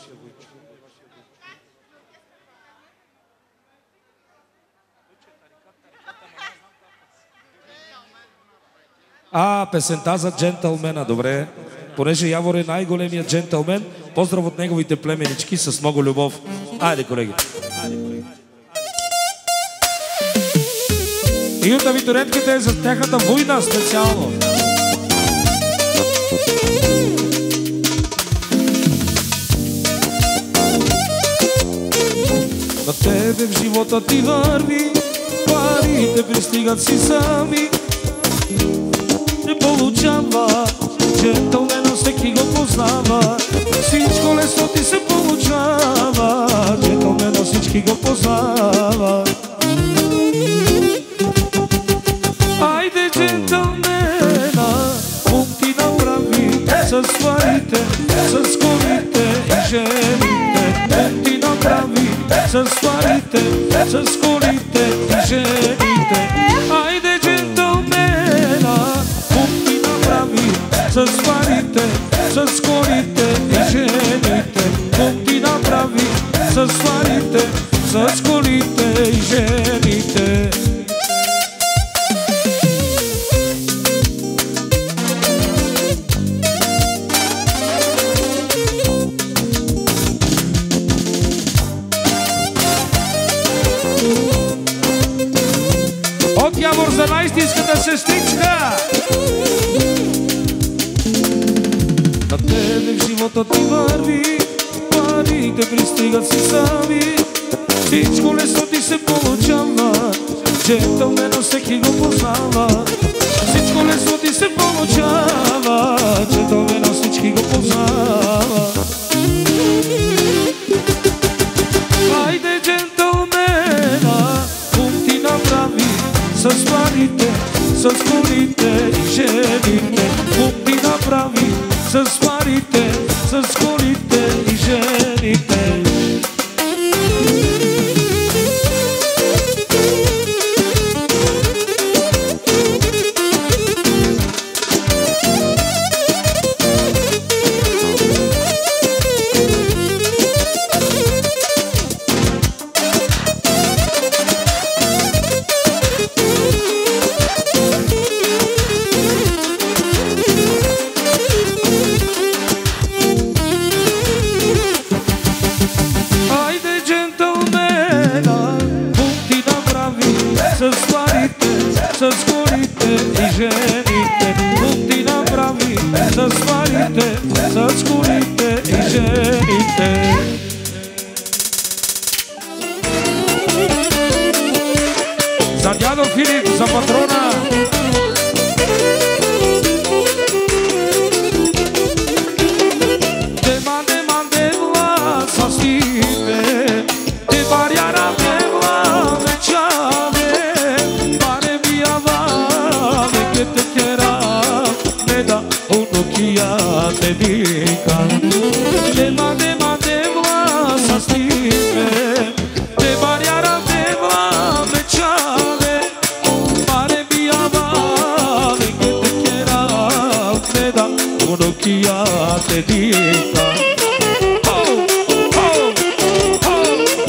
А, песента за джентълмена, добре. Понеже Явор е най-големият джентълмен, поздрав от неговите племенички с много любов. Айде, колеги. И от абитуриентките е за тяхната война специално. На тебе в живота ти върви, парите пристигат си сами. Не получава джентълмена, всеки го познава. Всичко лесно ти се получава. Джентълмена всички го познава. Айде, джентълмена, пункти направи с парите, с колите и жените. Пункти направи с парите, с колите и жените. Айде, джентълмена, пункти направи с парите, с колите и жените. Пункти направи с с парите, с колите и жените. От Явор за най-истинската сестричка. На тебе в живота ти върви, парите пристигат си сами. Всичко лесно ти се получава, джентълмено всеки го познава. Всичко лесно ти се получава, джентълмено всички го познава. Хайде джентълмена, ум ти направи с парите, с колите и жените. Ум ти направи с парите, с колите и жените. За дядо Филип, за патрона. Дема, дема, девла, с тебе, те баряра, девла, вечаве, баре биава, веке те кера, не да унукия те вика. Дема, дема, девла, с тебе, те баряра, девла, вечаве, баре биава, веке те кера, не да унукия te dica. Oh, oh, oh.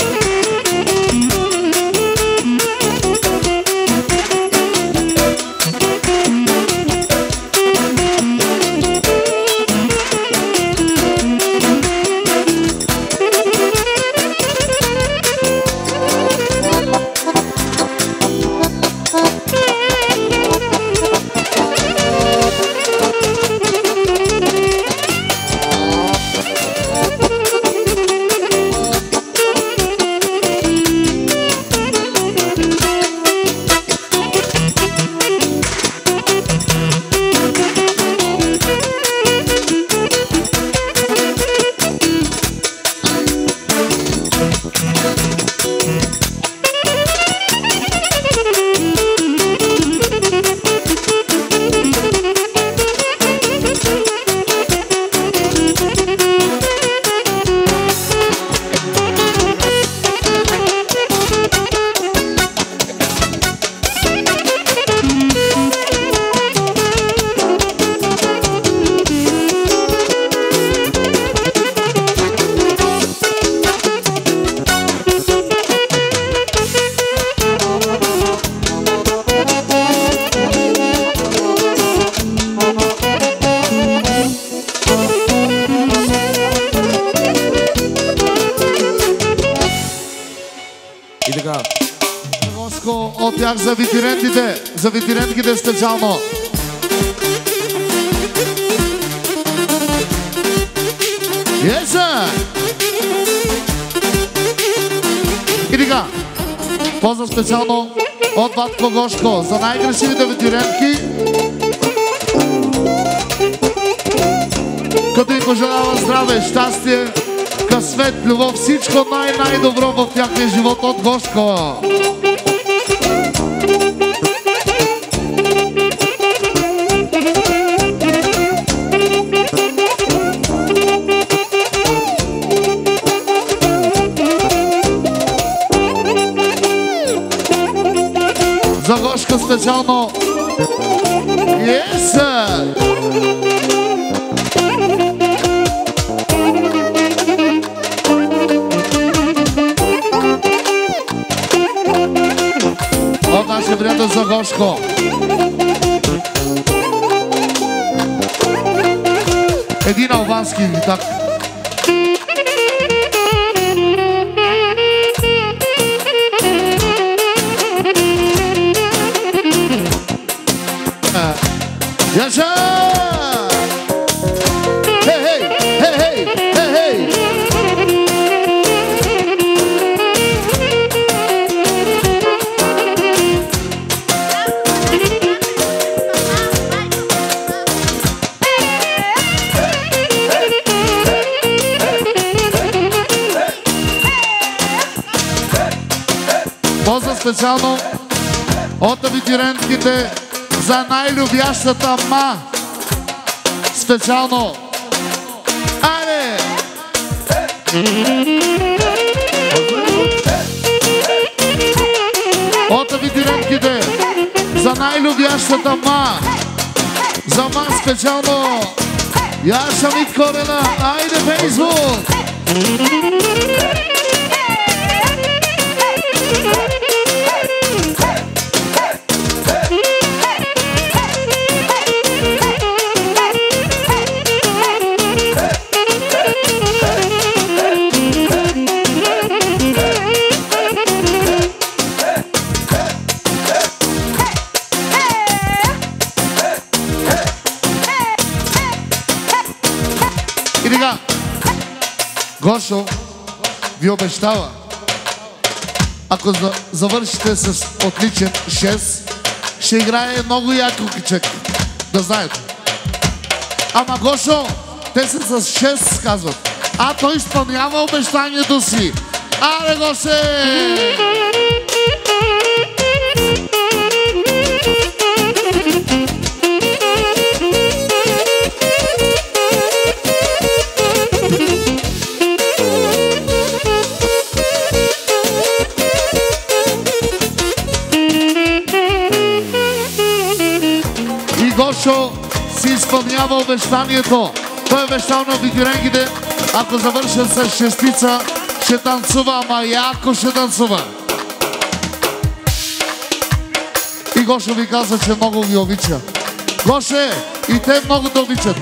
От тях за витиренките, за витиренките специално. Еса! И така, поза специално от Батко Гошко за най-красивите витиренки. Като им пожелава здраве, щастие, късмет, любов, всичко най-най-добро в тяхния живот от Гошко. За Гошко специално. Yes! Нашия приятел за Гошко. Един албански так. Яша! Хей, хей, хей, хей, хей, хей! Поза специално от абитурентките за най-любящата ма. Специално. Айде! От абитурентките за най-любящата ма. За ма специално. Яша Миткорена. Айде, Фейсбук! И така, Гошо ви обещава, ако завършите с отличен шест, ще играе много яко кичек, да знаете. Ама Гошо, те са с шест, казват, а той изпълнява обещанието си. Аре, Гоше! Гошо си изпълнява обещанието. Той е обещал на абитурентките, ако завършат с шестица, ще танцува, ама яко ще танцува. И Гошо ви каза, че много ви обича. Гоше, и те много да обичат.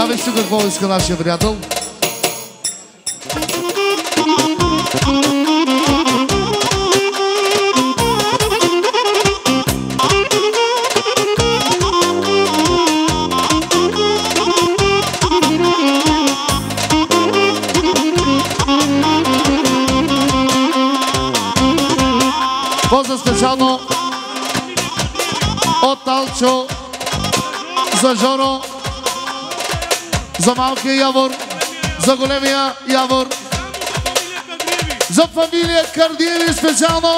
вижте какво иска нашия приятел. Поза специално от Алчо за Жоро, за малкия Явор, за големия Явор, за фамилия Кардиеви специално!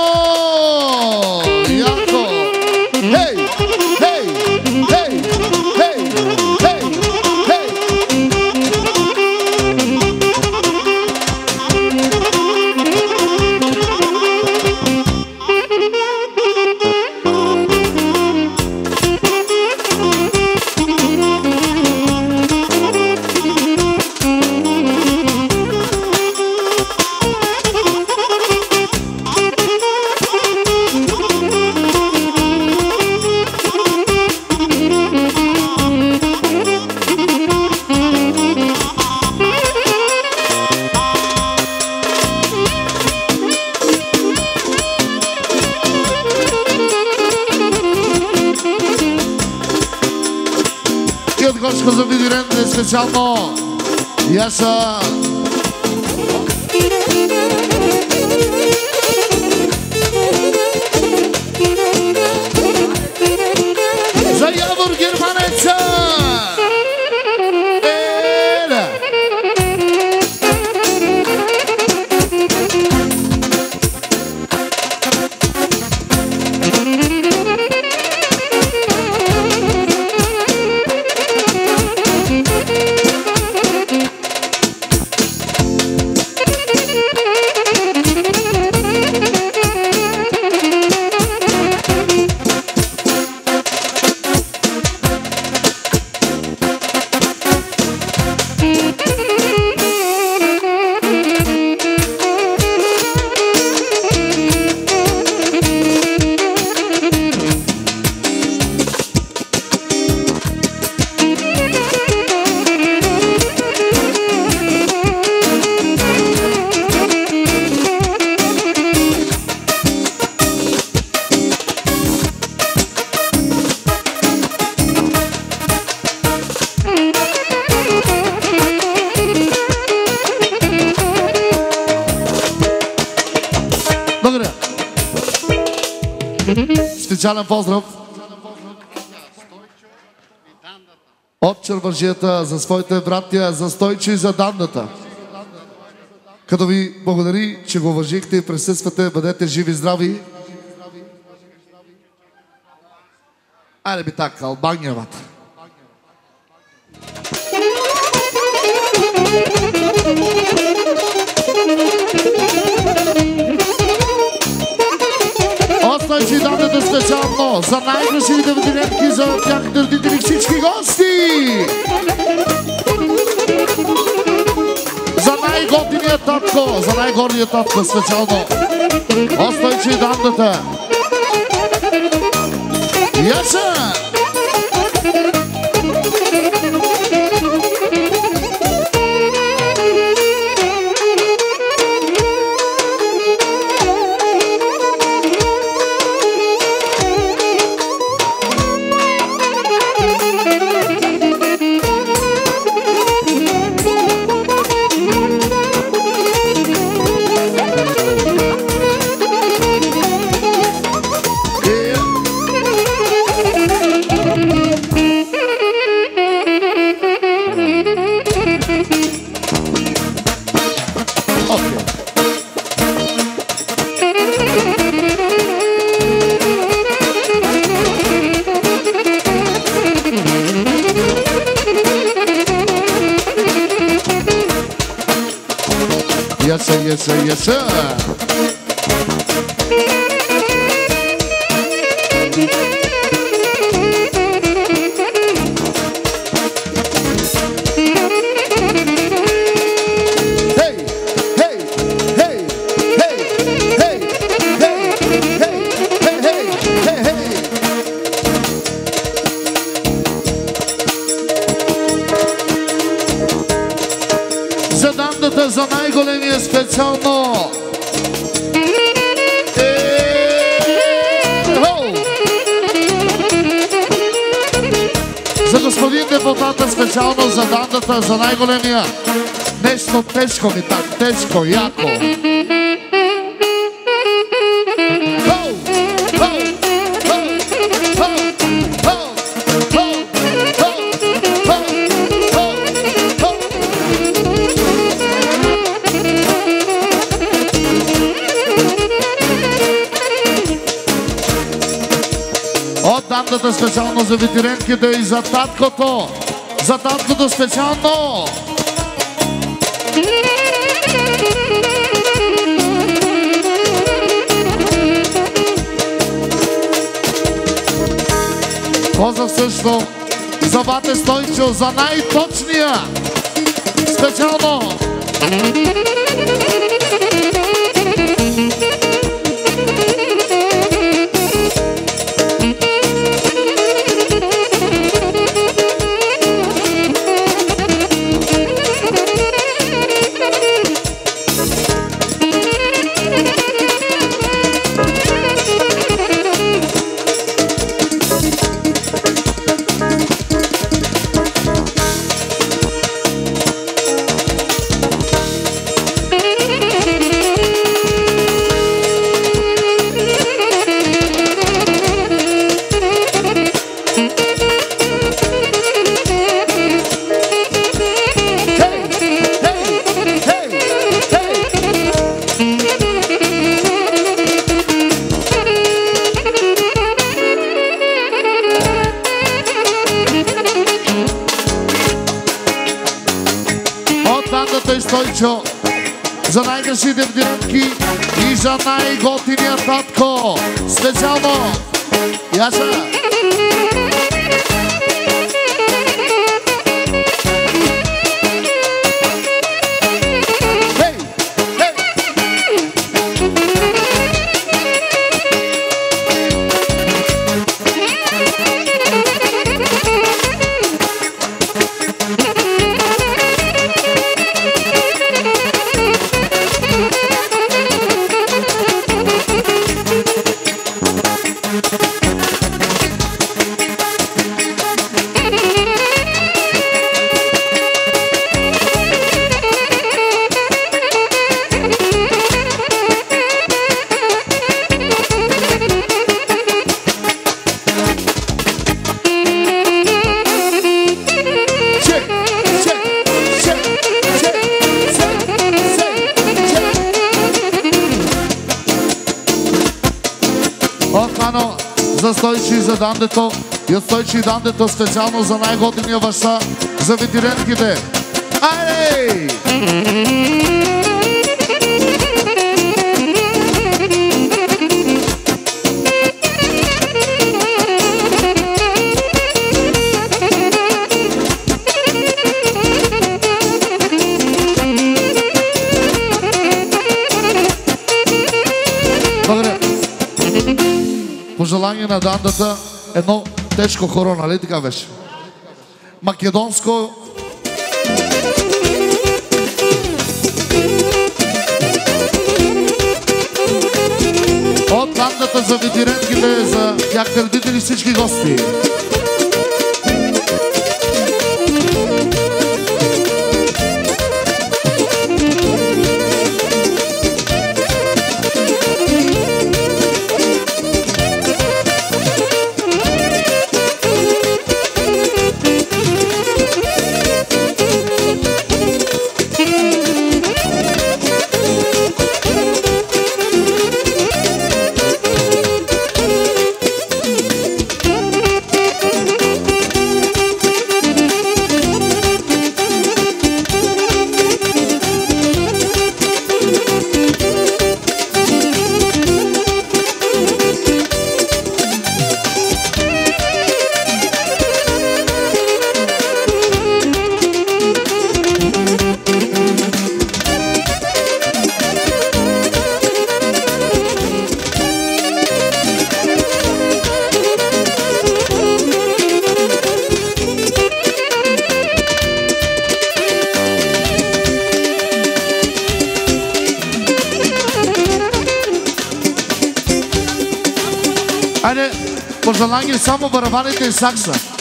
Яко! Хей! Хей! Хей! Хей! Хей! Хей! Гошко за Видирен специално. Яса. За Явор Германеца. Еля. Специален поздрав от Чарбаджията за своите братя, за Стойчо и за Дандата. Като ви благодари, че го уважихте и присъствате, бъдете живи и здрави. Айде би така, Албанията. Остайчи и Дандата специално за най-красивите ветеринарки, за тяхните родители, всички гости! За най-готиния татко, за най-горния татко специално. Остайчи и Дандата. Яса! Yes, sir, yes, sir, yes, sir. дандата за най-големия специално. За господин депутата специално за дандата за най-големия. Нещо тежко ми так, тежко, яко. От дандата специално за ветеринките и за таткото. За таткото специално. Поза също за бате Стойчо, за най-точния. Специално. Стойчо, за най-красивите ветеринки и за най-готиния татко. Специално. Яша. Хей! Хей! За Стойчо и за дандето. И от Стойчо и дандето специално за най-готиния баща за ветеринките. Айде! Пожелание на дандата, едно тежко хоро, нали така беше? Македонско. От дандата за ветеринките, за тяхните родители, всички гости. Пожелание само барабаните и сакса.